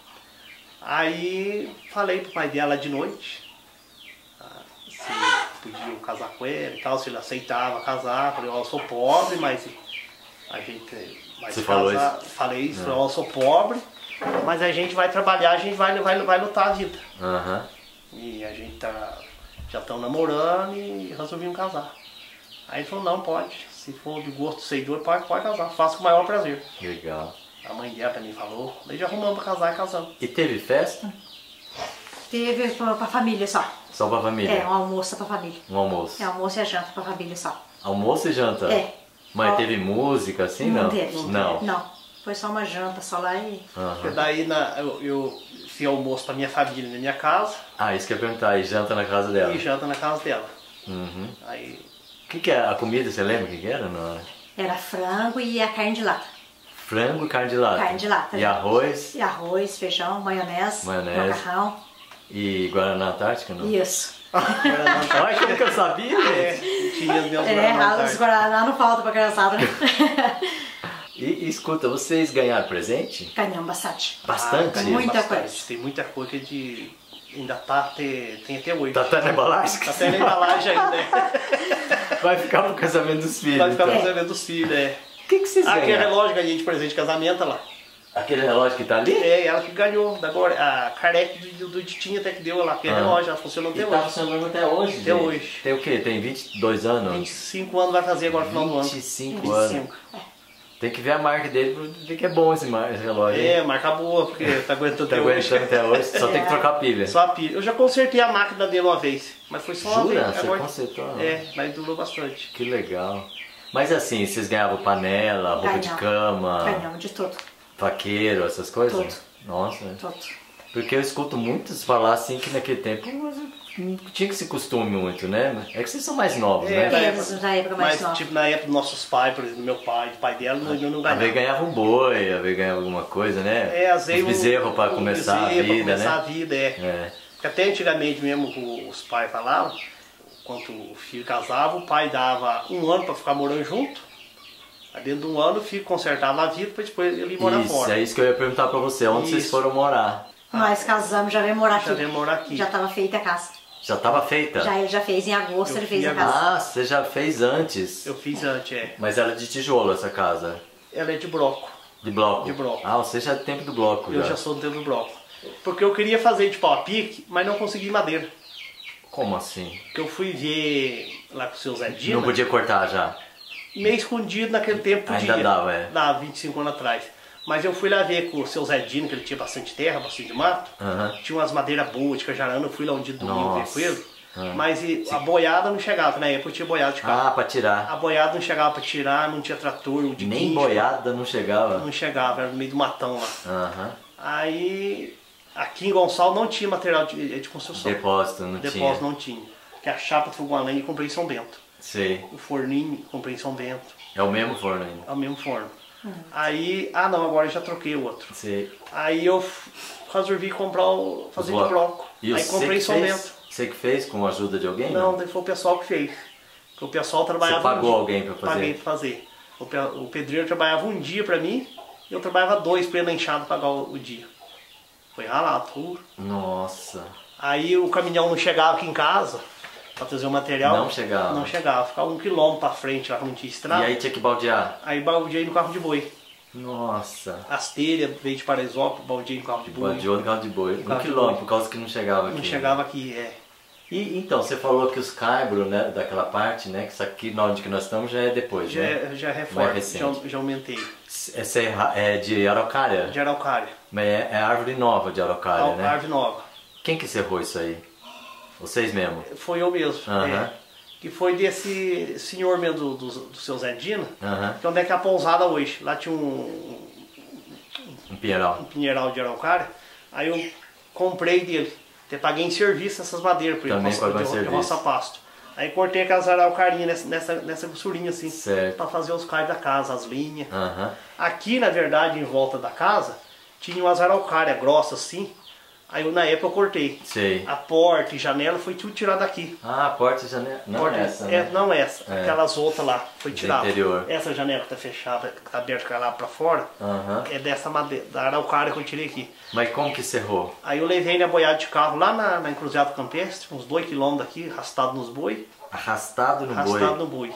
Aí falei pro pai dela de noite, ah, se podia casar com ele e tal, se ele aceitava casar. Falei, ó, eu sou pobre, mas a gente vai Você se falou casar. Falei isso, falei, ó, eu sou pobre, mas a gente vai trabalhar, a gente vai, vai, vai lutar a vida. Aham. E a gente tá, já estão namorando e resolvimos casar. Aí ele falou, não, pode, se for de gosto do Senhor, pode, pode casar, faço com o maior prazer. Legal. A mãe dela também falou, daí já arrumamos pra casar e casamos. E teve festa? Teve pra, pra família só. Só pra família? É, um almoço pra família. Um almoço. É, almoço e a janta pra família só. Almoço e janta? É. Mas Ó, teve música assim, não? teve. Não. Não. Foi só uma janta só lá e... Porque Aham. daí na, eu, eu fiz almoço pra minha família na minha casa Ah, isso que eu ia perguntar. E janta na casa dela? e janta na casa dela. Uhum. Aí, O que, que é a comida? Você lembra o que, que era? Não. Era frango e a carne de lata. Frango e carne de lata. Carne de lata. E né? arroz E arroz, feijão, maionese, Maionese. macarrão. e Guaraná Antártica, não? Isso. Ai, como que eu sabia, é, gente? tinha os meus É, Guaraná os tarde. Guaraná não falta pra criançada, né? E, e escuta, vocês ganharam presente? Ganhamos bastante. Bastante? Ah, ganhei Muita bastante. coisa. Tem muita coisa de... Ainda tá, até, tem até hoje. Tá até na embalagem? Tá até na embalagem ainda. Vai ficar pro casamento dos filhos, Vai ficar então. nos eventos dos filhos, é. O que, que vocês Aquele ganharam? relógio que a gente presente de casamento, olha lá. Aquele relógio que tá ali? É, ela que ganhou. Agora, a Kardec do, do Titinha até que deu lá, aquele Ah. relógio, ela funcionou E até tá hoje. funcionando até hoje, Até gente. hoje. Tem o quê? Tem vinte e dois anos? vinte e cinco anos vai fazer agora no final do ano. vinte e cinco vinte e anos. cinco. Tem que ver a marca dele pra ver que é bom esse, mar- esse relógio. hein? É, marca boa, porque tá aguentando Tá até hoje. aguentando até hoje, só tem que trocar a pilha. Só a pilha. Eu já consertei a máquina dele uma vez, mas foi só uma Jura? vez. Você Agora- consertou? É, mas durou bastante. Que legal. Mas assim, vocês ganhavam panela, roupa de Ganhamos. cama, Ganhamos de tudo. faqueiro, essas coisas? Tudo. Nossa. Tudo. Porque eu escuto muitos falar assim que naquele tempo não tinha que se costume muito, né? É que vocês são mais novos, É, né? na Eles, época- na época mais Mas nova. tipo, na época dos nossos pais, por exemplo, meu pai, do pai dela, não, eu não A vez ganhava. ganhava um boi, a vez ganhava alguma coisa, né? É, às vezes Os bezerros para um começar bezerro a pra vida, começar né? a vida, é. É. Porque até antigamente mesmo o- os pais falavam, quando o filho casava, o pai dava um ano para ficar morando junto. Aí dentro de um ano o filho consertava a vida para depois ele ir morar Isso, fora. é isso que eu ia perguntar pra você. Onde vocês Isso. foram morar? Nós casamos, já veio morar aqui. Já veio morar aqui. Já tava feita a casa. Já tava feita? Já ele já fez em agosto, Eu ele fez fui a casa. Ah, você já fez antes. Eu fiz antes, é. Mas era de tijolo essa casa? Ela é de bloco. De bloco? De bloco. Ah, você já é do tempo do bloco. Eu já sou do tempo do bloco. Porque eu queria fazer de pau a pique, mas não consegui madeira. Como assim? Porque eu fui ver lá com o seu Zé Dina, Não podia cortar já? meio escondido naquele tempo podia. Ainda dava, é. Dava vinte e cinco anos atrás. Mas eu fui lá ver com o seu Zé Dino, que ele tinha bastante terra, bastante mato. Aham. Tinha umas madeiras boas de cajarana, eu fui lá um dia de domingo ver Nossa. com ele. Ah. Mas e, a boiada não chegava, na época eu tinha boiada de carro. Ah, pra tirar. A boiada não chegava pra tirar, não tinha trator, o de Nem guincho, boiada não chegava? não chegava, era no meio do matão lá. Aham. Aí, aqui em Gonçalo não tinha material de, de construção. Depósito, não Depósito tinha. não tinha. Que a chapa de fogão a lenha eu comprei em São Bento. Sei. O forninho comprei em São Bento. É o mesmo forno ainda. É o mesmo forno. Aí, ah não, agora eu já troquei o outro. Sei. Aí eu f- resolvi comprar o. fazer Os de bloco. E Aí você comprei em que São fez? Bento. Você que fez com a ajuda de alguém? Não, daí foi o pessoal que fez. Porque o pessoal trabalhava. Você pagou um dia. alguém pra fazer? Paguei pra fazer. O, pe- o pedreiro trabalhava um dia pra mim e eu trabalhava dois pra ele na enxada pagar o, o dia. Foi ralado, tudo. Nossa. Aí o caminhão não chegava aqui em casa pra trazer o material. Não chegava. Não chegava. Ficava um quilômetro pra frente lá que não tinha estrada. E aí tinha que baldear? Aí baldeei no carro de boi. Nossa. As telhas, veio de Paraisópolis, baldeei no carro de boi. Baldeou no carro de boi. Um Carro de quilômetro, boi. por causa que não chegava aqui. Não chegava aqui, é. E então, você falou que os caibros, né, daquela parte, né, que isso aqui, na onde que nós estamos, já é depois, Já, né? é- já é Mais reforma, recente. já, já aumentei. É, serra- é de araucária? De araucária. Mas é, é árvore nova de araucária, A né? árvore nova. Quem que serrou isso aí? Vocês mesmo? Foi eu mesmo. Aham. É. Que foi desse senhor mesmo do, do, do seu Zé Dina, Aham. que é onde é que é a pousada hoje. Lá tinha um, Um pinheiral. um pinheiral de araucária. Aí eu comprei dele. Até paguei em serviço essas madeiras por ele, Também de, pagou em de, de serviço. roça pasto. Aí cortei aquelas araucarinhas nessa, nessa, nessa costurinha assim. Certo. Pra fazer os caibros da casa, as linhas. Aham. Aqui, na verdade, em volta da casa, tinha umas araucárias grossas assim. Aí eu, na época eu cortei. Sei. A porta e janela foi tudo tirado daqui. Ah, a porta e janela. Não Porta- essa, é, né? não essa, É. aquelas outras lá, foi Do tirada. interior. Essa janela que tá fechada, que tá aberta lá pra fora, Aham. é dessa madeira, da araucária que eu tirei aqui. Mas como que serrou? Aí eu levei na boiada de carro lá na, na encruzilhada campestre, uns dois quilômetros daqui, arrastado nos boi, Arrastado no arrastado boi. no boi.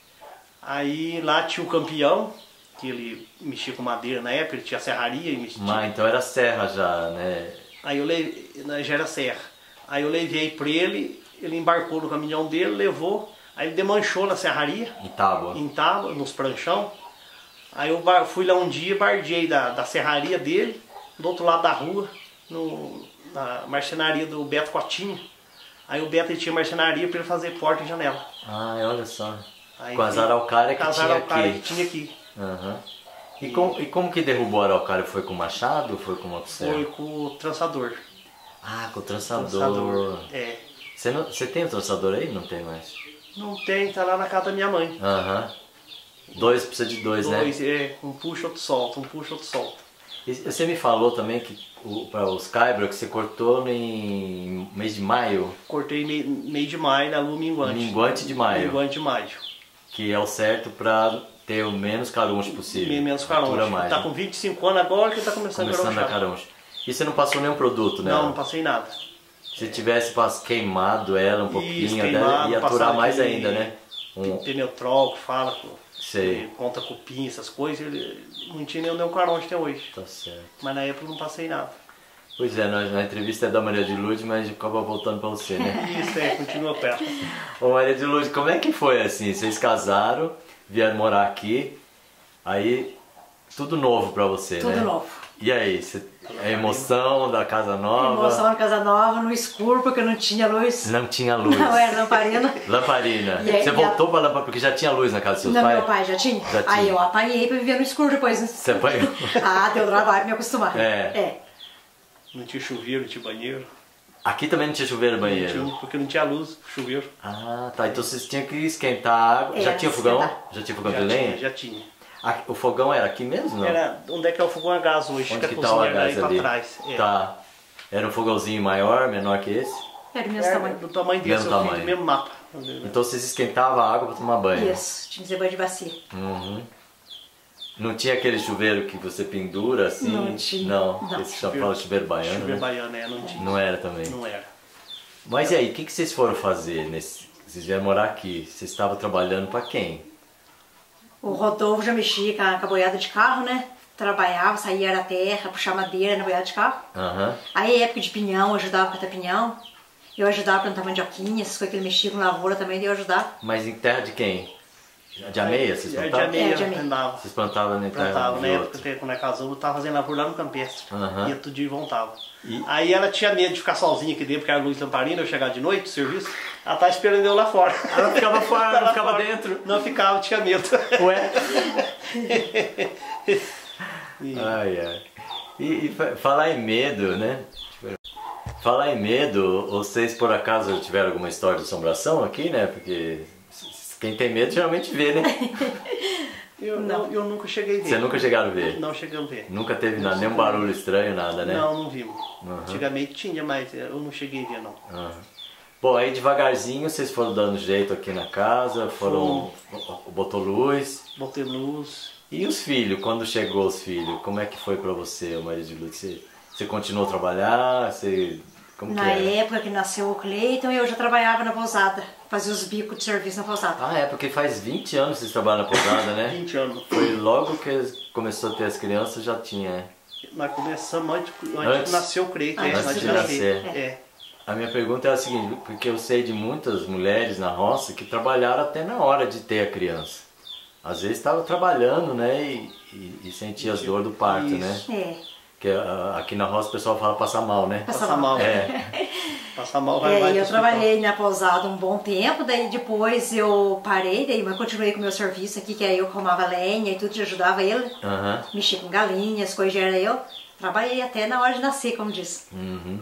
Aí lá tinha o campeão, que ele mexia com madeira na época, ele tinha serraria e mexia. Mas então era serra já, né? Aí eu levei, na já era serra. Aí eu levei pra ele, ele embarcou no caminhão dele, levou, aí ele demanchou na serraria, Em tábua. em tábua, nos pranchão. Aí eu bar- fui lá um dia, bardeei da, da serraria dele, do outro lado da rua, no, na marcenaria do Beto Cotinho. Aí o Beto ele tinha marcenaria para ele fazer porta e janela. Ah, olha só. Aí Com as fui- araucárias que com as tinha araucárias aqui. que tinha aqui. Aham. E, com, e como que derrubou a araucária? Foi com machado ou foi com uma serra? Foi com o trançador. Ah, com o trançador. Trançador. É. Você, não, você tem o trançador aí? Não tem mais. Não tem, tá lá na casa da minha mãe. Aham. Dois precisa de dois, Dois, né? é, um puxa, outro solta, um puxa, outro solta. E você me falou também que para os caibros que você cortou em mês de maio, Cortei meio, meio de maio na lua minguante. minguante de maio, Minguante de maio. que é o certo para ter o menos caruncho possível. Meio menos Altura calor. mais, Tá né? com vinte e cinco anos agora que tá começando, Começando a a garochar. caruncho. E você não passou nenhum produto, né? Não, não passei nada. Se tivesse pas- queimado ela um pouquinho, até queimado, ia aturar passar mais de- ainda, né? Um, Pneutrol, que fala, pô, sei, que conta cupim, essas coisas, ele não tinha nenhum, nenhum caronte até hoje. tá certo. Mas na época eu não passei nada. Pois é, na, na entrevista é da Maria de Lourdes, mas acaba voltando pra você, né? Isso é, continua perto. Ô Maria de Lourdes, como é que foi assim? Vocês casaram, vieram morar aqui, aí tudo novo pra você, Tudo né? novo. E aí, você, a emoção da casa nova? Emoção na casa nova, no escuro, porque não tinha luz. Não tinha luz. Não era lamparina. Lamparina. E aí- você e a- voltou pra lamparina porque já tinha luz na casa dos seus Não, pais? meu pai já tinha? Já tinha. Aí eu apaguei pra viver no escuro depois, né? Você apanhou? Ah, deu trabalho pra me acostumar. É. É. Não tinha chuveiro, não tinha banheiro. Aqui também não tinha chuveiro e banheiro? Não tinha, porque não tinha luz, chuveiro. Ah, tá. Então vocês tinham que esquentar a água. É, já tinha fogão? esquentar. Já tinha fogão Já de lenha? tinha, já tinha. Ah, o fogão era aqui mesmo, não? Era, onde é que é o fogão a gás hoje? Onde que que a tá o cozinha era gás aí ali? pra trás. É. Tá. Era um fogãozinho maior, menor que esse? Era do mesmo É, tamanho. do tamanho desse, Mesmo eu fiz tamanho. do mesmo mapa. Então vocês esquentavam a água para tomar banho? Isso, tinha que ser banho de bacia. Uhum. Não tinha aquele chuveiro que você pendura assim? Não tinha. Não, Não. esse chama fala chuveiro baiano, Chuveiro né? baiano, é, não tinha. Não era também. Não era. Mas e aí, o que, que vocês foram fazer? Nesse... Vocês vieram morar aqui. Vocês estavam trabalhando para quem? O Rodolfo já mexia com a, com a boiada de carro, né? Trabalhava, saía da terra, puxar madeira na boiada de carro. Aham. Aí, época de pinhão, eu ajudava a catar pinhão. Eu ajudava a plantar mandioquinha, essas coisas que ele mexia com lavoura também, eu ajudava. Mas em terra de quem? De ameia? Vocês É, de plantavam? ameia, É, de ameia. andava. Vocês plantavam em terra Plantava, de na época outro? que quando ela casou, eu tava fazendo lavoura lá no campestre. Aham. Ia todo dia e voltava. E- Aí ela tinha medo de ficar sozinha aqui dentro, porque era luz lamparina, eu chegar de noite do serviço, ela tava esperando eu lá fora. Ela ficava fora, Ela não ficava fora. dentro? Não ficava, tinha medo. Ué? Ai, ai. E, e fa- falar em medo, né? Falar em medo, vocês por acaso tiveram alguma história de assombração aqui, né? Porque quem tem medo geralmente vê, né? Eu, eu, eu nunca cheguei a ver. Você nunca chegaram a ver? Não cheguei a ver. Nunca teve nada, nenhum barulho estranho, nada, né? Não, não vimos. Uhum. Antigamente tinha, mas eu não cheguei a ver, não. Aham. Bom, aí devagarzinho vocês foram dando jeito aqui na casa, foram. Botou luz. Botei luz. E os filhos, quando chegou os filhos, como é que foi pra você, Maria de Lourdes? Você, você continuou a trabalhar? Você, como Na que era? época que nasceu o Cleiton, eu já trabalhava na pousada. Fazia os bicos de serviço na pousada. Ah, é, porque faz vinte anos que vocês trabalham na pousada, né? vinte anos. Foi logo que começou a ter as crianças, já tinha, é. Nós começamos antes, antes, Antes? que nasceu o Creito. Antes é, de nascer. nascer. É. A minha pergunta é a seguinte, porque eu sei de muitas mulheres na roça que trabalharam até na hora de ter a criança. Às vezes estava trabalhando, né, e, e, e sentia as dores do parto, né? Isso. É. Porque ah, aqui na roça o pessoal fala passar mal, né? Passar Passar mal. É, Passar mal vai É, vai e pro eu hospital. trabalhei na pousada um bom tempo, daí depois eu parei, daí mas continuei com o meu serviço aqui, que aí eu comava lenha e tudo, e ajudava ele, aham, mexia com galinhas, coisas era eu. Trabalhei até na hora de nascer, como diz. uhum.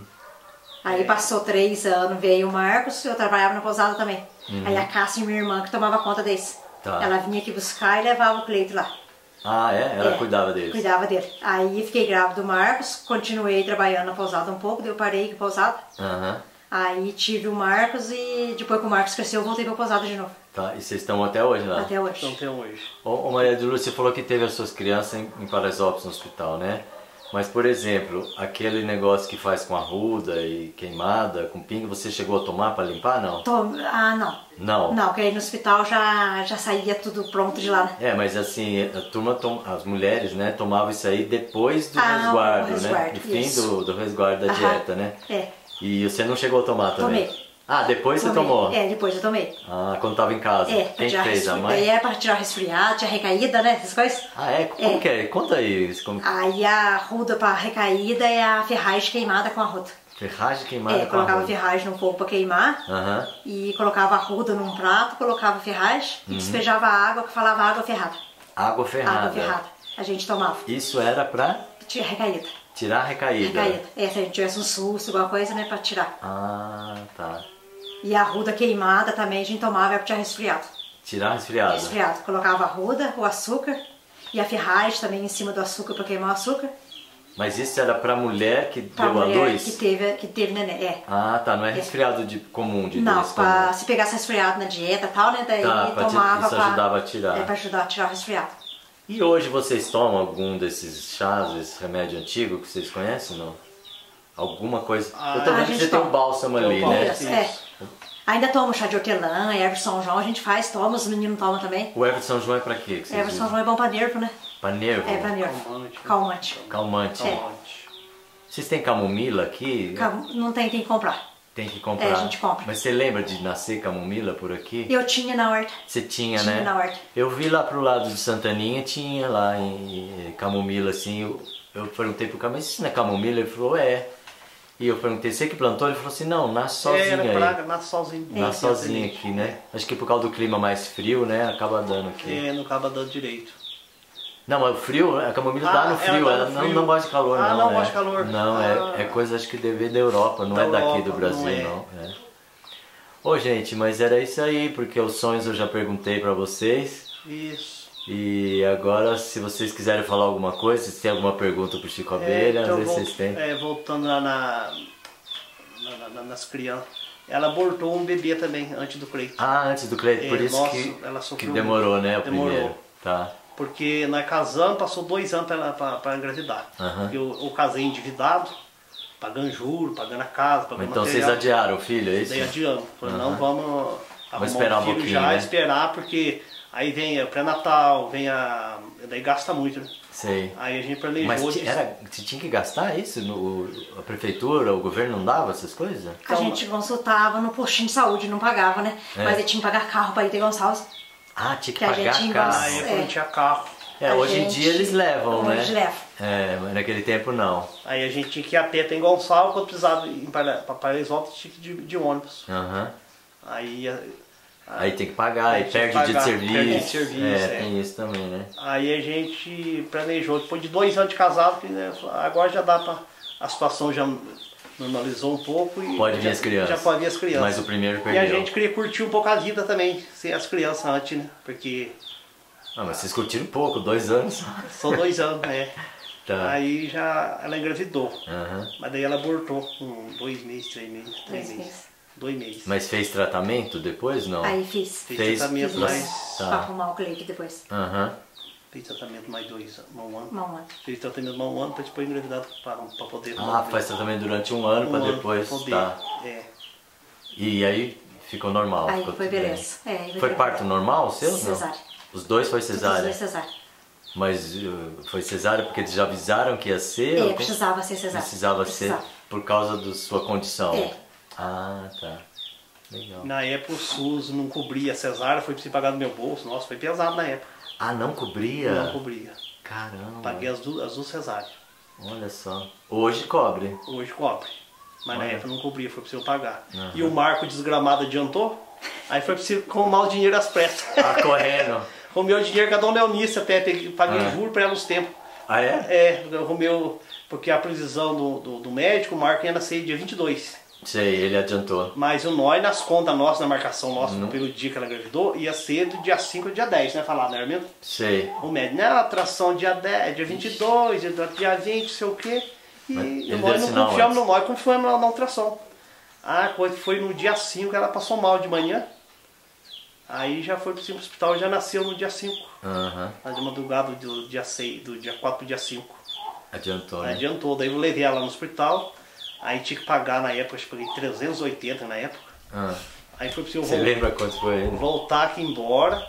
Aí passou três anos, veio o Marcos, eu trabalhava na pousada também. Aí a Cássia, minha irmã, que tomava conta desse. Tá. Ela vinha aqui buscar e levava o Cleito lá. Ah, é? Ela É, cuidava deles? Cuidava dele. Aí fiquei grávida do Marcos, continuei trabalhando na pousada um pouco, daí eu parei com a pousada. Aham, Aí tive o Marcos e depois que o Marcos cresceu, eu voltei pra pousada de novo. tá. E vocês estão até hoje lá? Até hoje. Então tem hoje. Ô, ô Maria de Lourdes, você falou que teve as suas crianças em, em Paraisópolis no hospital, né? Mas, por exemplo, aquele negócio que faz com arruda e queimada, com pinga, você chegou a tomar para limpar, não? Tô- Ah, não. Não? Não, porque aí no hospital já, já saía tudo pronto de lá, né? É, mas assim, a turma, tom- as mulheres, né, tomavam isso aí depois do Ah, resguardo, o resguardo, né? No fim isso. do, do resguardo da Aham. dieta, né? É. E você não chegou a tomar também? Tomei. Ah, depois você Tomei. tomou? É, depois eu tomei. Ah, quando tava em casa. É, pra Quem tirar fez? A resfri- mãe? Daí era pra tirar resfriado, tinha recaída, né? Essas coisas. Ah, é? Como É. que é? Conta aí. isso, Como... Aí a arruda pra recaída é a ferragem queimada com a arruda. Ferragem queimada É, com colocava arroz. ferragem no fogo pra queimar. Aham. E colocava a arruda num prato, colocava ferragem e Uhum. despejava a água, que falava água ferrada. Água ferrada. Água ferrada. A gente tomava. Isso era pra Tinha recaída. tirar a recaída. Recaída. É, se a gente tivesse um susto, alguma coisa, né, pra tirar. Ah, tá. E a arruda queimada também a gente tomava, era pra tirar resfriado. Tirar resfriado. Resfriado. Colocava a arruda, o açúcar e a ferragem também em cima do açúcar pra queimar o açúcar. Mas isso era pra mulher que Pra deu a mulher luz? que teve, que teve neném. É. Ah, tá. Não é resfriado de comum, de Não, desse pra, comum. se pegasse resfriado na dieta e tal, né? Daí Tá, pra ti- tomava isso ajudava a tirar. É, pra ajudar a tirar o resfriado. E hoje vocês tomam algum desses chás, esse remédio antigo que vocês conhecem, não? Alguma coisa? Ah, Eu tô a vendo que gente você tem um toma. bálsamo ali, Tem um né? bálsamo. É. Ainda tomo chá de hortelã, erva de São João, a gente faz, toma, os meninos tomam também. O erva de São João é pra quê? Que vocês Erva de São usam? João é bom pra nervo, né? Pra nervo? É, pra nervo. Calmante. Calmante. Calmante. É. Calmante. Vocês têm camomila aqui? Cal- Não tem, tem que comprar. Tem que comprar. É, a gente compra. Mas você lembra de nascer camomila por aqui? Eu tinha na horta. Você tinha, Tinha né? na horta. Eu vi lá pro lado de Santaninha, tinha lá em, em camomila, assim. Eu, eu perguntei pro cara, mas isso não é camomila? Ele falou, é. E eu perguntei, você que plantou? Ele falou assim, não, nasce É, sozinho era aí. praga, nasce sozinho. Nasce sozinho aqui, né? Acho que por causa do clima mais frio, né? Acaba dando aqui. É, não acaba dando direito. Não, mas o frio, a camomila Ah, dá no ela frio, dá ela no não, frio. não gosta de calor, Ah, não. não é. gosta de calor. Não, Ah. é, é coisa acho que deve da Europa, não Da é daqui Europa, do Brasil, não é. não. É. Ô, gente, mas era isso aí, porque os sonhos eu já perguntei pra vocês. Isso. E agora, se vocês quiserem falar alguma coisa, se tem alguma pergunta pro Chico Abelha, então, às vezes vol- vocês têm. é, voltando lá na, na- na- nas crianças. Ela abortou um bebê também, antes do Cleiton. Ah, antes do Cleiton, É, por isso nossa, que, ela que sofreu demorou, muito. né, o Demorou. primeiro. Tá. Porque nós casamos, passou dois anos pra, ela- pra, pra engravidar. Aham. Eu, eu casei endividado, pagando juro, pagando a casa, pagando Então vocês material. adiaram o filho, é isso? Daí adiamos. Falei, não, Aham. vamos arrumar esperar um filho pouquinho, já, né? esperar, porque aí vem o pré-natal, vem a... Daí gasta muito, né? Sei. Aí a gente planejou... Mas ti- de- era, você tinha que gastar isso? No, a prefeitura, o governo não dava essas coisas? A gente consultava no postinho de saúde, não pagava, né? É. Mas aí tinha que pagar carro pra ir ter Gonçalves. Ah, tinha que, Que a pagar gente carro. gosta- Aí É. quando tinha carro. É, A hoje em gente- dia eles levam, né? Hoje leva. É, mas naquele tempo não. Aí a gente tinha que ir a pé até em Gonçalves, quando precisava ir para Paraisópolis, tinha que ir de, de ônibus. Aham. Aí, a- Aí tem que pagar, Aí aí tinha que perde o dia de pagar, serviço. perde o dia de serviço, é, é. tem isso também, né? aí a gente planejou, depois de dois anos de casado, que, né, agora já dá para... A situação já normalizou um pouco e... Pode vir já, as crianças. Já pode vir as crianças. Mas o primeiro E perdeu. a gente queria curtir um pouco a vida também, sem as crianças antes, né? Porque Ah, mas vocês curtiram pouco, dois anos. só dois anos, né? Tá. Aí já ela engravidou. Aham. Mas daí ela abortou com dois meses, três meses, três Três meses. meses. Dois meses. Mas fez tratamento depois, não? Aí fiz. Fez fez- tratamento Fiz mais. isso Tá. pra arrumar o Cleiton depois. Aham. Fez tratamento mais dois anos, um ano. Uma onda. Fez tratamento mais um ano pra depois engravidar pra, pra poder. Ah, faz tratamento durante um ano um pra ano depois. poder. Tá. É. E aí ficou normal. Aí ficou foi tudo bem. beleza. É, aí Foi bem. parto normal o seu? Não? Cesárea. Os dois foi Os cesárea? dois cesárea. Mas uh, foi cesárea porque eles já avisaram que ia ser? É, ou tem- precisava ser cesárea. Precisava Precisava. ser por causa da sua condição? É. Ah, tá. Legal. Na época o SUS não cobria a cesárea, foi preciso pagar do meu bolso. Nossa, foi pesado na época. Ah, não cobria? Não cobria. Caramba. Paguei as duas, as duas cesáreas. Olha só. Hoje cobre. Hoje cobre. Mas na Olha. época não cobria, foi preciso pagar. Aham. E o Marco desgramado adiantou, aí foi preciso arrumar o dinheiro às pressas. Ah, correndo. Arrumei o dinheiro com a dona Eunice até, peguei- paguei Ah. juro pra ela os tempos. Ah, é? É, eu arrumei o, porque a previsão do, do, do médico, o Marco ia nascer dia vinte e dois. Sei, ele adiantou. Mas o nós, nas contas nossas, na marcação nossa, Não. pelo dia que ela engravidou, ia ser do dia cinco ao dia dez, né? Falar, não era mesmo? Sei. O médico, não, atração dia dez, dia vinte e dois, dia vinte, sei o quê. E Mas ele nós deu não sinal confiamos antes. no nós, confiamos na, na ultrassom. A coisa foi no dia cinco, ela passou mal de manhã. Aí já foi pro hospital e já nasceu no dia cinco. Aham. Na de madrugada do dia seis, do dia quatro pro dia cinco. Adiantou, Aí né? adiantou, daí eu levei ela no hospital. Aí tinha que pagar na época, acho que paguei trezentos e oitenta na época. Ah. Aí foi preciso Você vol- lembra quanto foi ele? voltar aqui embora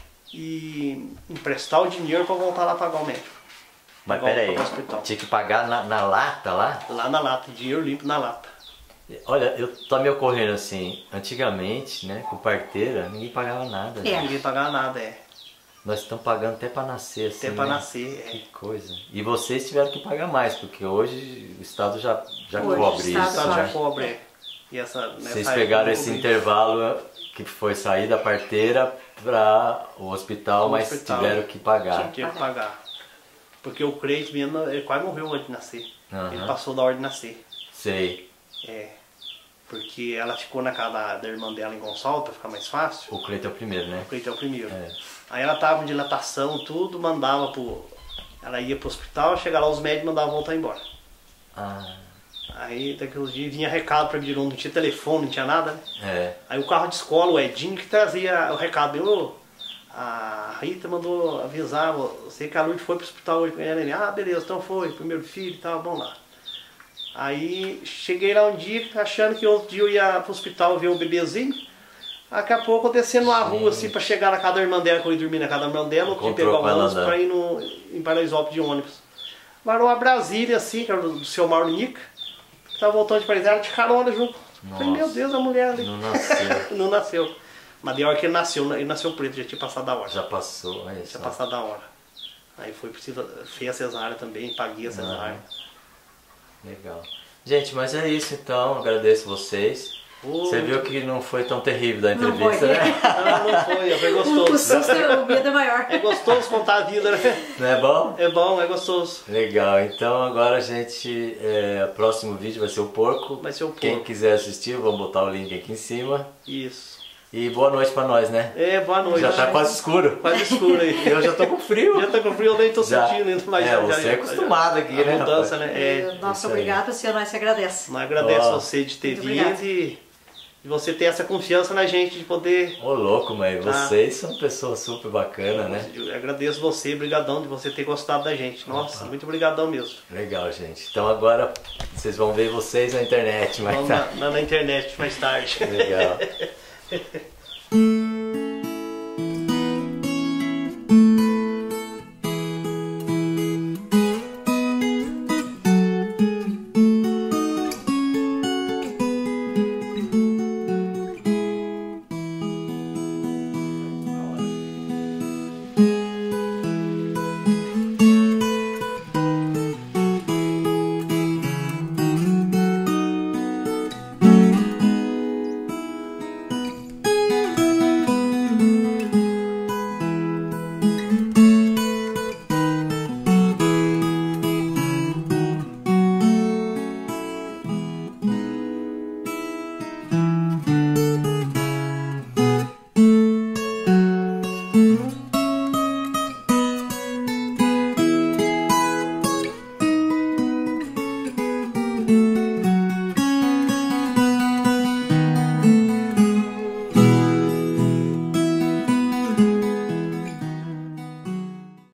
e emprestar o dinheiro pra voltar lá pagar o médico. Mas Igual peraí, pro hospital. tinha que pagar na, na lata lá? Lá na lata, dinheiro limpo na lata. Olha, eu tô me ocorrendo assim, antigamente, né, com parteira, ninguém pagava nada. É. né? Ninguém pagava nada, é. Nós estamos pagando até pra nascer, assim, Até pra né? nascer, é. Que coisa. E vocês tiveram que pagar mais, porque hoje o Estado já, já Hoje o cobre Estado O isso, Estado né? já cobre, é. E essa, nessa Vocês época pegaram não esse cobria. intervalo que foi sair da parteira para o hospital, O mas hospital. tiveram que pagar. Tinha que pagar. Porque o Cleiton mesmo, ele quase morreu antes de nascer. Aham. Ele passou da hora de nascer. Sei. É. Porque ela ficou na casa da, da irmã dela em Gonçalves, pra ficar mais fácil. O Cleiton é o primeiro, né? O Cleiton é o primeiro. É. Aí ela tava com dilatação, tudo, mandava pro... Ela ia pro hospital, chegava lá os médicos mandavam voltar embora. Ah, Aí daqui uns dias vinha recado pra mim, não tinha telefone, não tinha nada, né? é. Aí o carro de escola, o Edinho, que trazia o recado. Eu, a Rita mandou avisar, você que a Lourdes foi pro hospital hoje com ela. Ah, beleza, então foi, primeiro filho e tal, vamos lá. Aí cheguei lá um dia, achando que outro dia eu ia pro hospital ver o bebezinho. Daqui a pouco eu descendo na rua assim pra chegar na casa da irmã dela, que eu ia dormir na casa da irmã dela, outro dia Encontrou pegar o com ela ônibus andando. pra ir no, em Paraisópolis de ônibus. Varou a Brasília assim, que era do, do seu Mauro Nica, que tava voltando de Paraisópolis, de carona junto. Falei, meu Deus, a mulher ali. Não nasceu. Não nasceu. Mas da hora que ele nasceu, ele nasceu preto, já tinha passado da hora. Já Já passou, olha tinha só. passado da hora. Aí foi preciso, fez a cesárea também, paguei a cesárea. Legal. Gente, mas é isso então, agradeço vocês. Você viu que não foi tão terrível da Não entrevista, foi. né? Não, não foi, foi gostoso. O susto, o medo é maior. É gostoso contar a vida, né? Não é bom? É bom, é gostoso. Legal, então agora a gente, é, o próximo vídeo vai ser o porco. Vai ser o porco. Quem quiser assistir, vamos botar o link aqui em cima. Isso. E boa noite pra nós, né? É, boa noite. Já tá quase escuro. Quase escuro aí. Eu já tô com frio. Já tá com frio, eu nem tô Já. sentindo ainda mais. É, já- você já- é acostumado aqui, a né, mudança, rapaz? né? É. Nossa, isso aí. obrigada, senhor, nós que agradece. Nós agradecemos Ó. você de ter Muito vindo obrigada. e, e você ter essa confiança na gente de poder. Ô louco, mas Tá. vocês são pessoas super bacanas, né? Eu agradeço você, brigadão de você ter gostado da gente. Nossa, muito brigadão mesmo. Legal, gente. Então agora vocês vão ver vocês na internet, mas Vamos tá na, na- na internet mais tarde. legal.